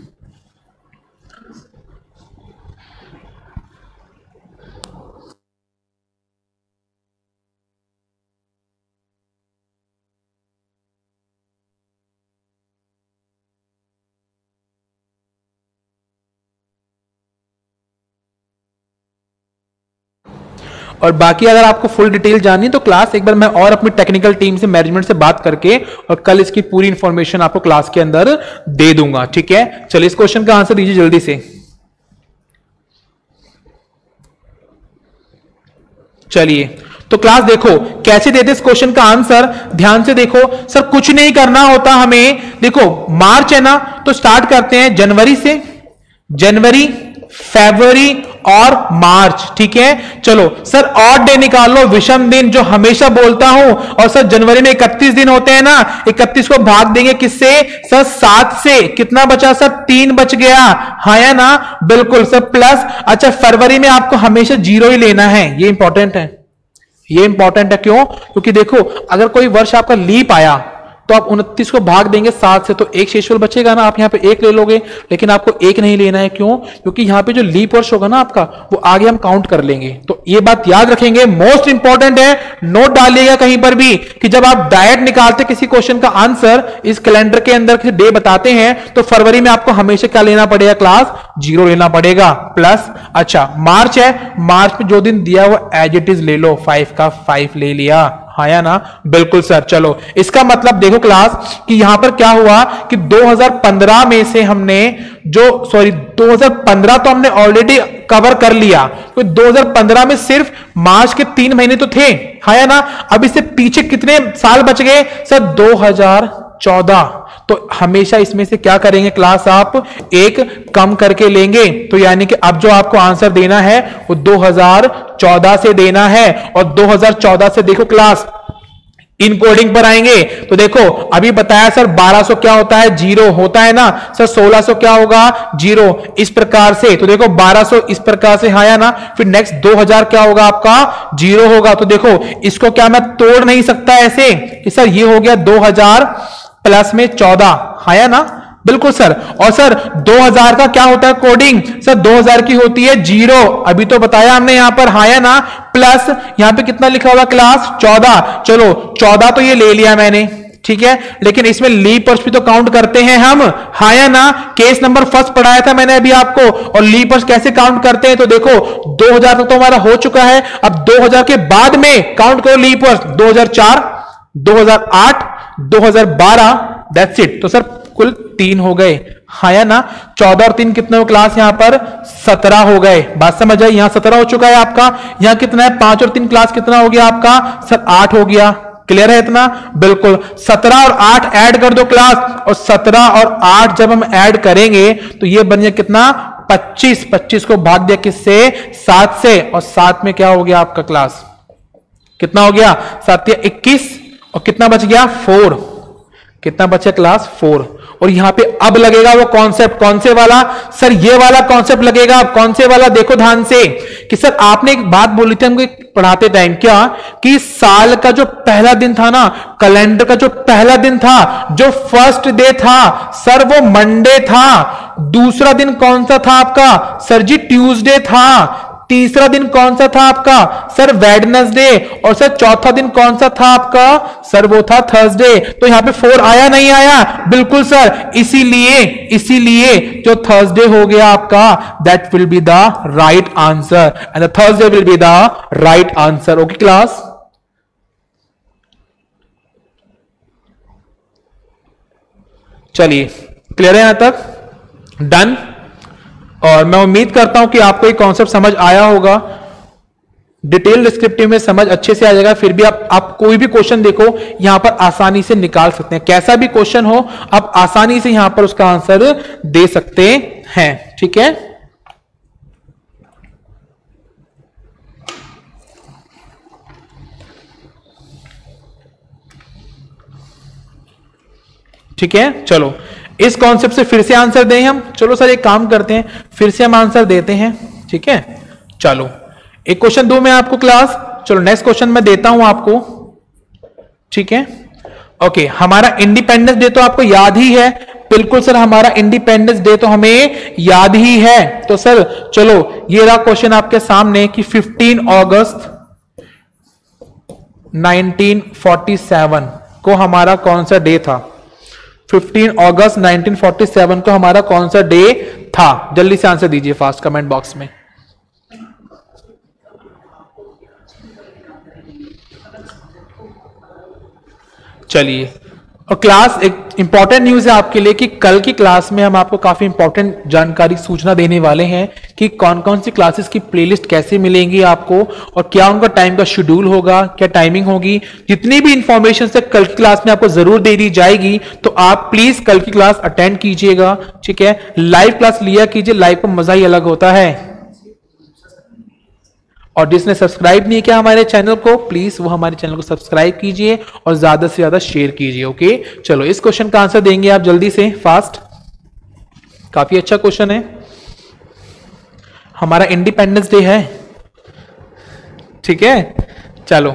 और बाकी अगर आपको फुल डिटेल जाननी तो क्लास एक बार मैं और अपनी टेक्निकल टीम से, मैनेजमेंट से बात करके और कल इसकी पूरी इंफॉर्मेशन आपको क्लास के अंदर दे दूंगा, ठीक है। चलिए इस क्वेश्चन का आंसर दीजिए जल्दी से। चलिए तो क्लास देखो कैसे देते इस क्वेश्चन का आंसर, ध्यान से देखो। सर कुछ नहीं करना होता हमें, देखो मार्च है ना, तो स्टार्ट करते हैं जनवरी से, जनवरी, फरवरी और मार्च, ठीक है। चलो सर ऑड डे निकाल लो, विषम दिन, जो हमेशा बोलता हूं। और सर जनवरी में इकतीस दिन होते हैं ना, इकतीस को भाग देंगे किससे, सर सात से, कितना बचा सर, तीन बच गया, हाँ या ना? बिल्कुल सर। प्लस अच्छा फरवरी में आपको हमेशा जीरो ही लेना है, ये इंपॉर्टेंट है, ये इंपॉर्टेंट है। क्यों? क्योंकि देखो अगर कोई वर्ष आपका लीप आया तो आप उनतीस को भाग देंगे सात से, तो एक शेषफल बचेगा ना, आप यहां पे एक ले लोगे, लेकिन आपको एक नहीं लेना है। क्यों? क्योंकि यहां पे जो लीप वर्ष होगा ना आपका, वो आगे हम काउंट कर लेंगे। तो ये बात याद रखेंगे, मोस्ट इंपॉर्टेंट है, नोट डालिएगा कहीं पर भी कि जब आप डायरेक्ट निकालते किसी क्वेश्चन का आंसर, इस कैलेंडर के अंदर किसी डे बताते हैं, तो फरवरी में आपको हमेशा क्या लेना पड़ेगा क्लास, जीरो लेना पड़ेगा। प्लस अच्छा मार्च है, मार्च में जो दिन दिया वो एज इट इज ले लो, फाइव का फाइव ले लिया, हाँ या ना? बिल्कुल सर। चलो इसका मतलब देखो क्लास कि यहां पर क्या हुआ कि दो हज़ार पंद्रह में से हमने जो सॉरी दो हज़ार पंद्रह तो हमने ऑलरेडी कवर कर लिया, तो दो हज़ार पंद्रह में सिर्फ मार्च के तीन महीने तो थे, हाँ या ना? अब इससे पीछे कितने साल बच गए सर, दो हज़ार चौदह। तो हमेशा इसमें से क्या करेंगे क्लास, आप एक कम करके लेंगे। तो यानी कि अब जो आपको आंसर देना है वो दो हज़ार चौदह से देना है, और दो हज़ार चौदह से देखो क्लास इनकोडिंग पर आएंगे। तो देखो अभी बताया सर बारह सौ क्या होता है, जीरो होता है ना सर, सोलह सौ क्या होगा, जीरो, इस प्रकार से। तो देखो बारह सौ इस प्रकार से, हाँ या ना? फिर नेक्स्ट दो हज़ार क्या होगा आपका, जीरो होगा। तो देखो इसको क्या मैं तोड़ नहीं सकता ऐसे कि सर ये हो गया दो हज़ार प्लस में चौदह, हाँ या ना? बिल्कुल सर। और सर दो हज़ार का क्या होता है कोडिंग, सर दो हज़ार की होती है जीरो, अभी तो बताया हमने यहां पर, हाँ या ना? प्लस यहां पे कितना लिखा हुआ क्लास, चौदह। चलो चौदह तो ये ले लिया मैंने, ठीक है, लेकिन इसमें लीप वर्ष भी तो काउंट करते हैं हम, हाँ या ना? केस नंबर फर्स्ट पढ़ाया था मैंने अभी आपको, और लीप वर्ष कैसे काउंट करते हैं। तो देखो दो हज़ार तक तो हमारा हो चुका है, अब दो हज़ार के बाद में काउंट करो लीप वर्ष, दो हज़ार चार, दो हज़ार आठ, दो हज़ार बारह, दैट्स इट। तो सर कुल तीन हो गए, हाँ या ना? चौदह और तीन कितने हो क्लास, यहां पर सत्रह हो गए। बात समझ आई? यहां सत्रह हो चुका है आपका, यहां कितना है, पांच और तीन क्लास कितना हो गया आपका, सर आठ हो गया। क्लियर है इतना? बिल्कुल। सत्रह और आठ ऐड कर दो क्लास, और सत्रह और आठ जब हम ऐड करेंगे तो ये बन गया कितना? पच्चीस। पच्चीस को भाग दिया किससे? सात से, और सात में क्या हो गया आपका क्लास? कितना हो गया? सात या इक्कीस, और कितना बच गया? फोर। कितना बचा क्लास? फोर। और यहां पे अब लगेगा वो कॉन्सेप्ट, कौन से वाला सर? ये वाला कॉन्सेप्ट लगेगा। अब कौन से वाला? देखो ध्यान से कि सर आपने एक बात बोली थी हमको पढ़ाते टाइम, क्या कि साल का जो पहला दिन था ना, कैलेंडर का जो पहला दिन था, जो फर्स्ट डे था सर, वो मंडे था। दूसरा दिन कौन सा था आपका? सर जी ट्यूसडे था। तीसरा दिन कौन सा था आपका? Sir Wednesday. और सर चौथा दिन कौन सा था आपका? सर वो था थर्सडे। तो यहां पे फोर आया नहीं आया? बिल्कुल सर। इसीलिए इसीलिए जो थर्सडे हो गया आपका, that will be the right answer, and the Thursday will be the right answer. Okay class? चलिए, क्लियर है यहां तक? डन। और मैं उम्मीद करता हूं कि आपको ये कॉन्सेप्ट समझ आया होगा। डिटेल डिस्क्रिप्टिव में समझ अच्छे से आ जाएगा। फिर भी आप आप कोई भी क्वेश्चन देखो यहां पर आसानी से निकाल सकते हैं। कैसा भी क्वेश्चन हो आप आसानी से यहां पर उसका आंसर दे सकते हैं। ठीक है, ठीक है। चलो, इस कॉन्सेप्ट से फिर से आंसर दें हम। चलो सर एक काम करते हैं, फिर से हम आंसर देते हैं। ठीक है, चलो एक क्वेश्चन दूं मैं आपको क्लास। चलो नेक्स्ट क्वेश्चन मैं देता हूं आपको। ठीक है, ओके। हमारा इंडिपेंडेंस डे तो आपको याद ही है। बिल्कुल सर, हमारा इंडिपेंडेंस डे तो हमें याद ही है। तो सर चलो ये रहा क्वेश्चन आपके सामने कि पंद्रह अगस्त नाइनटीन फोर्टी सेवन को हमारा कौन सा डे था? पंद्रह अगस्त नाइनटीन फोर्टी सेवन को हमारा कौन सा डे था? जल्दी से आंसर दीजिए फास्ट कमेंट बॉक्स में। चलिए, और क्लास एक इंपॉर्टेंट न्यूज है आपके लिए कि कल की क्लास में हम आपको काफी इंपॉर्टेंट जानकारी सूचना देने वाले हैं कि कौन कौन सी क्लासेस की प्लेलिस्ट कैसे मिलेंगी आपको, और क्या उनका टाइम का शेड्यूल होगा, क्या टाइमिंग होगी। जितनी भी इंफॉर्मेशन से कल की क्लास में आपको जरूर दे दी जाएगी, तो आप प्लीज कल की क्लास अटेंड कीजिएगा। ठीक है, लाइव क्लास लिया कीजिए, लाइव का मजा ही अलग होता है। और जिसने सब्सक्राइब नहीं किया हमारे चैनल को, प्लीज वो हमारे चैनल को सब्सक्राइब कीजिए और ज्यादा से ज्यादा शेयर कीजिए। ओके, चलो इस क्वेश्चन का आंसर देंगे आप जल्दी से फास्ट। काफी अच्छा क्वेश्चन है। हमारा इंडिपेंडेंस डे है। ठीक है, चलो।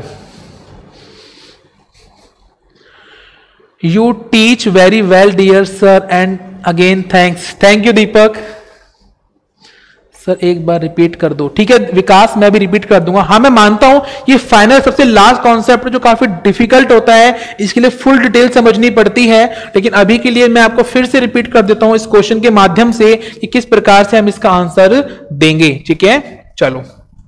You teach very well dear sir, and again thanks. Thank you Deepak. Sir एक बार रिपीट कर दो। ठीक है विकास, मैं भी रिपीट कर दूंगा। हाँ मैं मानता हूं ये फाइनल सबसे लास्ट कॉन्सेप्ट जो काफी डिफिकल्ट होता है, इसके लिए फुल डिटेल समझनी पड़ती है, लेकिन अभी के लिए मैं आपको फिर से रिपीट कर देता हूं इस क्वेश्चन के माध्यम से कि किस प्रकार से हम इसका आंसर देंगे। ठीक है, चलो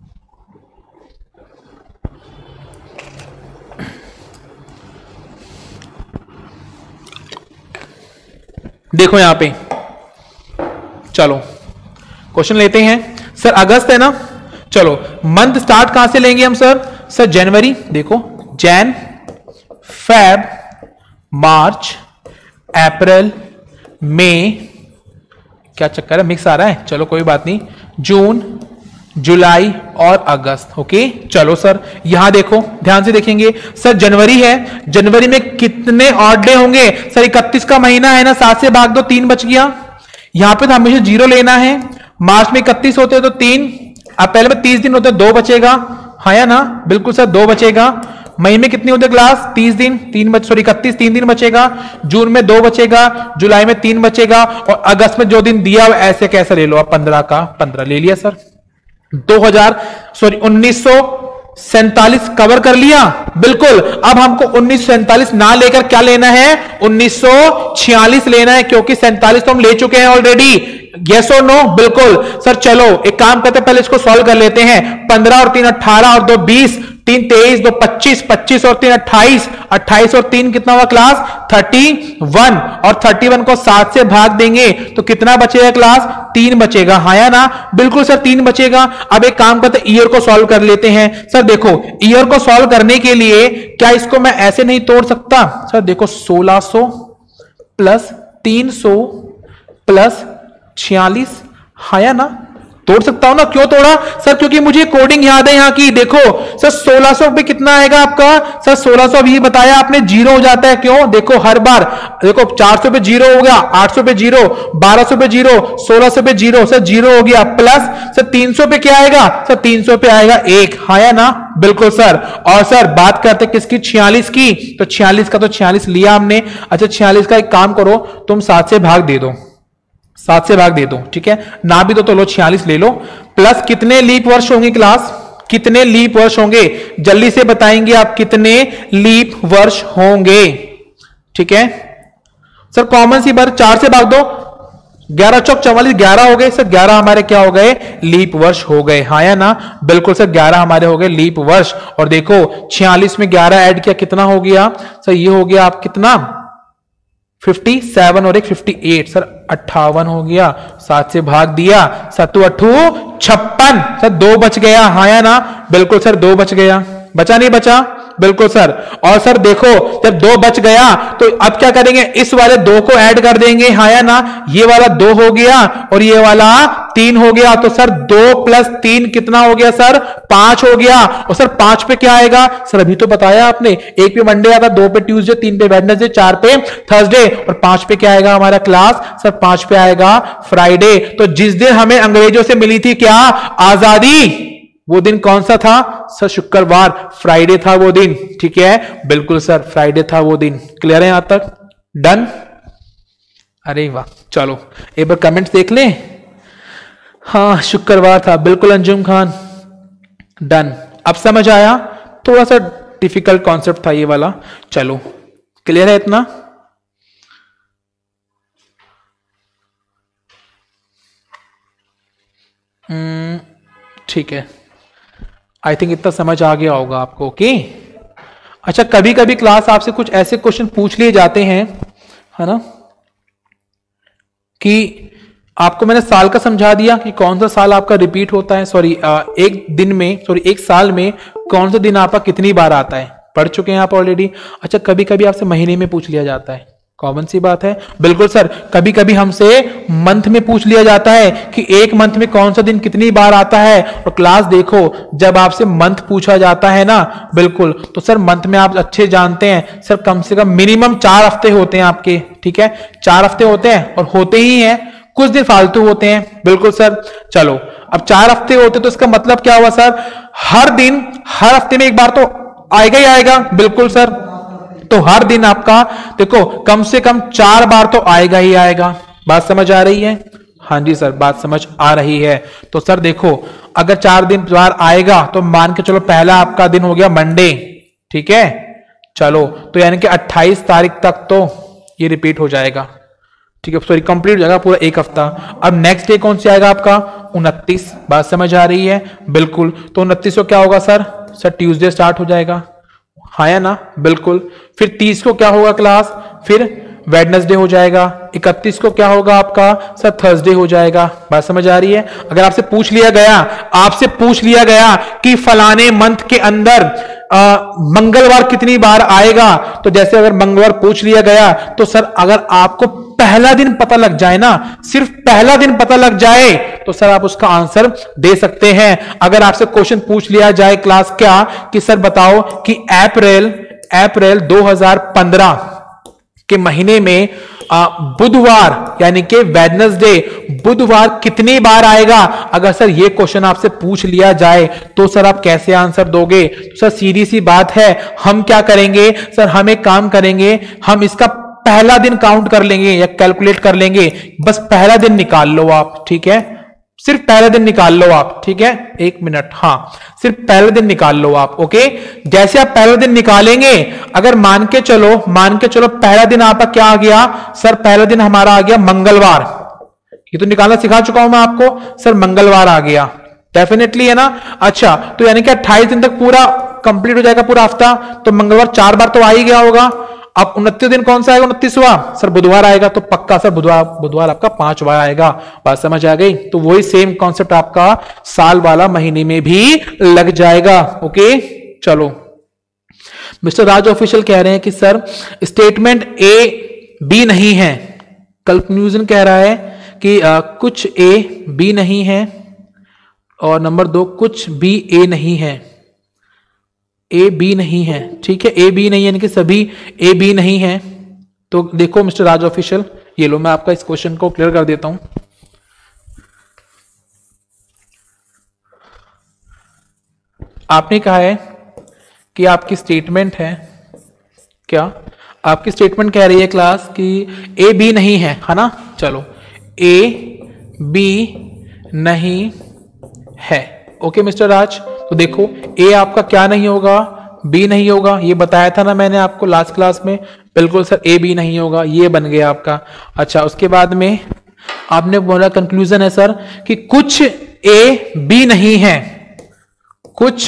देखो यहां पे, चलो क्वेश्चन लेते हैं। सर अगस्त है ना, चलो मंथ स्टार्ट कहां से लेंगे हम सर? सर जनवरी, देखो जैन, फेब, मार्च, अप्रैल, मई, क्या चक्कर है, मिक्स आ रहा है, चलो कोई बात नहीं, जून, जुलाई और अगस्त। ओके चलो सर यहां देखो, ध्यान से देखेंगे। सर जनवरी है, जनवरी में कितने ऑड डे होंगे? सर इकतीस का महीना है ना, सात से भाग दो, तीन बच गया। यहां पे तो हमेशा जीरो लेना है। मार्च में इकतीस होते हैं तो तीन, अप्रैल में तीस दिन होते हैं, दो बचेगा। हाँ या ना? बिल्कुल सर दो बचेगा। मई में कितने होते क्लास? तीस दिन, तीन बच सॉरी इकतीस, तीन दिन बचेगा। जून में दो बचेगा, जुलाई में तीन बचेगा, और अगस्त में जो दिन दिया हुआ ऐसे कैसे ले लो आप, पंद्रह का पंद्रह ले लिया सर। दो हजार सॉरी उन्नीस सौ सैंतालीस कवर कर लिया। बिल्कुल, अब हमको उन्नीस सौ सैंतालीस ना लेकर क्या लेना है? उन्नीस सौ छियालीस लेना है, क्योंकि सैंतालीस तो हम ले चुके हैं ऑलरेडी। यस और नो? बिल्कुल सर। चलो एक काम करते हैं, पहले इसको सॉल्व कर लेते हैं। पंद्रह और तीन अठारह और दो बीस, तीन तेईस, दो पच्चीस, पच्चीस और तीन अट्ठाईस, अट्ठाईस और तीन कितना हुआ क्लास थर्टी वन, और थर्टी वन को सात से भाग देंगे तो कितना बचेगा क्लास, तीन बचेगा, हाँ या ना, बिल्कुल सर तीन बचेगा। अब एक काम करते ईयर को सॉल्व कर लेते हैं। सर देखो ईयर को सॉल्व करने के लिए क्या इसको मैं ऐसे नहीं तोड़ सकता, सर देखो सोलह सौ प्लस तीन सौ प्लस छियालीस, हाँ या ना, तोड़ सकता हूं ना, क्यों तोड़ा सर, क्योंकि मुझे कोडिंग याद है यहाँ की। देखो सर सोलह सौ पे कितना आएगा आपका, सर सोलह सौ भी बताया आपने जीरो हो जाता है, क्यों, देखो हर बार देखो चार सौ पे जीरो हो गया, आठ सौ पे जीरो, बारह सौ पे जीरो, सोलह सौ पे जीरो, सर जीरो हो गया, प्लस सर तीन सौ पे क्या आएगा, सर तीन सौ पे आएगा एक, हाँ या ना, बिल्कुल सर। और सर बात करते किसकी, छियालीस की, तो छियालीस का तो छियालीस लिया हमने। अच्छा छियालीस का एक काम करो, तुम सात से भाग दे दो, सात से भाग दे दो, ठीक है ना भी दो तो लो छियालीस ले लो, प्लस कितने लीप वर्ष होंगे क्लास, कितने लीप वर्ष होंगे, जल्दी से बताएंगे आप कितने लीप वर्ष होंगे, ठीक है सर कॉमन सी बार चार से भाग दो, ग्यारह चौक चौवालीस, ग्यारह हो गए सर, ग्यारह हमारे क्या हो गए, लीप वर्ष हो गए, हाँ या ना, बिल्कुल सर ग्यारह हमारे हो गए लीप वर्ष। और देखो छियालीस में ग्यारह ऐड किया कितना हो गया सर, ये हो गया आप कितना सत्तावन और एक अट्ठावन, सर अट्ठावन हो गया, सात से भाग दिया, सत्तू अट्ठू छप्पन, सर दो बच गया, हाँ या ना, बिल्कुल सर दो बच गया, बचा नहीं बचा, बिल्कुल सर। और सर देखो जब दो बच गया तो अब क्या करेंगे, इस वाले दो को ऐड कर देंगे, हाँ या ना, ये वाला दो हो गया और ये वाला तीन हो गया, तो सर दो प्लस तीन कितना हो गया सर, पांच हो गया। और सर पांच पे क्या आएगा, सर अभी तो बताया आपने, एक पे मंडे आता, दो पे ट्यूसडे, तीन पे वेडनेसडे, चार पे थर्सडे, और पांच पे क्या आएगा हमारा क्लास, सर पांच पे आएगा फ्राइडे। तो जिस दिन हमें अंग्रेजों से मिली थी क्या आजादी, वो दिन कौन सा था सर, शुक्रवार, फ्राइडे था वो दिन, ठीक है बिल्कुल सर फ्राइडे था वो दिन। क्लियर है यहां तक, डन, अरे वाह, चलो एक बार कमेंट्स देख लें, हाँ शुक्रवार था, बिल्कुल अंजुम खान, डन। अब समझ आया, थोड़ा सा डिफिकल्ट कॉन्सेप्ट था ये वाला, चलो क्लियर है इतना। ठीक है, आई थिंक इतना समझ आ गया होगा आपको, ओके। अच्छा कभी कभी क्लास आपसे कुछ ऐसे क्वेश्चन पूछ लिए जाते हैं, है ना, कि आपको मैंने साल का समझा दिया कि कौन सा साल आपका रिपीट होता है, सॉरी एक दिन में, सॉरी एक साल में कौन सा दिन आपका कितनी बार आता है, पढ़ चुके हैं आप ऑलरेडी। अच्छा कभी कभी आपसे महीने में पूछ लिया जाता है, कॉमन सी बात है, बिल्कुल सर। कभी कभी हमसे मंथ में पूछ लिया जाता है कि एक मंथ में कौन सा दिन कितनी बार आता है। और क्लास देखो जब आपसे मंथ पूछा जाता है ना, बिल्कुल, तो सर मंथ में आप अच्छे जानते हैं सर कम से कम मिनिमम चार हफ्ते होते हैं आपके, ठीक है चार हफ्ते होते हैं, और होते ही हैं, कुछ दिन फालतू होते हैं, बिल्कुल सर। चलो अब चार हफ्ते होते तो इसका मतलब क्या हुआ सर, हर दिन हर हफ्ते में एक बार तो आएगा ही आएगा, बिल्कुल सर। तो हर दिन आपका देखो कम से कम चार बार तो आएगा ही आएगा, बात समझ आ रही है, हाँ जी सर बात समझ आ रही है। तो सर देखो अगर चार दिन बार आएगा तो मान के चलो पहला आपका दिन हो गया मंडे, ठीक है चलो, तो यानी कि अट्ठाईस तारीख तक तो ये रिपीट हो जाएगा, ठीक है सॉरी कंप्लीट हो जाएगा पूरा एक हफ्ता। अब नेक्स्ट डे कौन सी आएगा आपका उनतीस, बात समझ आ रही है, बिल्कुल। तो उनतीस को क्या होगा सर, सर ट्यूसडे स्टार्ट हो जाएगा, हाँ या ना, बिल्कुल। फिर तीस को क्या होगा क्लास, फिर वेडनेसडे हो जाएगा। इकतीस को क्या होगा आपका सर, थर्सडे हो जाएगा, बात समझ आ रही है। अगर आपसे पूछ लिया गया आपसे पूछ लिया गया कि फलाने मंथ के अंदर आ, मंगलवार कितनी बार आएगा, तो जैसे अगर मंगलवार पूछ लिया गया तो सर अगर आपको पहला दिन पता लग जाए ना, सिर्फ पहला दिन पता लग जाए तो सर आप उसका आंसर दे सकते हैं। अगर आपसे क्वेश्चन पूछ लिया जाए क्लास क्या कि सर बताओ कि अप्रैल अप्रैल दो हज़ार पंद्रह के महीने में बुधवार यानी कि वेडनेसडे बुधवार कितनी बार आएगा, अगर सर ये क्वेश्चन आपसे पूछ लिया जाए तो सर आप कैसे आंसर दोगे। तो सर सीधी सी बात है, हम क्या करेंगे सर, हम एक काम करेंगे, हम इसका पहला दिन काउंट कर लेंगे या कैलकुलेट कर लेंगे, बस पहला दिन निकाल लो आप, ठीक है सिर्फ पहला दिन निकाल लो आप, ठीक है एक मिनट, हाँ सिर्फ पहले दिन निकाल लो आप, ओके। जैसे आप पहला दिन निकालेंगे, अगर मान के चलो मान के चलो पहला दिन आपका क्या आ गया सर, पहला दिन हमारा आ गया मंगलवार, ये तो निकालना सिखा चुका हूं मैं आपको, सर मंगलवार आ गया डेफिनेटली, है ना। अच्छा तो यानी कि अट्ठाईस दिन तक पूरा कंप्लीट हो जाएगा पूरा हफ्ता, तो मंगलवार चार बार तो आ ही गया होगा। अब उनतीस दिन कौन सा आएगा? उनतीसवां सर बुधवार आएगा, तो पक्का सर बुधवार बुधवार आपका पांच बार आएगा। बात समझ आ गई? तो वही सेम कॉन्सेप्ट आपका साल वाला महीने में भी लग जाएगा। ओके चलो, मिस्टर राज ऑफिशियल कह रहे हैं कि सर स्टेटमेंट ए बी नहीं है। कंक्लूजन कह रहा है कि आ, कुछ ए बी नहीं है, और नंबर दो कुछ बी ए नहीं है। ए बी नहीं है, ठीक है, ए बी नहीं है यानी कि सभी ए बी नहीं है। तो देखो मिस्टर राज ऑफिशियल, ये लो मैं आपका इस क्वेश्चन को क्लियर कर देता हूं। आपने कहा है कि आपकी स्टेटमेंट है क्या, आपकी स्टेटमेंट कह रही है क्लास कि ए बी नहीं है, है ना। चलो, ए बी नहीं है। ओके मिस्टर राज, तो देखो ए आपका क्या नहीं होगा? बी नहीं होगा, ये बताया था ना मैंने आपको लास्ट क्लास में। बिल्कुल सर, ए बी नहीं होगा, ये बन गया आपका। अच्छा, उसके बाद में आपने बोला कंक्लूजन है सर कि कुछ ए बी नहीं है, कुछ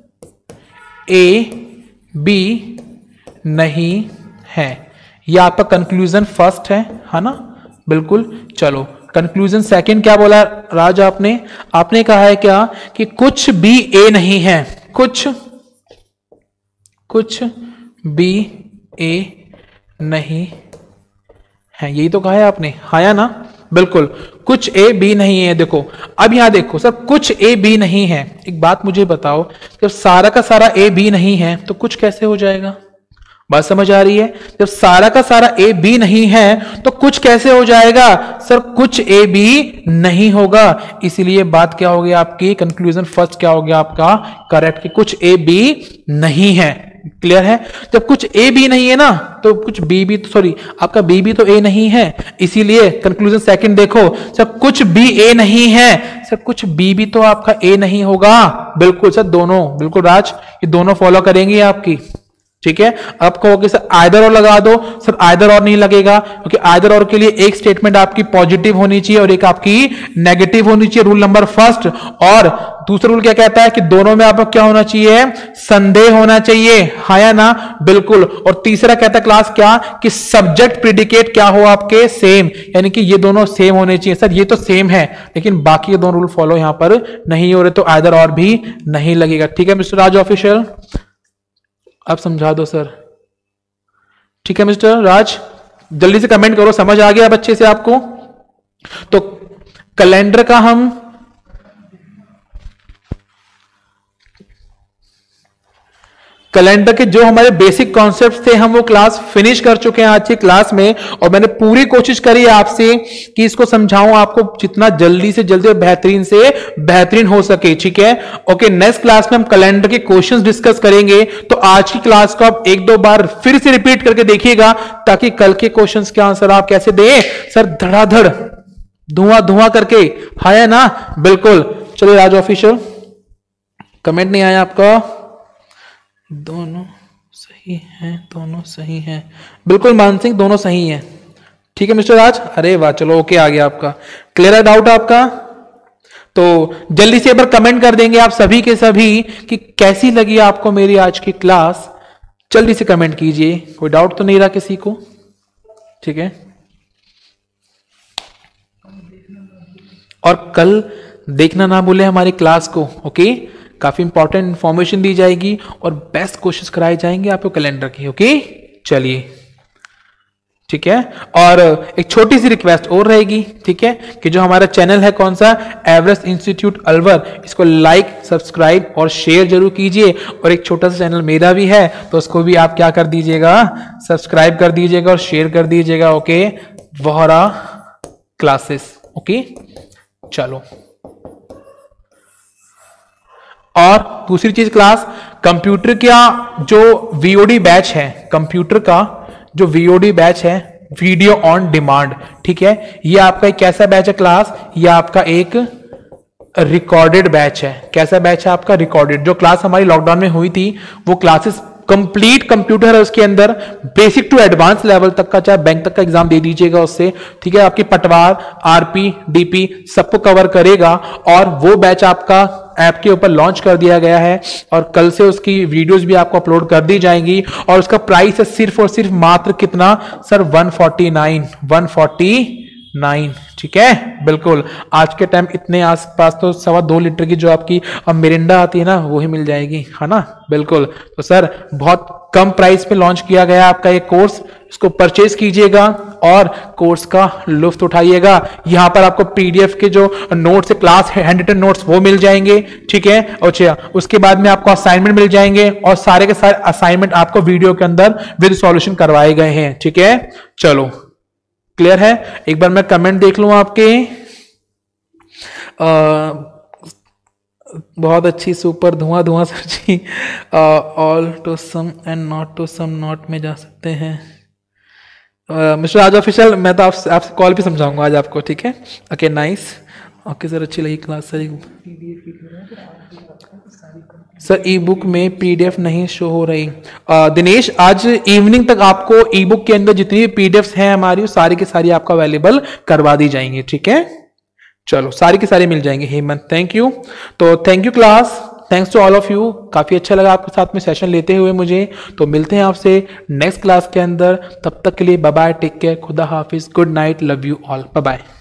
ए बी नहीं है। यह आपका कंक्लूजन फर्स्ट है, है ना। बिल्कुल, चलो कंक्लूजन सेकंड क्या बोला राज आपने? आपने कहा है क्या कि कुछ बी ए नहीं है, कुछ कुछ बी ए नहीं है, यही तो कहा है आपने, हाँ या ना। बिल्कुल, कुछ ए बी नहीं है। देखो अब यहां देखो सर, कुछ ए बी नहीं है। एक बात मुझे बताओ, जब सारा का सारा ए बी नहीं है तो कुछ कैसे हो जाएगा? बात समझ आ रही है? जब सारा का सारा ए बी नहीं है तो कुछ कैसे हो जाएगा? सर कुछ ए बी नहीं होगा। इसीलिए बात क्या हो गई आपकी? कंक्लूजन फर्स्ट क्या हो गया आपका? करेक्ट, कि कुछ ए बी नहीं है। क्लियर है? जब कुछ ए बी नहीं है ना तो कुछ बी भी, सॉरी आपका बी भी तो ए नहीं है। इसीलिए कंक्लूजन सेकंड देखो सर, कुछ बी ए नहीं है, सर कुछ बी भी तो आपका ए नहीं होगा। बिल्कुल सर, दोनों, बिल्कुल राज, ये दोनों फॉलो करेंगे आपकी। ठीक है, अब कहोगे सर आइदर और लगा दो, सर आइदर और नहीं लगेगा, क्योंकि आइदर और के लिए एक स्टेटमेंट आपकी पॉजिटिव होनी चाहिए और एक आपकी नेगेटिव होनी चाहिए, रूल नंबर फर्स्ट। और दूसरा रूल क्या कहता है कि दोनों में आपको क्या होना चाहिए? संदेह होना चाहिए, हाँ या ना। बिल्कुल। और तीसरा कहता है क्लास क्या, कि सब्जेक्ट प्रिडिकेट क्या हो आपके? सेम, यानी कि ये दोनों सेम होने चाहिए। सर ये तो सेम है, लेकिन बाकी ये दोनों रूल फॉलो यहां पर नहीं हो रहे, तो आइदर और भी नहीं लगेगा। ठीक है मिस्टर राज ऑफिशियल, आप समझा दो सर। ठीक है मिस्टर राज, जल्दी से कमेंट करो, समझ आ गया अब अच्छे से आपको? तो कैलेंडर का हम कैलेंडर के जो हमारे बेसिक कॉन्सेप्ट्स थे हम वो क्लास फिनिश कर चुके हैं आज की क्लास में, और मैंने पूरी कोशिश करी है आपसे कि इसको समझाऊं आपको जितना जल्दी से जल्दी और बेहतरीन से बेहतरीन हो सके। ठीक है, ओके। नेक्स्ट क्लास में हम कैलेंडर के क्वेश्चंस डिस्कस करेंगे, तो आज की क्लास को आप एक दो बार फिर से रिपीट करके देखिएगा, ताकि कल के क्वेश्चंस के आंसर आप कैसे दें? सर धड़ाधड़, धुआं धुआं करके, है ना। बिल्कुल। चलिए राज ऑफिशियल, कमेंट नहीं आया आपका? दोनों सही हैं, दोनों सही हैं। बिल्कुल मानसिंह, दोनों सही हैं। ठीक है मिस्टर राज, अरे वाह, चलो ओके, आ गया आपका। क्लियर है डाउट आपका? तो जल्दी से एक बार कमेंट कर देंगे आप सभी के सभी कि कैसी लगी आपको मेरी आज की क्लास। जल्दी से कमेंट कीजिए, कोई डाउट तो नहीं रहा किसी को? ठीक है, और कल देखना ना भूले हमारी क्लास को। ओके, काफी इंपॉर्टेंट इंफॉर्मेशन दी जाएगी और बेस्ट क्वेश्चंस कराए जाएंगे आपको कैलेंडर की। ओके चलिए, ठीक है। और एक छोटी सी रिक्वेस्ट और रहेगी, ठीक है, कि जो हमारा चैनल है कौन सा, एवरेस्ट इंस्टीट्यूट अलवर, इसको लाइक, सब्सक्राइब और शेयर जरूर कीजिए। और एक छोटा सा चैनल मेरा भी है, तो उसको भी आप क्या कर दीजिएगा, सब्सक्राइब कर दीजिएगा और शेयर कर दीजिएगा। Okay, Vohra classes. ओके चलो, और दूसरी चीज क्लास, कंप्यूटर का जो वीओडी बैच है, कंप्यूटर का जो वीओडी बैच है, वीडियो ऑन डिमांड, ठीक है, ये आपका एक कैसा बैच है क्लास, ये आपका एक रिकॉर्डेड बैच है। कैसा बैच है आपका? रिकॉर्डेड। जो क्लास हमारी लॉकडाउन में हुई थी वो क्लासेस कंप्लीट कंप्यूटर है, उसके अंदर बेसिक टू एडवांस लेवल तक का, चाहे बैंक तक का एग्जाम दे दीजिएगा उससे, ठीक है। आपकी पटवार, आरपी, डीपी सबको कवर करेगा। और वो बैच आपका ऐप के ऊपर लॉन्च कर दिया गया है और कल से उसकी वीडियोस भी आपको अपलोड कर दी जाएंगी और उसका प्राइस है सिर्फ और सिर्फ मात्र कितना sir one forty nine one forty nine. ठीक है, बिल्कुल आज के टाइम इतने आसपास तो सवा दो लीटर की जो आपकी मिरिंडा आती है ना वो ही मिल जाएगी, है ना। बिल्कुल, तो सर बहुत कम प्राइस पे लॉन्च किया गया आपका ये कोर्स, इसको परचेज कीजिएगा और कोर्स का लुत्फ उठाइएगा। यहां पर आपको पीडीएफ के जो नोट्स है, क्लास हैंड रिटन नोट्स वो मिल जाएंगे। ठीक है, अच्छा उसके बाद में आपको असाइनमेंट मिल जाएंगे और सारे के सारे असाइनमेंट आपको वीडियो के अंदर विद सॉल्यूशन करवाए गए हैं। ठीक है, चलो क्लियर है। एक बार मैं कमेंट देख लूं आपके। आ, बहुत अच्छी, सुपर, धुआं धुआं sir ji. All to sum and not to sum not में जा सकते हैं। मिस्टर राज ऑफिशियल, मैं तो आपसे आपसे कॉल पे समझाऊंगा आज आपको। ठीक है, ओके नाइस, ओके सर, अच्छी लगी class sir. Sir e book में पीडीएफ नहीं शो हो रही। आ, दिनेश आज इवनिंग तक आपको ई बुक के अंदर जितनी भी पीडीएफ हैं हमारी, सारी की सारी आपको अवेलेबल करवा दी जाएंगी। ठीक है, चलो सारी की सारी मिल जाएंगे। Hemant thank you. तो thank you class, thanks to all of you. काफी अच्छा लगा आपके साथ में सेशन लेते हुए मुझे। तो मिलते हैं आपसे नेक्स्ट क्लास के अंदर, तब तक के लिए बाय बाय, टेक केयर, खुदा हाफिज, good night, love you all, bye bye.